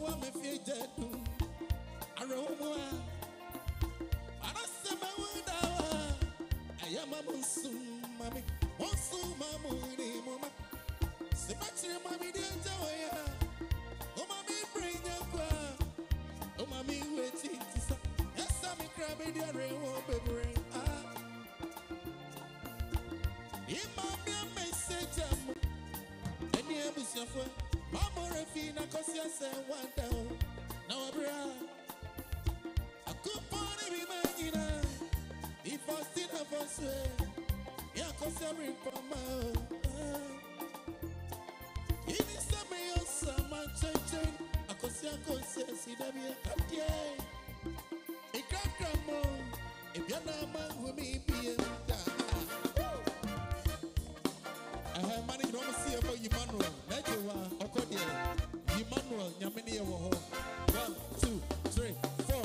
wa me fie jedu. Aromwa. Anasema wadawa. Ayama monsum mami. Monsum mamuni mama. Sebachire mami dia jawaya. O mami bring yakwa. O mami waiting tisa. Yes I'm crabby dia rewo baby. Ah. Imami a message am. Eni abusiafo. Mama refina kosi ase wanda. Now abra. Akuponi bi magina. If I still have a sway. Yeah, cause I'm in for my If it's a me on some chain, I could see a conscience, see that me a day. It can't come on. If you're not man with me, be a I have money, don't see about Emmanuel. Najwa, Okodia, Emmanuel, Yamini, one, two, three, four.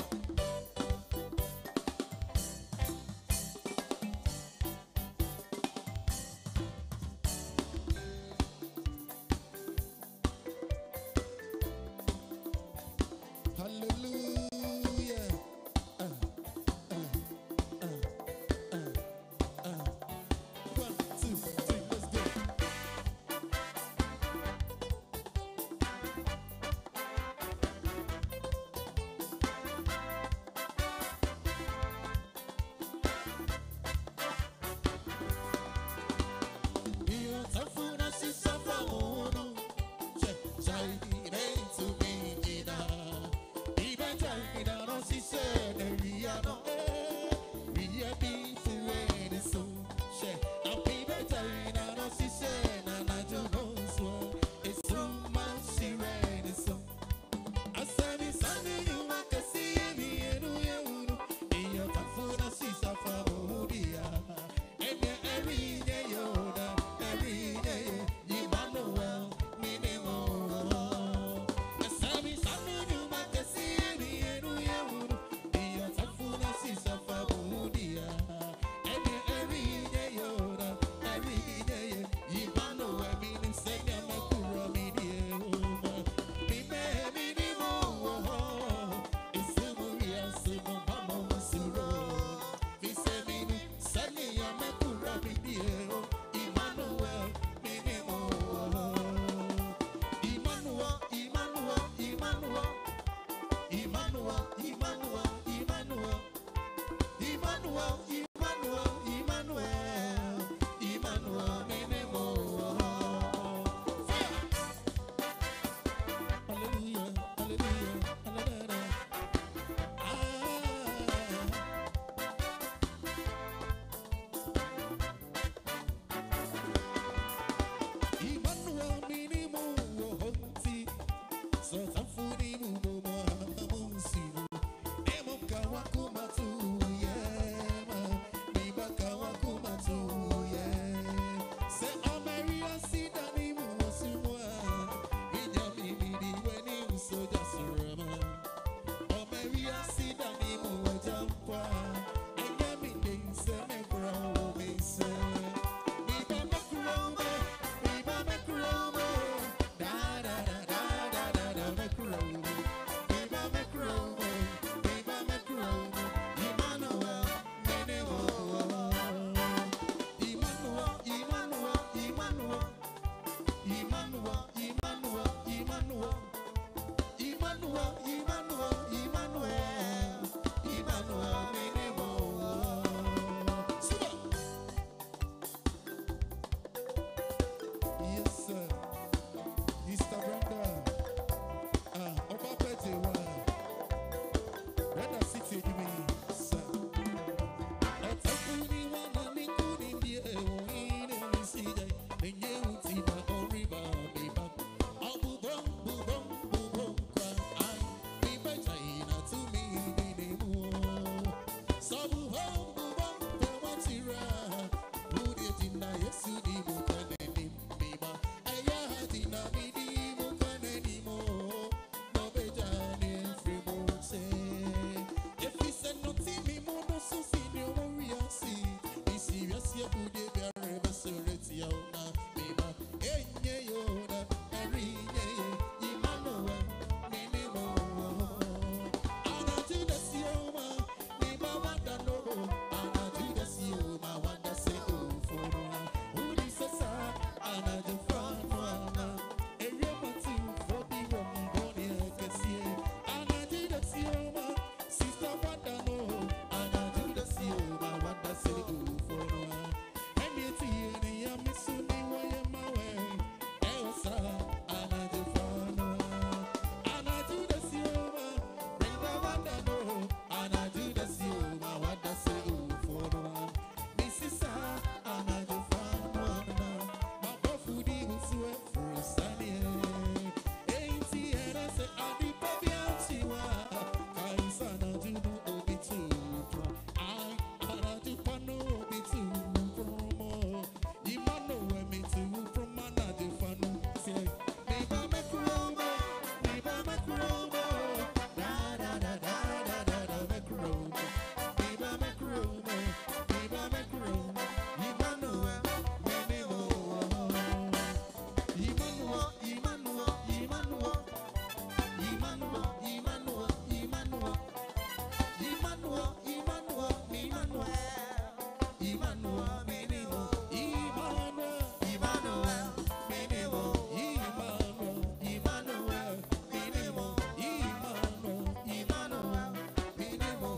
Emmanuel, Emmanuel, Emmanuel, Emmanuel, Emmanuel, Emmanuel, Emmanuel, Emmanuel, Emmanuel, Emmanuel, Emmanuel, Emmanuel, Emmanuel, Emmanuel, Emmanuel, Emmanuel, Emmanuel,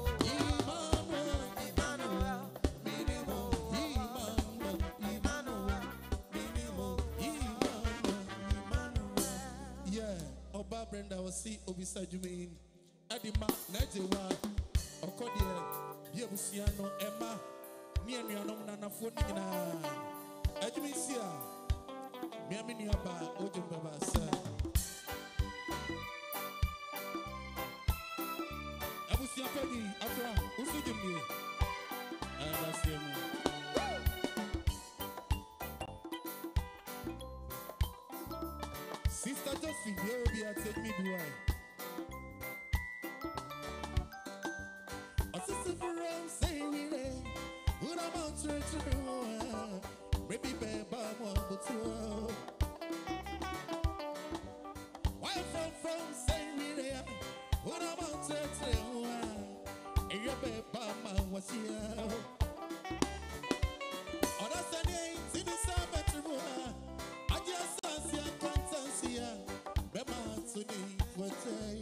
yeah, Oba Brenda was see Obisa Jumin. Adima Najewa Okodia Yabusiano Emma Miano Nana Fonina Ajimisia Miamini Aba Ojumba Sir Abusia Penny Afra Usujumi and that's him. Sister Josephine, you will be at take me be right. A sister for us, say we there. What about church? Maybe Baba one two. Why from from say we there? What about church? And your Baba was here. On a Sunday, see the Sabbath. I just see a constantia. Bema to me for day.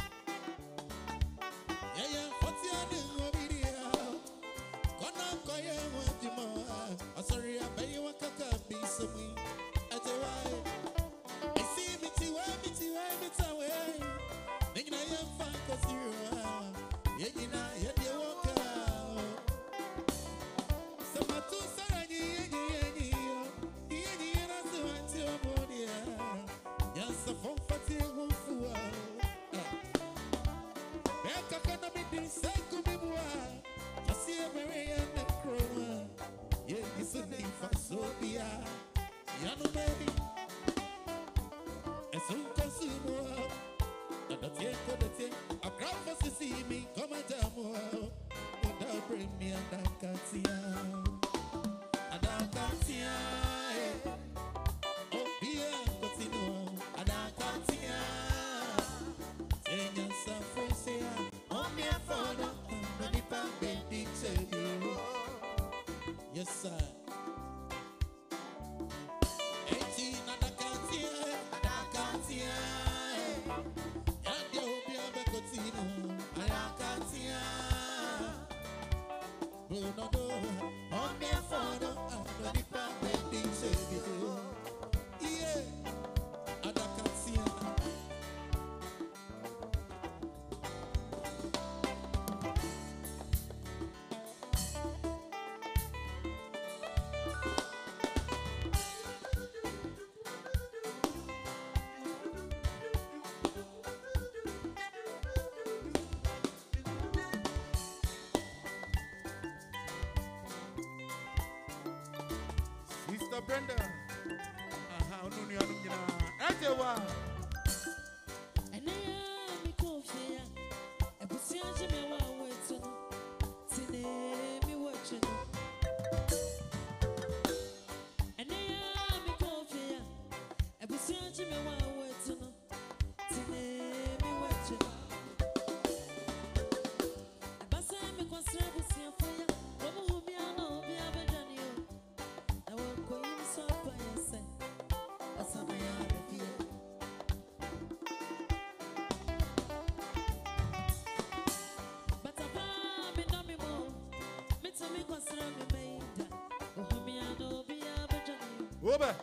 Yeah, yeah, what's your name over here? Gonna go here with you more. I'm sorry, I bet you a caca be some me. I tell why. I see me to where me to where me to where. Thinking I am fine cause you are. Yeah, you know, yeah, you walk out. Some are too sorry, yeah, yeah, yeah. Yeah, yeah, that's the one to your body. Yes, a phone for the wolf. Eka kana bidi seku bibwa. Kasi emewe ya nekrowa. Ye isuni fasobia. Yanu mebi. Esun konsumo. Adatie kodete. Akrafo sisi mi koma jamu. Oda bring me adakatia. Adakatia. Obia kotino. Adakatia. Enya safosia. Omni afono. Nanipa bedi chebi. Yes sir. Eti nadakatia. Adakatia. Yadia obia bekotino. Adakatia. Bruno do. Omni afono. Nanipa bedi chebi. Yeah. Adakatia. Sister Brenda. Aha, onuni onuni na. Ejewa. Oba.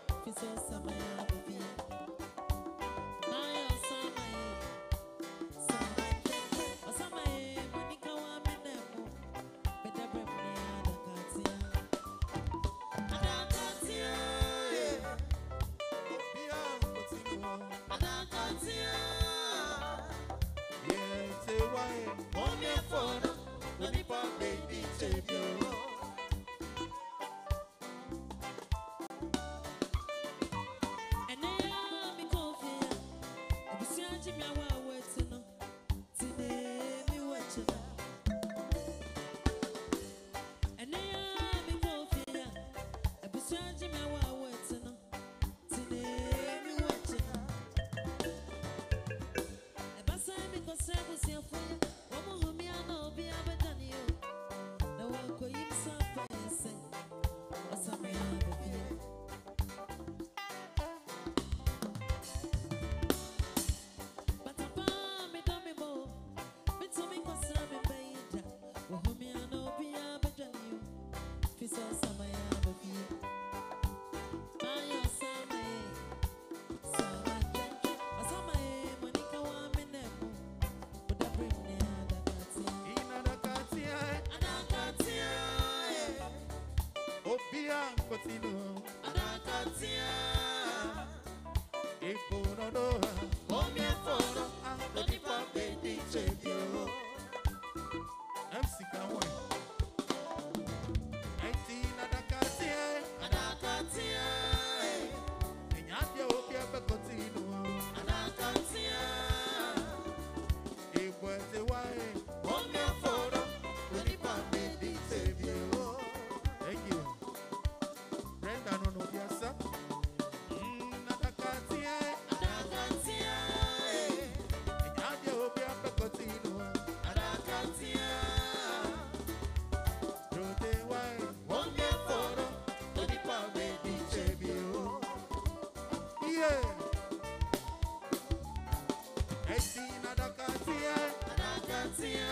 Eighteen adakatia, adakatia.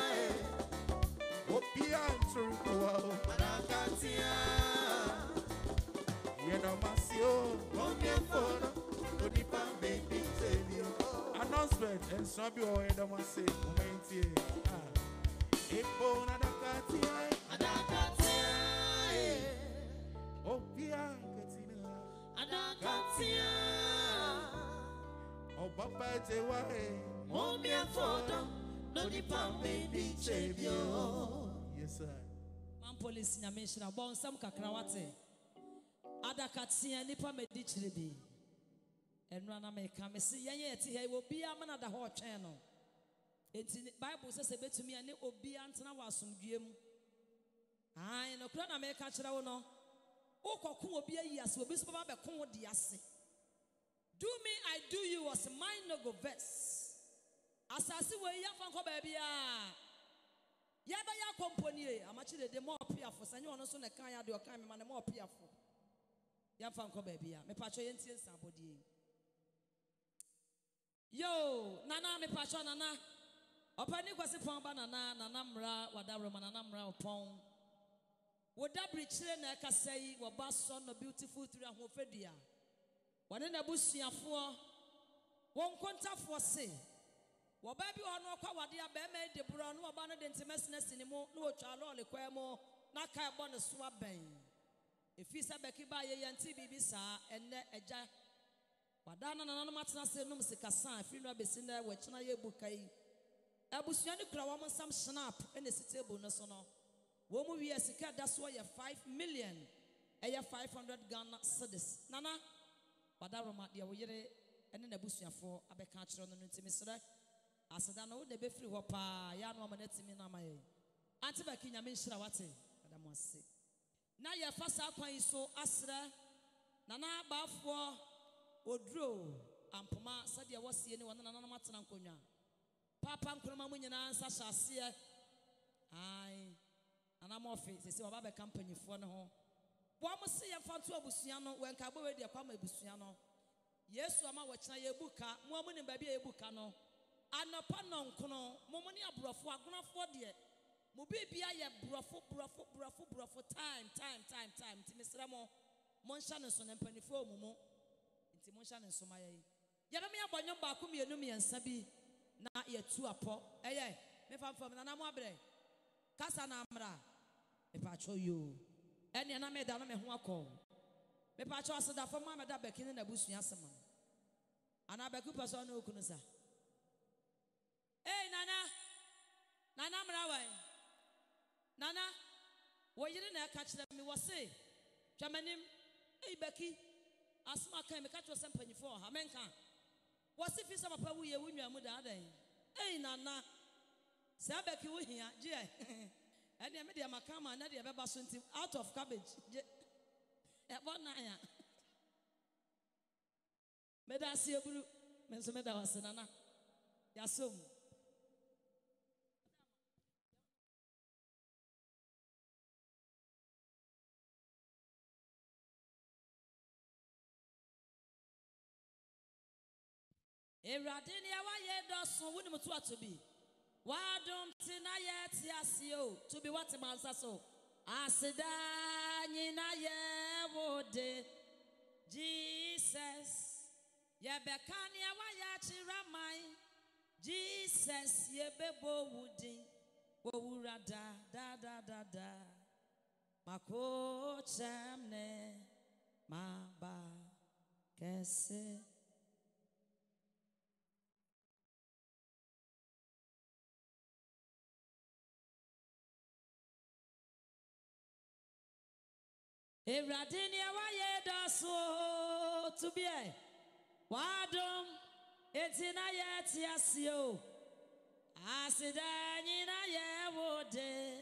Opia turkuwa, adakatia. Yenamasio, omia fono, odipa baby telio. Announcement and Sabi or Edamase, Momenti. Ah, Epo adakatia, adakatia. Opia katina, adakatia. Oh, Papa Jewae, omia fono, odipa baby telio. Yes, sir. Man police nyameshira bon sam kakrawate. Adakatia nipa medichire bi. Enra na me ka me se yenye eti he obi amana da ho twen no. Enti Bible says e betumi ane obi antena wasomdwem. Ai no kura na me ka kire wo no. Ukokun obi ayi ase obi so ba be kon wo di ase. Do me I do you was mine no go verse. Asase we ya fa nko ba bia. Ya ba ya company e amachire de mo piafo sanye ono so na kan ya de o kan me ma ne mo piafo. Ya fa nko ba bia me pacho ye ntie nsabodie. Yo, nana me pacho nana. Opani kwase pon ba nana nana mra wadawro ma nana mra opon. Wodabri chire na kasai wo ba so no beautiful three ahofedua. Wane na busuafo won kontafo se. Wo ba bi ono kwa wade abema de bro no ba no de ntemesness ni mu no otwa lole kwa mu na kai bo ne so aben. Efisa beki ba ye yanti bibi sa enne eja wadana nana no matena se no msikasa afiri no abesi na we chena ye bukai abusua ni kura wo nsam snap ene si table no so no wo mu wi asika da so ye five million eye five hundred Ghana cedis nana wadaro ma de wo yere ene na busuafo abeka akere no ntimi sere aseda no de be firi ho pa ya no ma natimi na maye anti baki nyame nhira wate adamu ase na ye fasa kwan so asra nana bafo odro ampoma sade wosie ni wona nana matena nkonwa papa nkroma mu nyina ansa hyase ai ana mo office se baba be company fo ne ho bo mo se ye fanto abusua no wenka bo we de kwa ma abusua no yesu ama wo kina ye buka mo amu ni ba bia ye buka no anopa no nkono mo mo ni abrofo agonafo de mo bibia ye brofo brofo brofo brofo time time time time ti misra mo mo nsha ne so ne mpanifo mu mo nti mo nsha ne so ma ye ye be me abonyo ba ko mienu miensa bi na ye tu apo eye me fam fam na na mo abre kasa na amra me pa cho yo ene na me da no me ho akọ me pa cho aseda fam ma me da bekini na busua asema ana beku person na okunu sa eh nana nana amra wan nana wo yire na ka kire me wo se twamanim ei beki asma kan me ka cho sempanyifo ha menka wo se fi sama pa wo ye wunwa mu da adan ei nana se beki wo hia je ene me de makama na de be ba so nti out of cabbage je e bona ya me da se eburu me so me da wase nana ya som Erade ni awa ye doso woni mutu atobi wadom tina ye ti asio to be what mansa so aseda nyina ye wode Jesus ye bekani awa ya chiramai Jesus ye bebo wudi wowura da da da da da mako chamne maba kese Evradini awaye daso to be a wadom etina yet yasio asidani na ye wode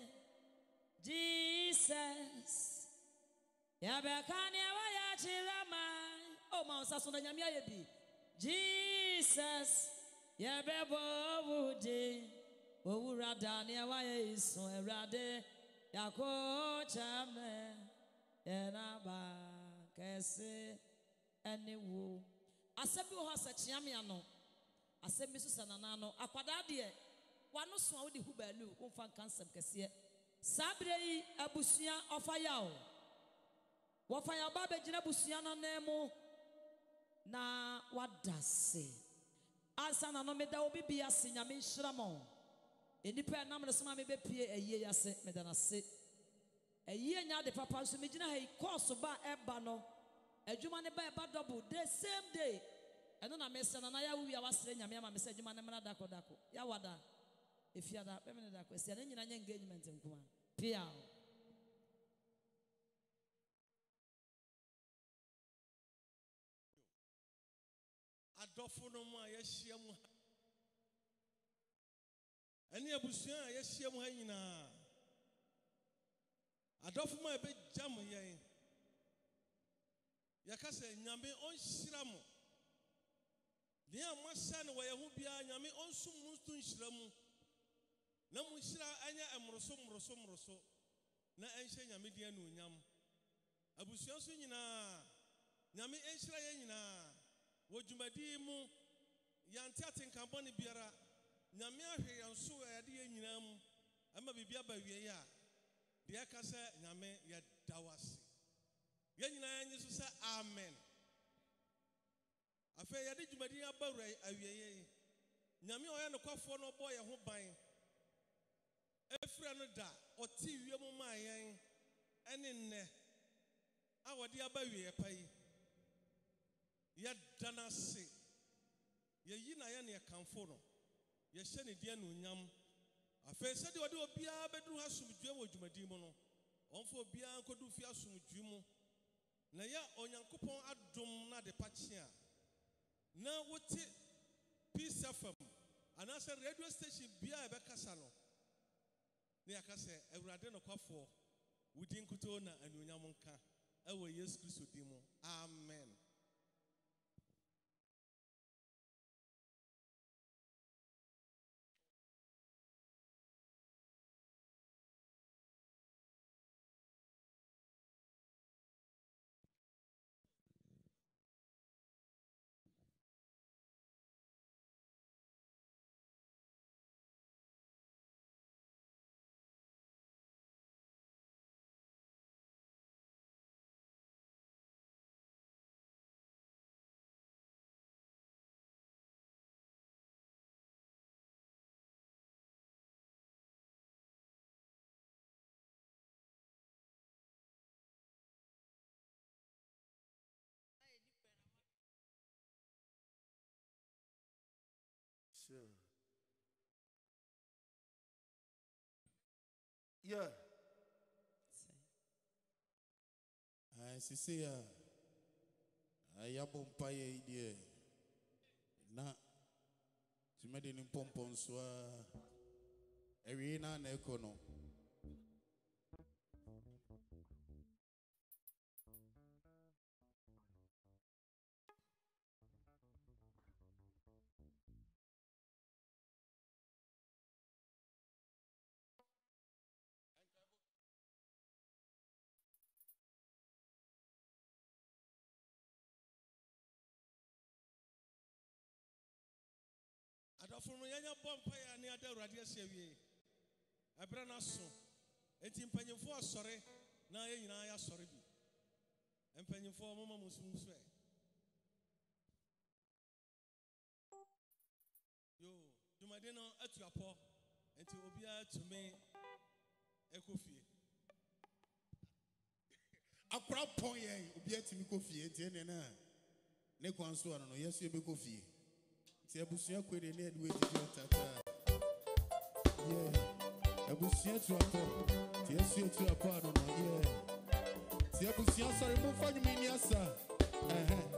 Jesus yabekani awaya chirama oh ma saso na nyame ayebi Jesus yabebo wode owura dani awaye iso erade yako chame Enaba kese eniwo asabi ho asachiame ano asɛm bi so sɛ nana no akwadaa deɛ wano so a wode hu baalu womfa nka nsɛm kɛseɛ saa berɛ yi abusua ɔfa yaw wɔfa yaw ba bɛgyina abusua no nan mu na wada se ansa na no meda wo bibi ase nyame nhyira mo enipa ɛnam no so ma mebɛpie ayie ase meda na se ayie nya de papa so megyina ha yi course ba ɛba no adwuma ne ba ɛba double the same day ɛno na mesɛ na na ya wi a wasere nyame ama mesɛ adwuma ne mra dako dako ya wada efiada bɛmene dako esia ne nyina nya engagement nkoma pia adofo no mu a yɛhyia mu ɛne abusua a yɛhyia mu ha nyinaa adofo mu a ɛbɛgya mo yɛn yɛka sɛ nyame ɔnhyira mo deɛ a moahyɛ no wɔ yɛn ho biara nyame ɔnsom mo nso nhyira mu na mo nhyira anyɛ mmoroso mmoroso mmoroso na ɛnhyɛ nyame deɛ anuonyam abusua nso nyinaa nyame ɛnhyira yɛn nyinaa wɔ dwumadi mu yɛnte atenkampɔne biara nyame ahwɛ yɛn so a yɛde yɛn nyinaa mu ama biribi aba wie a deɛ ɛka sɛ nyame yɛda wo ase yɛn nyinaa nye so sɛ amen afei yɛde dwumadi aba wura awieyɛ yi nyame a ɔyɛ nokwafoɔ no ɔbɔ yɛn ho ban efira no da ɔte wie mu maa yɛn ɛne nnɛ a wɔde aba wie pa yi yɛda no ase yɛyi na yɛ ne yɛkamfo no yɛhyɛ ne deɛ anuonyam afei sɛdeɛ ɔde obiara bɛduru ha asomdwoe wɔ dwumadi mu no ɔmfa obiara nkɔdu fi asomdwoe mu na yɛ onyankopɔn adom na de pakye a na wote Peace F M anaasɛ radio station biara ɛbɛkasa no na yɛaka sɛ awurade nokwafoɔ wodi nkutoo na anuonyam nka ɛwɔ Yesu Kristo din mu amen. Sure. Yeah. I see ya. I am paye idea. Na tumedi ni pompon swa. Erina na ekono. adofo no yɛnya bɔ mpaeɛ ne ada awurade ahyɛ wie ɛberɛ no aso enti mpanyimfoɔ asɔre na yɛn nyinaa yɛasɔre bi mpanyimfoɔ moma mo nso nso ɛ yo dwumade no atu apɔ enti obiara tumi ɛkɔ fie akora pɔn yɛn obiara tumi kɔ fie enti ɛne na ne kwan so ano no yɛso yɛbɛkɔ fie ti abusua kwede ne edwe didi tata yeah abusua tu apo ti asu tu apo ano no yeah ti abusua sorry mo fa nyumi ni asa eh eh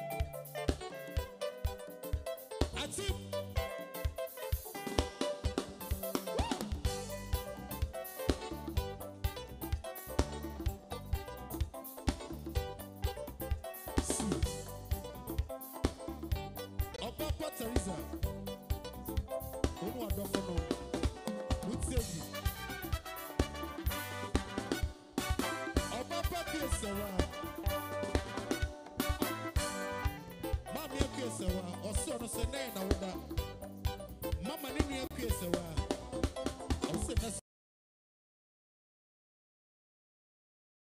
ati Teresa, Omo Adofono, Utseji, Obapa Kesewa, Mami Kesewa, Osono Senena,